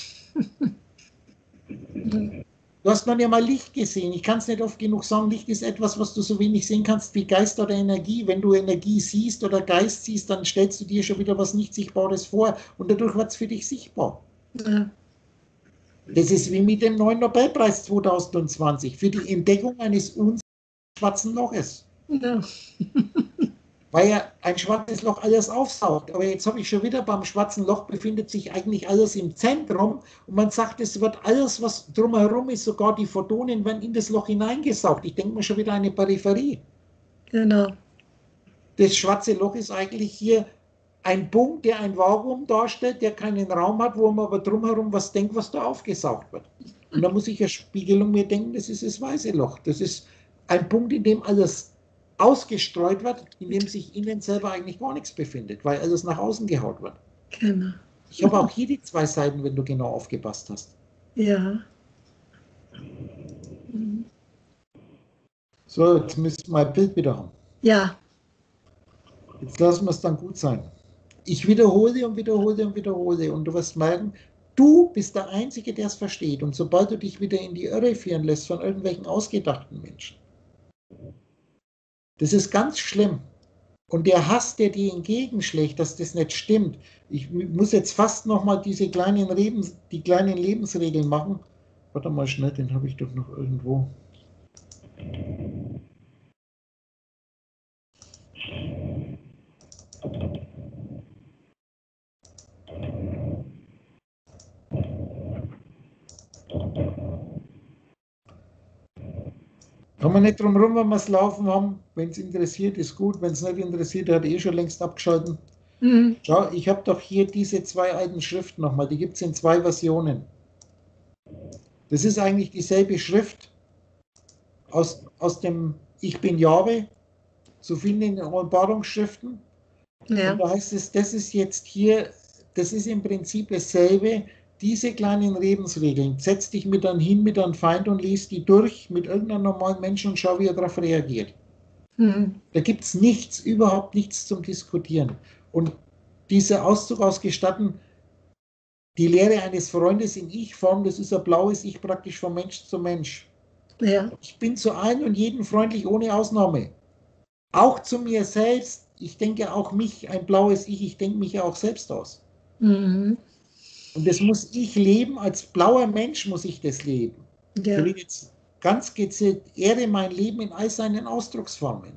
Du hast noch nicht mal Licht gesehen. Ich kann es nicht oft genug sagen, Licht ist etwas, was du so wenig sehen kannst wie Geist oder Energie. Wenn du Energie siehst oder Geist siehst, dann stellst du dir schon wieder was nicht Sichtbares vor und dadurch wird es für dich sichtbar. Ja. Das ist wie mit dem neuen Nobelpreis 2020 für die Entdeckung eines schwarzen Loches. Ja. Weil ja ein schwarzes Loch alles aufsaugt. Aber jetzt habe ich schon wieder, beim schwarzen Loch befindet sich eigentlich alles im Zentrum und man sagt, es wird alles, was drumherum ist, sogar die Photonen werden in das Loch hineingesaugt. Ich denke mir schon wieder eine Peripherie. Genau. Das schwarze Loch ist eigentlich hier ein Punkt, der ein Vakuum darstellt, der keinen Raum hat, wo man aber drumherum was denkt, was da aufgesaugt wird. Und da muss ich als Spiegelung mir denken, das ist das weiße Loch. Das ist ein Punkt, in dem alles ausgestreut wird, in dem sich innen selber eigentlich gar nichts befindet, weil alles nach außen gehaut wird. Genau. Ich habe auch hier die 2 Seiten, wenn du genau aufgepasst hast. Ja. So, jetzt müssen wir ein Bild wieder haben. Ja. Jetzt lassen wir es dann gut sein. Ich wiederhole und wiederhole und wiederhole und du wirst merken, du bist der Einzige, der es versteht. Und sobald du dich wieder in die Irre führen lässt von irgendwelchen ausgedachten Menschen, das ist ganz schlimm. Und der Hass, der dir entgegenschlägt, dass das nicht stimmt. Ich muss jetzt fast nochmal die kleinen Lebensregeln machen. Warte mal schnell, den habe ich doch noch irgendwo. Kann man nicht drum rum, wenn wir es laufen haben. Wenn es interessiert, ist gut. Wenn es nicht interessiert, hat er schon längst abgeschalten. Mhm. Schau, ich habe doch hier diese 2 alten Schriften nochmal. Die gibt es in 2 Versionen. Das ist eigentlich dieselbe Schrift aus dem Ich bin Jahwe, zu finden in den Offenbarungsschriften. Ja. Und da heißt es, das ist jetzt hier, das ist im Prinzip dasselbe. Diese kleinen Lebensregeln, setz dich mit dann hin mit einem Feind und lies die durch mit irgendeinem normalen Menschen und schau, wie er darauf reagiert. Mhm. Da gibt es nichts, überhaupt nichts zum Diskutieren. Und dieser Auszug aus Gestatten, die Lehre eines Freundes in Ich-Form, das ist ein blaues Ich praktisch von Mensch zu Mensch. Ja. Ich bin zu allen und jedem freundlich, ohne Ausnahme. Auch zu mir selbst. Ich denke auch mich, ein blaues Ich denke mich ja auch selbst aus. Mhm. Und das muss ich leben, als blauer Mensch muss ich das leben. Ja. Ich will jetzt ganz gezielt ehre mein Leben in all seinen Ausdrucksformen.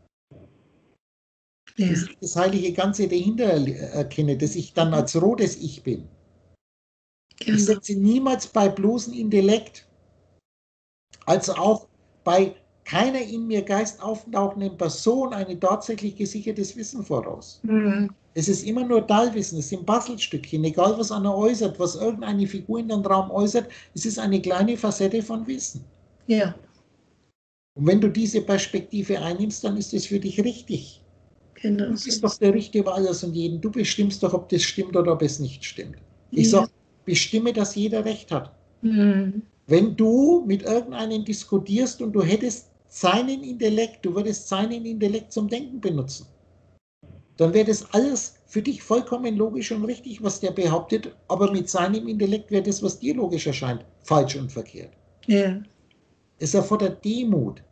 Ja. Dass ich das heilige Ganze dahinter erkenne, dass ich dann als rotes Ich bin. Genau. Ich setze niemals bei bloßem Intellekt, also auch bei keiner in mir Geist auftauchenden Person ein tatsächlich gesichertes Wissen voraus. Mhm. Es ist immer nur Teilwissen, es sind Bastelstückchen, egal was einer äußert, was irgendeine Figur in den Raum äußert, es ist eine kleine Facette von Wissen. Ja. Und wenn du diese Perspektive einnimmst, dann ist es für dich richtig. Genau. Du bist doch der Richter über alles und jeden. Du bestimmst doch, ob das stimmt oder ob es nicht stimmt. Ich Ja. sage, bestimme, dass jeder Recht hat. Mhm. Wenn du mit irgendeinem diskutierst und du hättest seinen Intellekt, du würdest seinen Intellekt zum Denken benutzen, dann wäre das alles für dich vollkommen logisch und richtig, was der behauptet, aber mit seinem Intellekt wäre das, was dir logisch erscheint, falsch und verkehrt. Ja. Es erfordert Demut.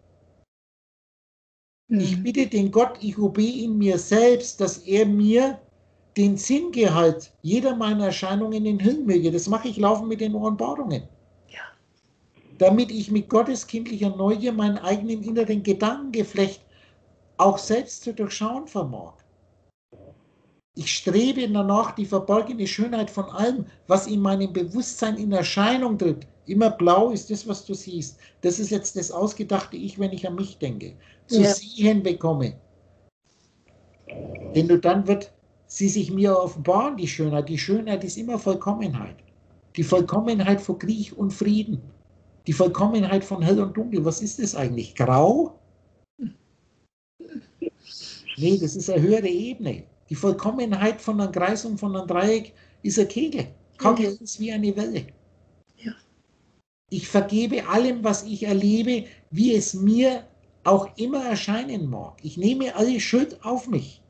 Ich Mhm. bitte den Gott, ich OB in mir selbst, dass er mir den Sinngehalt jeder meiner Erscheinungen enthüllen möge. Das mache ich laufend mit den Ohrenbarungen. Ja. Damit ich mit Gottes kindlicher Neugier meinen eigenen inneren Gedankengeflecht auch selbst zu durchschauen vermag. Ich strebe danach, die verborgene Schönheit von allem, was in meinem Bewusstsein in Erscheinung tritt. Immer blau ist das, was du siehst. Das ist jetzt das ausgedachte Ich, wenn ich an mich denke. Zu Ja. sehen bekomme. Denn nur dann wird sie sich mir offenbaren, die Schönheit. Die Schönheit ist immer Vollkommenheit. Die Vollkommenheit von Krieg und Frieden. Die Vollkommenheit von Hell und Dunkel. Was ist das eigentlich? Grau? Nee, das ist eine höhere Ebene. Die Vollkommenheit von einem Kreis und von einem Dreieck ist ein Kegel. Kegel ist wie eine Welle. Ja. Ich vergebe allem, was ich erlebe, wie es mir auch immer erscheinen mag. Ich nehme alle Schuld auf mich.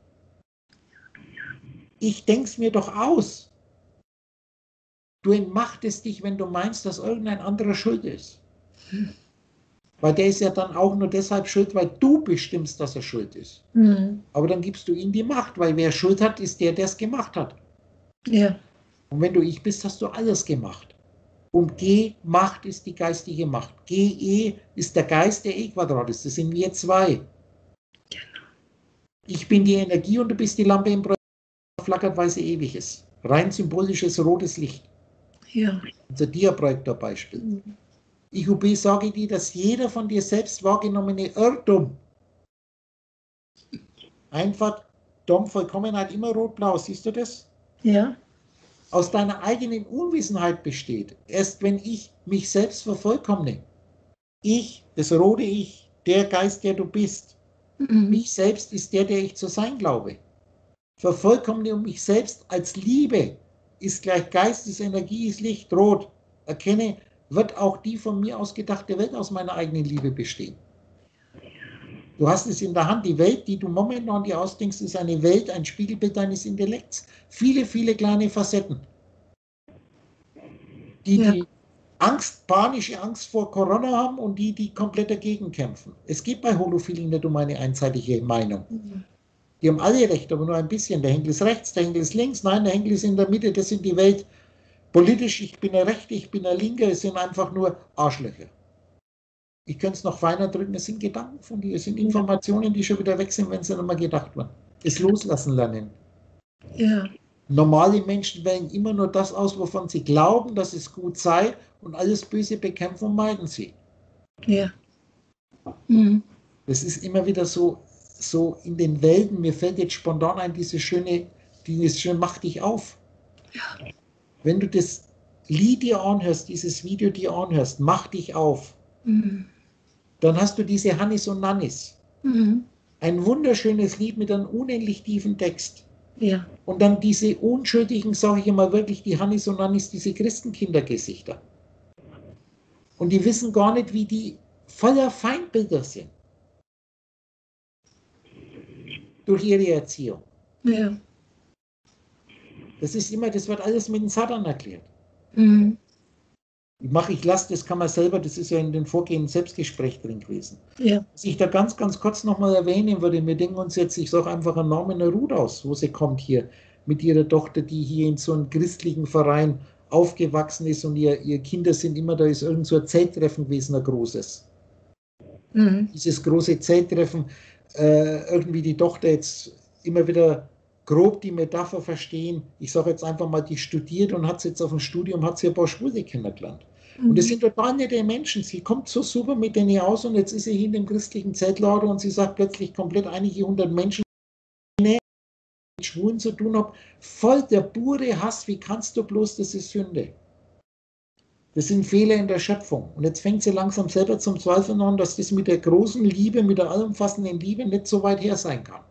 Ich denke es mir doch aus. Du entmachtest dich, wenn du meinst, dass irgendein anderer schuld ist. Weil der ist ja dann auch nur deshalb schuld, weil du bestimmst, dass er schuld ist. Mhm. Aber dann gibst du ihm die Macht, weil wer Schuld hat, ist der, der es gemacht hat. Ja. Und wenn du ich bist, hast du alles gemacht. Und G, Macht ist die geistige Macht. GE ist der Geist, der E-Quadrat ist. Das sind wir zwei. Ich bin die Energie und du bist die Lampe im Projekt, flackert weiße Ewiges. Rein symbolisches rotes Licht. Ja. Unser Dia-Projektor-Beispiel. Ich UB sage dir, dass jeder von dir selbst wahrgenommene Irrtum einfach Dom Vollkommenheit immer rot-blau, siehst du das? Ja. Aus deiner eigenen Unwissenheit besteht. Erst wenn ich mich selbst vervollkommne, ich, das rote Ich, der Geist, der du bist, Mhm. mich selbst ist der, der ich zu sein glaube. Vervollkommne um mich selbst als Liebe ist gleich Geist, ist Energie, ist Licht, rot. Erkenne, wird auch die von mir ausgedachte Welt aus meiner eigenen Liebe bestehen. Du hast es in der Hand. Die Welt, die du momentan dir ausdenkst, ist eine Welt, ein Spiegelbild deines Intellekts. Viele, viele kleine Facetten. Die Angst, panische Angst vor Corona haben und die komplett dagegen kämpfen. Es geht bei Holophilen nicht um eine einseitige Meinung. Die haben alle recht, aber nur ein bisschen. Der Henkel ist rechts, der Henkel ist links, nein, der Henkel ist in der Mitte, das sind die Welt. Politisch, ich bin ein Rechter, ich bin ein Linker, es sind einfach nur Arschlöcher. Ich könnte es noch feiner drücken, es sind Gedanken von dir, es sind Informationen, die schon wieder weg sind, wenn sie nicht mal gedacht werden. Es loslassen lernen. Ja. Normale Menschen wählen immer nur das aus, wovon sie glauben, dass es gut sei, und alles Böse bekämpfen und meiden sie. Ja. Mhm. Das ist immer wieder so in den Welten, mir fällt jetzt spontan ein, dieses schöne Mach dich auf. Ja. Wenn du das Lied dir anhörst, dieses Video dir anhörst, Mach dich auf, Mhm. dann hast du diese Hannis und Nannis. Mhm. Ein wunderschönes Lied mit einem unendlich tiefen Text. Ja. Und dann diese unschuldigen, sage ich immer wirklich, die Hannis und Nannis, diese Christenkindergesichter. Und die wissen gar nicht, wie die voller Feindbilder sind. Durch ihre Erziehung. Ja. Das wird alles mit dem Satan erklärt. Mhm. Ich lasse, das kann man selber, das ist ja in den vorgehenden Selbstgespräch drin gewesen. Ja. Was ich da ganz, ganz kurz nochmal erwähnen würde, wir denken uns jetzt, ich sage einfach einen Namen Ruth aus, wo sie kommt hier mit ihrer Tochter, die hier in so einem christlichen Verein aufgewachsen ist und ihr Kinder sind immer, da ist irgend so ein Zelttreffen gewesen, ein großes. Mhm. Dieses große Zelttreffen, irgendwie die Tochter jetzt immer wieder grob die Metapher verstehen. Ich sage jetzt einfach mal, die studiert und hat sie jetzt auf dem Studium, hat sie ein paar Schwule kennengelernt. Und das sind total nette Menschen. Sie kommt so super mit denen aus und jetzt ist sie hier in dem christlichen Zeltlager und sie sagt plötzlich komplett einige hundert Menschen, Schwulen zu tun habe, voll der pure Hass, wie kannst du bloß, das ist Sünde. Das sind Fehler in der Schöpfung. Und jetzt fängt sie langsam selber zum Zweifeln an, dass das mit der großen Liebe, mit der allumfassenden Liebe nicht so weit her sein kann.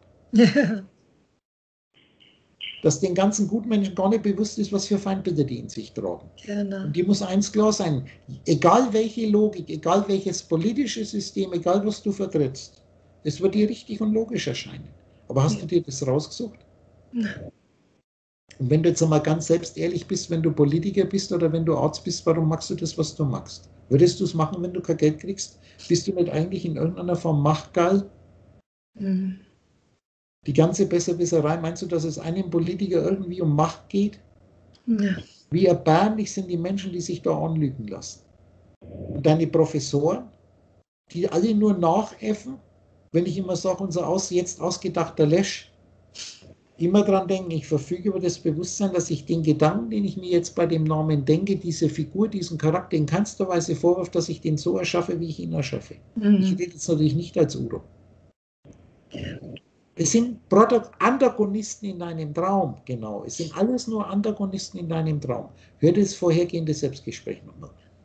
Dass den ganzen Gutmenschen gar nicht bewusst ist, was für Feindbilder die in sich tragen. Genau. Und die muss eins klar sein, egal welche Logik, egal welches politische System, egal was du vertrittst, es wird dir richtig und logisch erscheinen. Aber hast du dir das rausgesucht? Nein. Und wenn du jetzt einmal ganz selbst ehrlich bist, wenn du Politiker bist oder wenn du Arzt bist, warum machst du das, was du magst? Würdest du es machen, wenn du kein Geld kriegst? Bist du nicht eigentlich in irgendeiner Form machtgeil? Mhm. Die ganze Besserwisserei, meinst du, dass es einem Politiker irgendwie um Macht geht? Ja. Wie erbärmlich sind die Menschen, die sich da anlügen lassen? Und deine Professoren, die alle nur nachäffen, wenn ich immer sage, unser jetzt ausgedachter Lesch, immer dran denken, ich verfüge über das Bewusstsein, dass ich den Gedanken, den ich mir jetzt bei dem Namen denke, diese Figur, diesen Charakter in keinster Weise vorwirft, dass ich den so erschaffe, wie ich ihn erschaffe. Ich rede jetzt natürlich nicht als Udo. Es sind Antagonisten in deinem Traum, genau. Es sind alles nur Antagonisten in deinem Traum. Hör das vorhergehende Selbstgespräch nochmal.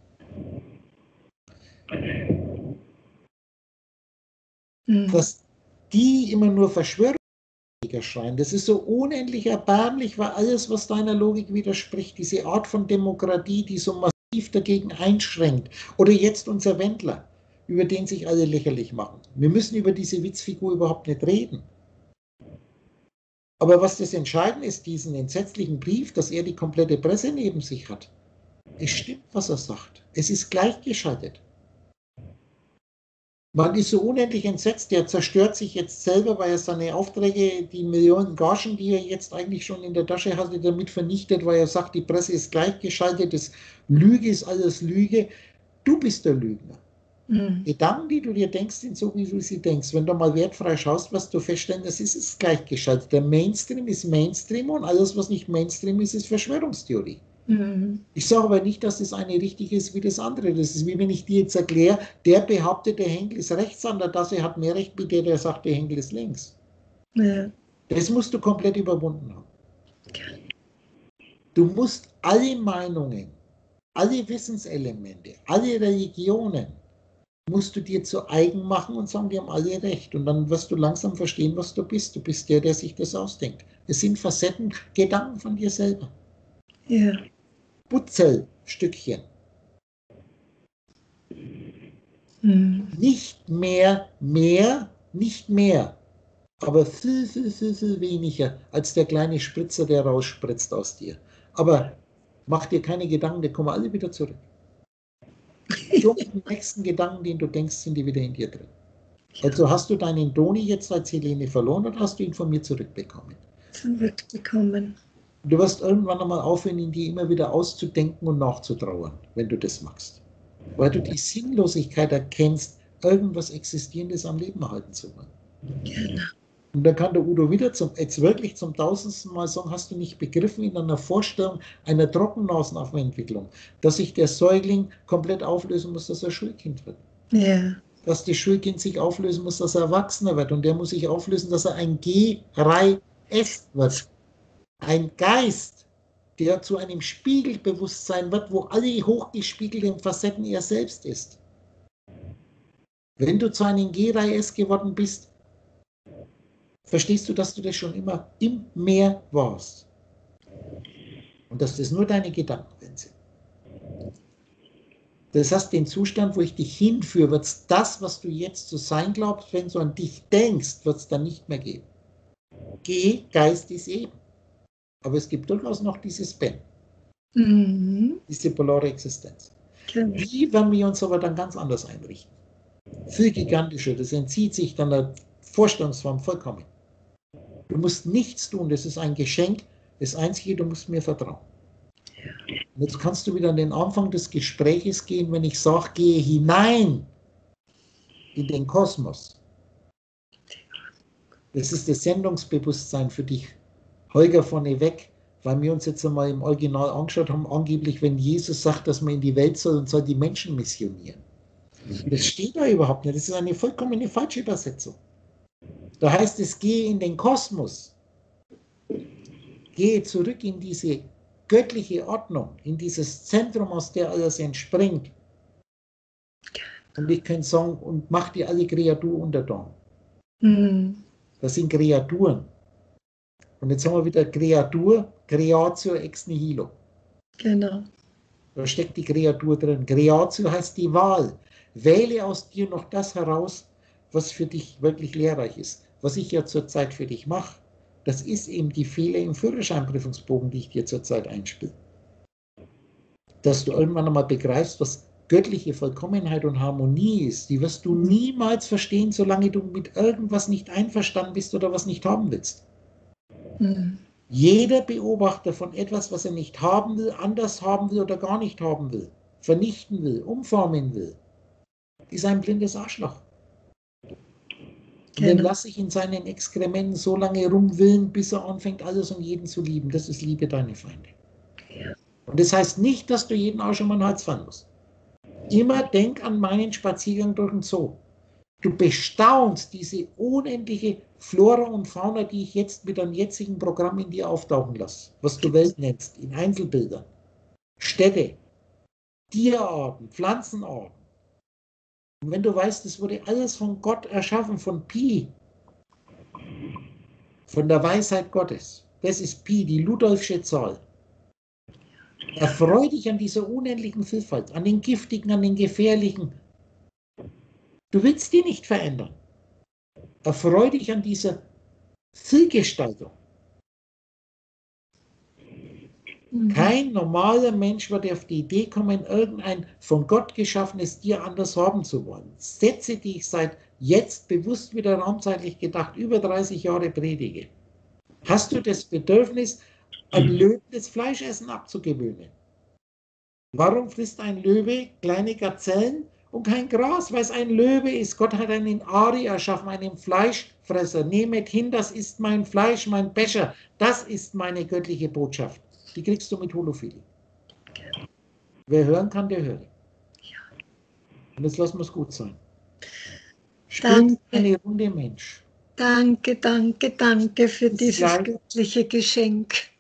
Dass die immer nur Verschwörungstheoretiker schreien, das ist so unendlich erbärmlich, weil alles, was deiner Logik widerspricht, diese Art von Demokratie, die so massiv dagegen einschränkt. Oder jetzt unser Wendler, über den sich alle lächerlich machen. Wir müssen über diese Witzfigur überhaupt nicht reden. Aber was das Entscheidende ist, diesen entsetzlichen Brief, dass er die komplette Presse neben sich hat. Es stimmt, was er sagt. Es ist gleichgeschaltet. Man ist so unendlich entsetzt, der zerstört sich jetzt selber, weil er seine Aufträge, die Millionen Gagen, die er jetzt eigentlich schon in der Tasche hatte, damit vernichtet, weil er sagt, die Presse ist gleichgeschaltet, das Lüge ist alles Lüge. Du bist der Lügner. Gedanken, die du dir denkst, sind so, wie du sie denkst. Wenn du mal wertfrei schaust, wirst du feststellen, das ist gleichgeschaltet. Der Mainstream ist Mainstream und alles, was nicht Mainstream ist, ist Verschwörungstheorie. Ich sage aber nicht, dass das eine richtig ist wie das andere. Das ist wie wenn ich dir jetzt erkläre, der behauptet, der Henkel ist rechts an der Tasse, hat mehr Recht wie der sagt, der Henkel ist links. Ja. Das musst du komplett überwunden haben. Du musst alle Meinungen, alle Wissenselemente, alle Religionen, musst du dir zu eigen machen und sagen, die haben alle recht. Und dann wirst du langsam verstehen, was du bist. Du bist der sich das ausdenkt. Es sind Facetten, Gedanken von dir selber. Ja. Putzelstückchen. Nicht mehr, nicht mehr, aber viel, viel, viel, viel weniger als der kleine Spritzer, der rausspritzt aus dir. Aber mach dir keine Gedanken, die kommen alle wieder zurück. Schon mit dem nächsten Gedanken, den du denkst, sind die wieder in dir drin. Also hast du deinen Doni jetzt als Helene verloren oder hast du ihn von mir zurückbekommen? Zurückbekommen. Du wirst irgendwann einmal aufhören, ihn dir immer wieder auszudenken und nachzutrauern, wenn du das machst. Weil du die Sinnlosigkeit erkennst, irgendwas Existierendes am Leben erhalten zu wollen. Genau. Und dann kann der Udo wieder jetzt wirklich zum 1000. Mal sagen, hast du nicht begriffen in einer Vorstellung einer Trockennasenentwicklung, dass sich der Säugling komplett auflösen muss, dass er Schulkind wird. Ja. Dass das Schulkind sich auflösen muss, dass er Erwachsener wird. Und der muss sich auflösen, dass er ein G-Rei-S wird. Ein Geist, der zu einem Spiegelbewusstsein wird, wo alle hochgespiegelten Facetten er selbst ist. Wenn du zu einem G-Rei-S geworden bist, verstehst du, dass du das schon immer im Meer warst. Und dass das nur deine Gedanken sind. Das heißt, den Zustand, wo ich dich hinführe, wird es das, was du jetzt zu sein glaubst, wenn du an dich denkst, wird es dann nicht mehr geben. Geist ist eben. Aber es gibt durchaus noch dieses Ben. Diese polare Existenz. Okay. Wie werden wir uns aber dann ganz anders einrichten? Viel gigantischer, das entzieht sich dann der Vorstellungsform vollkommen. Du musst nichts tun, das ist ein Geschenk. Das Einzige, du musst mir vertrauen. Und jetzt kannst du wieder an den Anfang des Gespräches gehen, wenn ich sage, gehe hinein in den Kosmos. Das ist das Sendungsbewusstsein für dich. Holger vorneweg, weil wir uns jetzt einmal im Original angeschaut haben, angeblich, wenn Jesus sagt, dass man in die Welt soll und soll die Menschen missionieren. Das steht da überhaupt nicht. Das ist eine vollkommene falsche Übersetzung. Da heißt es, gehe in den Kosmos. Gehe zurück in diese göttliche Ordnung, in dieses Zentrum, aus der alles entspringt. Und ich könnte sagen, und mach dir alle Kreaturen untertan. Das sind Kreaturen. Und jetzt haben wir wieder Kreatur, Creatio ex nihilo. Genau. Da steckt die Kreatur drin. Creatio heißt die Wahl. Wähle aus dir noch das heraus, was für dich wirklich lehrreich ist. Was ich ja zurzeit für dich mache, das ist eben die Fehler im Führerscheinprüfungsbogen, die ich dir zurzeit einspiele. Dass du irgendwann einmal begreifst, was göttliche Vollkommenheit und Harmonie ist, die wirst du niemals verstehen, solange du mit irgendwas nicht einverstanden bist oder was nicht haben willst. Jeder Beobachter von etwas, was er nicht haben will, anders haben will oder gar nicht haben will, vernichten will, umformen will, ist ein blindes Arschloch. Und den lasse ich in seinen Exkrementen so lange rumwillen, bis er anfängt, alles und jeden zu lieben. Das ist Liebe deine Feinde. Und das heißt nicht, dass du jeden Arsch um den Hals fallen musst. Immer denk an meinen Spaziergang durch den Zoo. Du bestaunst diese unendliche Flora und Fauna, die ich jetzt mit einem jetzigen Programm in dir auftauchen lasse, was du Welt nennst, in Einzelbildern. Städte, Tierarten, Pflanzenarten. Und wenn du weißt, es wurde alles von Gott erschaffen, von Pi, von der Weisheit Gottes. Das ist Pi, die Ludolfsche Zahl. Erfreu dich an dieser unendlichen Vielfalt, an den giftigen, an den gefährlichen. Du willst die nicht verändern. Erfreu dich an dieser Vielgestaltung. Kein normaler Mensch wird auf die Idee kommen, irgendein von Gott geschaffenes Tier anders haben zu wollen. Sätze, die ich seit jetzt bewusst wieder raumzeitlich gedacht über 30 Jahre predige. Hast du das Bedürfnis, ein Löwen das Fleischessen abzugewöhnen? Warum frisst ein Löwe kleine Gazellen und kein Gras? Weil es ein Löwe ist. Gott hat einen Ari erschaffen, einen Fleischfresser. Nehmet hin, das ist mein Fleisch, mein Becher. Das ist meine göttliche Botschaft. Die kriegst du mit Holophilie. Wer hören kann, der höre. Und jetzt lassen wir es gut sein. Spiel eine Runde Mensch. Danke für dieses göttliche Geschenk.